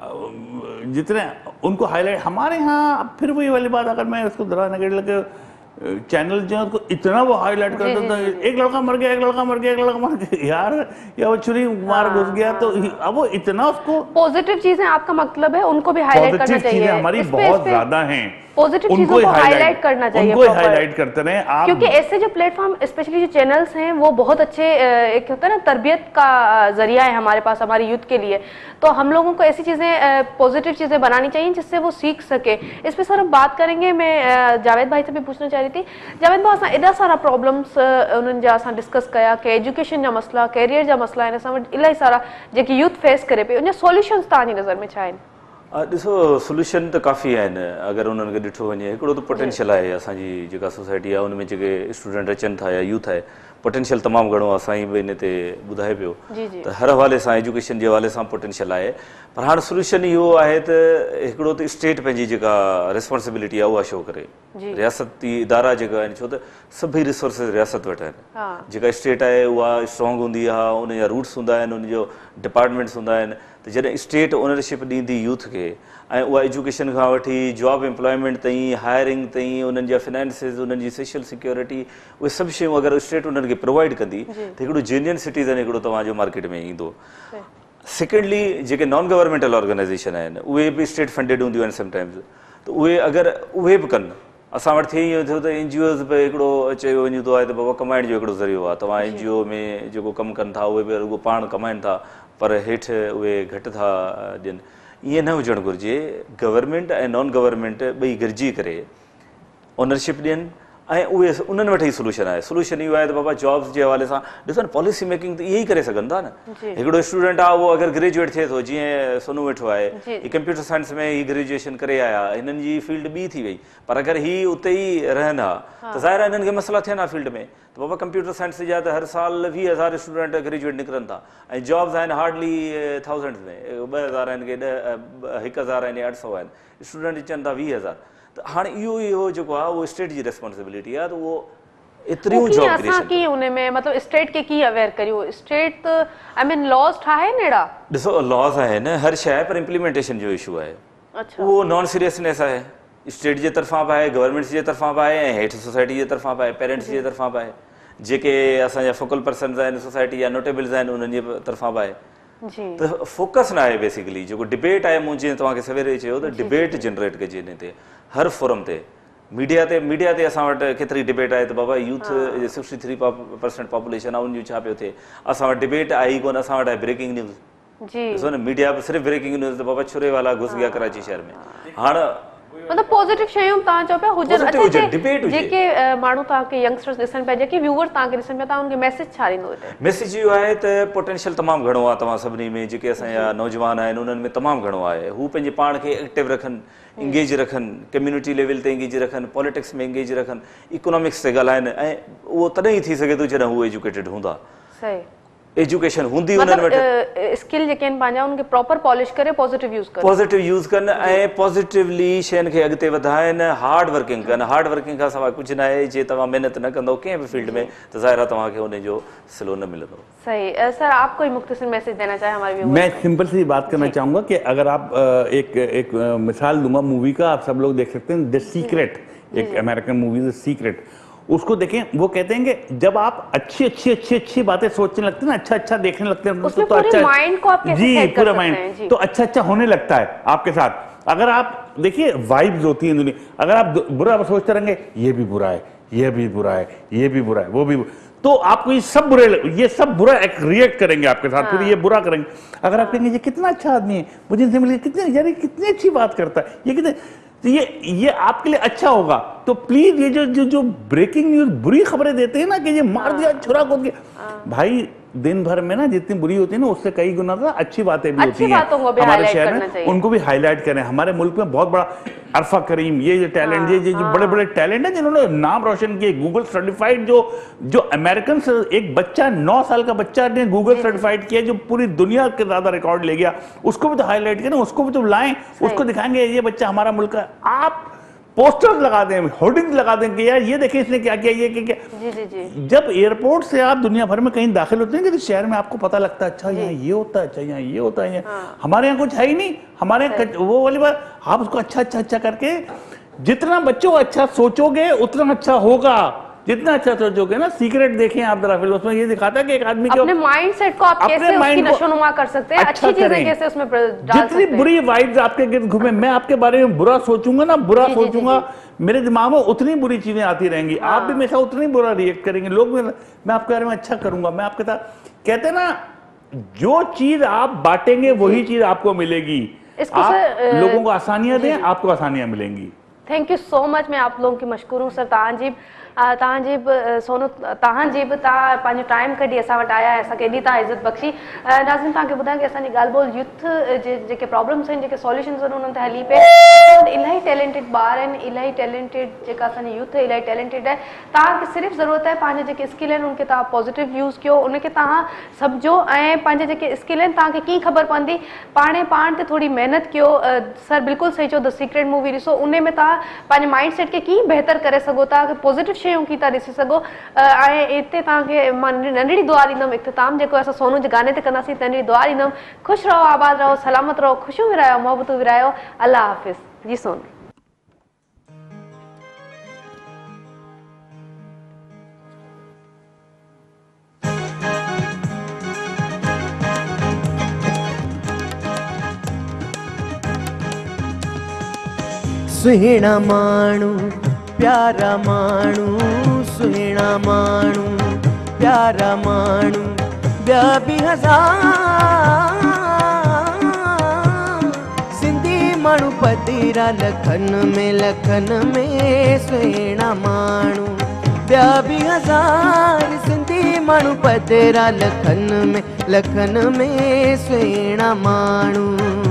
जितने उनको हाईलाइट, हमारे यहाँ फिर वही वाली बात, अगर मैं उसको जरा नेगेटिव लगे चैनल जो उसको इतना वो हाईलाइट करता था, एक लड़का मर गया, एक लड़का मर गया, एक लड़का मर गया, यार या वो छुरी मार घुस गया, तो अब वो इतना उसको पॉजिटिव चीजें, आपका मतलब है उनको भी हाईलाइट करना चाहिए। हमारी बहुत ज्यादा हैं, पॉजिटिव चीजों को हाईलाइट करना चाहिए, उनको हाईलाइट करते रहे आप, क्योंकि ऐसे जो प्लेटफॉर्म, स्पेशली जो चैनल्स हैं, वो बहुत अच्छे एक होता है ना तरबियत का जरिया है हमारे पास, हमारे यूथ के लिए। तो हम लोगों को ऐसी चीजें, पॉजिटिव चीजें बनानी चाहिए जिससे वो सीख सके। इस पे सर हम बात करेंगे। मैं जावेद भाई से भी पूछना चाह रही थी, जावेद भाई असां एॾा सारा प्रॉब्लम्स उन्हनि जा असां डिस्कस कया कि एजुकेशन जा मसला, कैरियर जा मसला आहिनि, असां वटि इलाही सारा जेके यूथ फेस करे पियो, उन सॉल्यूशंस तव्हांजी नज़र में छा आहिनि? ॾिसो सोल्यूशन त काफ़ी आहिनि, अगरि उन्हनि खे ॾिठो वञे। हिकिड़ो त पोटेंशियल आहे असांजी जेका सोसाइटी आहे, उनमें जेके स्टूडेंट अचनि था या यूथ आहे, पोटेंशियल तमामु घणो आहे। साईं बि हिन ते ॿुधाए पियो त हर हवाले सां एजुकेशन जे हवाले सां पोटेंशियल आहे। पर हाणे सोल्यूशन इहो आहे त हिकिड़ो त स्टेट पंहिंजी जेका रिस्पॉन्सिबिलिटी आहे उहा शो करे, रियासती इदारा जेका आहिनि, छो त सभई रिसोर्सिस रियासत वटि आहिनि। जेका स्टेट आहे उहा स्ट्रॉन्ग हूंदी आहे, उनजा रूट्स हूंदा आहिनि, उनजो डिपार्टमेंट्स हूंदा आहिनि। त जॾहिं स्टेट ओनरशिप ॾींदी यूथ खे, ऐं उहा एजुकेशन खां वठी जॉब एम्प्लॉयमेंट ताईं, हायरिंग ताईं, उन्हनि जा फिनेंसिस, उन्हनि जी सोशल सिक्योरिटी, उहे सभु शयूं अगरि स्टेट उन्हनि खे प्रोवाइड कंदी त हिकिड़ो जेन्युइन सिटीज़न हिकिड़ो तव्हांजो मार्केट में ईंदो। सेकेंडली, जेके नॉन गवर्नमेंटल ऑर्गेनाइज़ेशन आहिनि उहे बि स्टेट फंडेड हूंदियूं आहिनि समटाइम्स, त उहे अगरि उहे बि कनि। असां वटि थिए ईअं थियो त NGOs बि हिकिड़ो चयो वञे थो आहे त बाबा कमाइण जो हिकिड़ो ज़रियो आहे, तव्हां NGO में जेको कमु कनि था उहे बि रुॻो पाण कमाइनि था, पर हेठि उहे घटि था ॾियनि। ईअं न हुजणु घुरिजे। गवर्नमेंट ऐं नॉन गवर्नमेंट ॿई गॾिजी करे ओनरशिप ॾियनि, ऐं उहे उन्हनि वटि ई सोल्यूशन आहे। सोल्यूशन इहो आहे त बाबा जॉब्स जे हवाले सां ॾिसो न, पॉलिसी मेकिंग त इहे ई करे सघनि था न। हिकिड़ो स्टूडेंट आहे, उहो अगरि ग्रेजुएट थिए थो, जीअं सोनू वेठो आहे, ही कंप्यूटर साइंस में ही ग्रेजुएशन करे आया, हिननि जी फील्ड ॿी थी वई, पर अगरि ही उते ई रहनि हा त ज़ाहिर आहे हिननि खे मसइला थियनि हा फील्ड में। त बाबा कंप्यूटर साइंस जा त हर साल 20,000 स्टूडेंट ग्रेजुएट निकिरनि था, ऐं जॉब्स आहिनि हार्डली 1000 में, 2000 आहिनि के 1000 आहिनि या 800 आहिनि, स्टूडेंट अचनि था 20,000। त हाणे इहो जेको आहे उहो स्टेट जी रिस्पॉन्सिबिलिटी आहे, त उहो एतिरियूं जॉब असां कीअं उन में मतलब स्टेट के कीअं अवेयर करियो? स्टेट त आई मीन लॉज ठाहे न अहिड़ा? ॾिसो लॉज आहिनि हर शइ, पर इम्प्लीमेंटेशन जो इशू आहे। उहो नॉन सीरियसनेस आहे, स्टेट जे तरफ़ां बि आहे, गवर्नमेंट जे तरफ़ां बि आहे, ऐं हेठि सोसाइटी जे तरफ़ां बि आहे, पेरेंट्स जे तरफ़ां बि आहे, जेके असांजा फोकल पर्सन्स आहिनि सोसाइटी या नोटेबल्स आहिनि उन्हनि जे तरफ़ां बि आहे। त फोकस न आहे बेसिकली। जेको डिबेट आहे, मूं जीअं तव्हांखे सवेरे चयो त डिबेट जनरेट कजे हिन ते, हर फोरम ते, मीडिया ते असां वटि केतिरी डिबेट आहे त बाबा यूथ 63% पॉपुलेशन आहे, उनजो छा पियो थिए? असां वटि डिबेट आहे ई कोन, असां वटि आहे ब्रेकिंग न्यूज़। ॾिसो न, मीडिया बि सिर्फ़ु ब्रेकिंग न्यूज़, त बाबा छुरे वाला घुस गया कराची शहर में। हाणे मतलब पॉजिटिव शयूं तव्हां चओ पिया हुजनि, जेके माण्हू तव्हांखे यंगस्टर्स ॾिसनि पिया, जेके व्यूअर तव्हांखे ॾिसनि पिया, तव्हां उनखे मैसेज छा ॾींदो? मैसेज इहो आहे त पोटेंशियल तमामु घणो आहे तव्हां सभिनी में, जेके असांजा नौजवान आहिनि उन्हनि में तमामु घणो आहे। हू पंहिंजे पाण खे एक्टिव रखनि, इंगेज रखनि, कम्युनिटी लेवल ते इंगेज रखनि, पॉलिटिक्स में इंगेज रखनि, इकोनॉमिक्स ते ॻाल्हाइनि, ऐं उहो तॾहिं ई थी सघे थो जॾहिं हू एजुकेटेड हूंदा। सही एजुकेशन हूंदी उन्हनि वटि, स्किल जेके आहिनि पंहिंजा उनखे प्रॉपर पॉलिश करे पॉजिटिव यूज़ कनि, ऐं पॉजिटिवली शयुनि खे अॻिते वधाइनि, हार्ड वर्किंग कनि। हार्ड वर्किंग खां सवाइ कुझु न आहे। जे तव्हां महिनत न कंदो कंहिं बि फील्ड में, त ज़ाहिर आहे तव्हांखे उनजो सिलो न मिलंदो। सही। सर, आप कोई मुख्तसर मैसेज देना चाहे हमारे व्यूअर्स? मैं सिंपल सी बात करना चाहूँगा कि अगर आप एक मिसाल दूंगा मूवी का, आप सब लोग देख सकते हैं द सीक्रेट, एक अमेरिकन मूवी द सीक्रेट, उसको देखें। वो कहते हैं कि जब आप अच्छी बातें सोचने लगते हैं ना, अच्छा देखने लगते हैं, तो अच्छा माइंड को आप कैसे सेट कर सकते हैं? तो अच्छा होने लगता है आपके साथ। अगर आप देखिए वाइब्स होती हैं दुनिया, अगर आप बुरा सोचते रहेंगे, ये भी बुरा है, ये भी बुरा है, ये भी बुरा है, वो भी, तो आपको ये सब बुरा रिएक्ट करेंगे आपके साथ, फिर ये बुरा करेंगे। अगर आप कहेंगे ये कितना अच्छा आदमी है, मुझे इनसे मिले कितनी अच्छी बात करता है, ये कितने, तो ये आपके लिए अच्छा होगा। तो प्लीज ये जो ब्रेकिंग न्यूज बुरी खबरें देते हैं ना कि ये मार दिया छुरा कूद के, भाई दिन भर में ना जितनी बुरी होती है ना उससे कई गुना ज्यादा अच्छी बातें भी होती हैं हमारे शहर में, उनको भी हाईलाइट करें। हमारे मुल्क में बहुत बड़ा अरफा करीम, ये जो टैलेंट, ये जो बड़े बड़े टैलेंट है जिन्होंने नाम रोशन किए, गूगल सर्टिफाइड, जो अमेरिकन से एक बच्चा 9 साल का बच्चा ने गूगल सर्टिफाइड किया जो पूरी दुनिया के ज्यादा रिकॉर्ड ले गया, उसको भी तो हाईलाइट करें, उसको भी तो लाएं, उसको दिखाएंगे ये बच्चा हमारा मुल्क का। आप पोस्टर्स लगा दें, होर्डिंग्स लगा दें कि यार ये देखिए इसने क्या किया, ये क्या। जी जी जी। जब एयरपोर्ट से आप दुनिया भर में कहीं दाखिल होते हैं कि शहर में आपको पता लगता है अच्छा यहाँ ये होता है, अच्छा यहाँ ये होता है। हमारे यहाँ कुछ है ही नहीं, हमारे यहाँ वो वाली बात, आप उसको अच्छा अच्छा अच्छा करके जितना बच्चों को अच्छा सोचोगे उतना अच्छा होगा, जितना अच्छा सोचोगे ना। सीक्रेट देखें आप जरा फिल्म, उसमें ये दिखाता है कि एक आदमी अपने माइंडसेट को आप कैसे उसकी नशोनुमा कर सकते हैं, अच्छी चीजें कैसे उसमें डाल सकते हैं। जितनी बुरी वाइब्स आपके गिर्द घूमे, मैं आपके बारे में बुरा सोचूंगा ना, बुरा सोचूंगा, मेरे दिमाग में उतनी बुरी चीजें आती रहेंगी, आप भी मेरे साथ उतनी बुरा रिएक्ट करेंगे। लोग मैं आपके बारे में अच्छा करूंगा, मैं आपके साथ, कहते हैं ना जो चीज आप बांटेंगे वही चीज आपको मिलेगी। आप लोगों को आसानियां दें, आपको आसानियां मिलेंगी। थैंक यू सो मच, मैं आप लोगों की मशकूर हूँ सर। तव्हांजी सोनू, तव्हांजी बि तव्हां पंहिंजो टाइम कढी असां वटि आया, असांखे एॾी तव्हां इज़त बख़्शी। नाज़रीन तव्हांखे ॿुधायां कि असांजी ॻाल्हि ॿोल यूथ जे जेके प्रॉब्लम्स आहिनि, जेके सॉल्यूशंस आहिनि, उन्हनि ते हली पे। इलाही टैलेंटेड ॿार आहिनि, इलाही टैलेंटेड जेका असांजी यूथ आहे इलाही टैलेंटेड आहे। तव्हांखे सिर्फ़ु ज़रूरत आहे पंहिंजे जेके स्किल आहिनि उनखे तव्हां पॉज़िटिव यूज़ कयो, उनखे तव्हां सम्झो ऐं पंहिंजे जेके स्किल आहिनि तव्हांखे कीअं ख़बर पवंदी, पाण ते थोड़ी मेहनत कयो। सर बिल्कुलु सही चयो, द सीक्रेट मूवी ॾिसो, उन में तव्हां पंहिंजे माइंड सेट खे कीअं बहितर करे सघो था, पॉज़िटिव शयूं कीअं था ॾिसी सघो। ऐं हिते तव्हांखे मां नंढड़ी दुआ ॾींदमि, इख़्तिताम जेको असां सोनू जे गाने ते कंदासीं, नंढड़ी दुआ ॾींदमि। ख़ुशि रहो, आबाद रहो, सलामत रहो, ख़ुशियूं विरायो, मोहबतूं विरायो। अल्लाह हाफ़िज़ जी सोनू। सुहिणा माण्हू प्यारा माण्हू, सुहिणा माण्हू प्यारा माण्हू, ॿिया बि हज़ार सिंधी माण्हू पतीरा लखनि में सुहिणा माण्हू, ॿिया बि हज़ार सिंधी माण्हू पतीरा लखनि में सुहिणा माण्हू।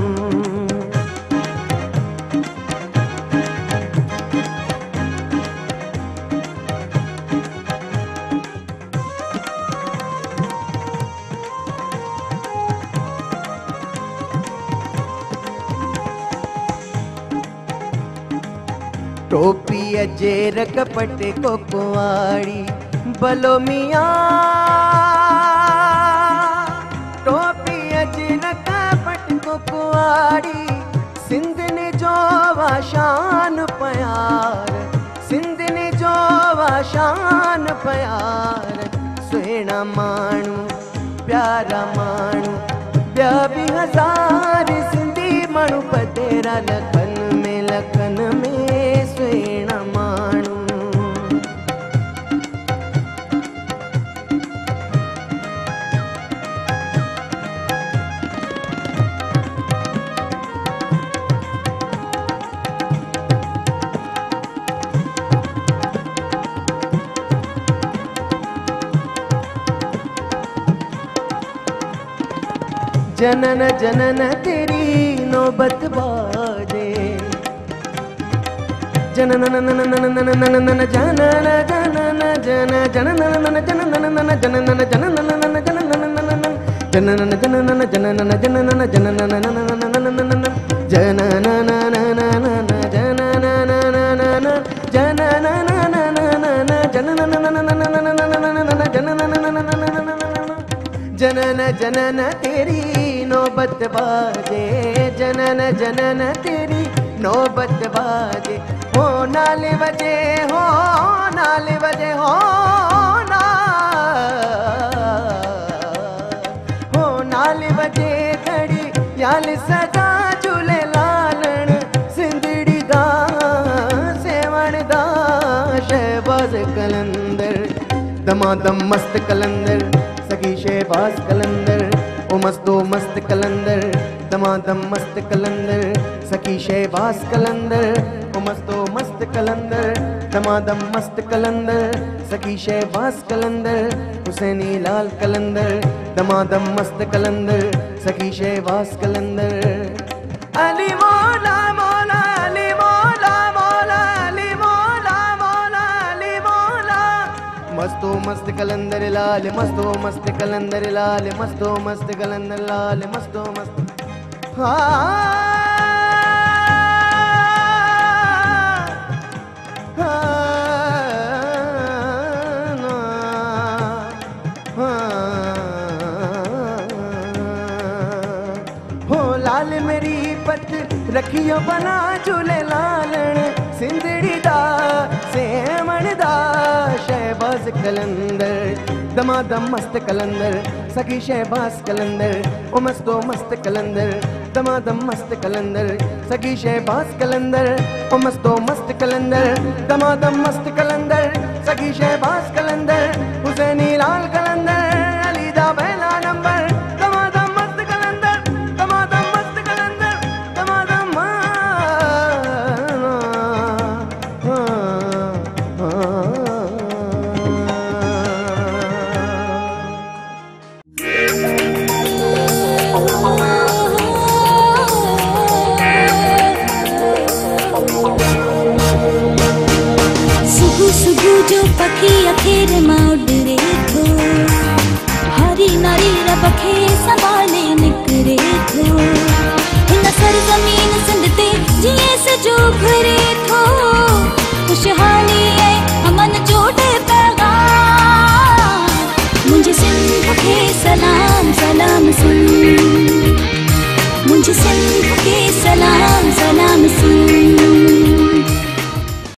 टोपी जेर कपट को कुंवारी भलो मियाँ, टोपी जेर कपट को कुंवारी, सिंधनी जो वाशान प्यार, सिंधनी जो वाशान प्यार, सुहिणा माण्हू प्यारा माण्हू, ॿिया बि हज़ार सिंधी माण्हू पतेरा लखनि में सुहिणा माण्हू। जनन जनन तेरी नौबत बाजे, जनन जनन जनन जनन जनन जनन जनन जनन जनन जनन जनन जनन जनन जनन तेरी नौबत बाजे, जनन जनन तेरी नौबत बाजे, हो नाले बजे हो नाले बजे हो ना, हो नाले बजे खड़ी याल सदा झूले लालण, सिंधड़ी दा सेवण दा शहबाज कलंदर, दमादम मस्त कलंदर, सगी शहबाज कलंदर, ओ मस्त कलंदर, दमादम मस्त कलंदर, सखी शहबाज कलंदर, ओ मस्त कलंदर। दमादम मस्त कलंदर सखी शहबाज कलंदर हुसैनी लाल कलंदर दमादम मस्त कलंदर सखी शहबाज कलंदर अली मौला मौला अली मौला मौला अली मौला मौला अली मौला मस्तो मस्त कलंदर लाल मस्तो मस्त कलंदर लाल मस्तो मस्त कलंदर लाल मस्तो मस्त हो लाल मेरी पत रखियो बना झूले लालण सिंधड़ी दा सेमण दा शहबाज कलंदर दमादम मस्त कलंदर सखी शहबाज कलंदर ओ मस्तो मस्त कलंदर दमादम मस्त कलंदर सखी शहबाज कलंदर ओ मस्तो मस्त कलंदर दमादम मस्त कलंदर सखी शहबाज कलंदर हुसैनी लाल कलंदर अली दा पहला नंबर दमादम मस्त कलंदर दमादम मस्त कलंदर दमादम जो पखी अखेर मां उडरे थो हरी नारी रब खे संभाले निकरे थो हिन सरज़मीन सिंध ते जीअं सजो घरे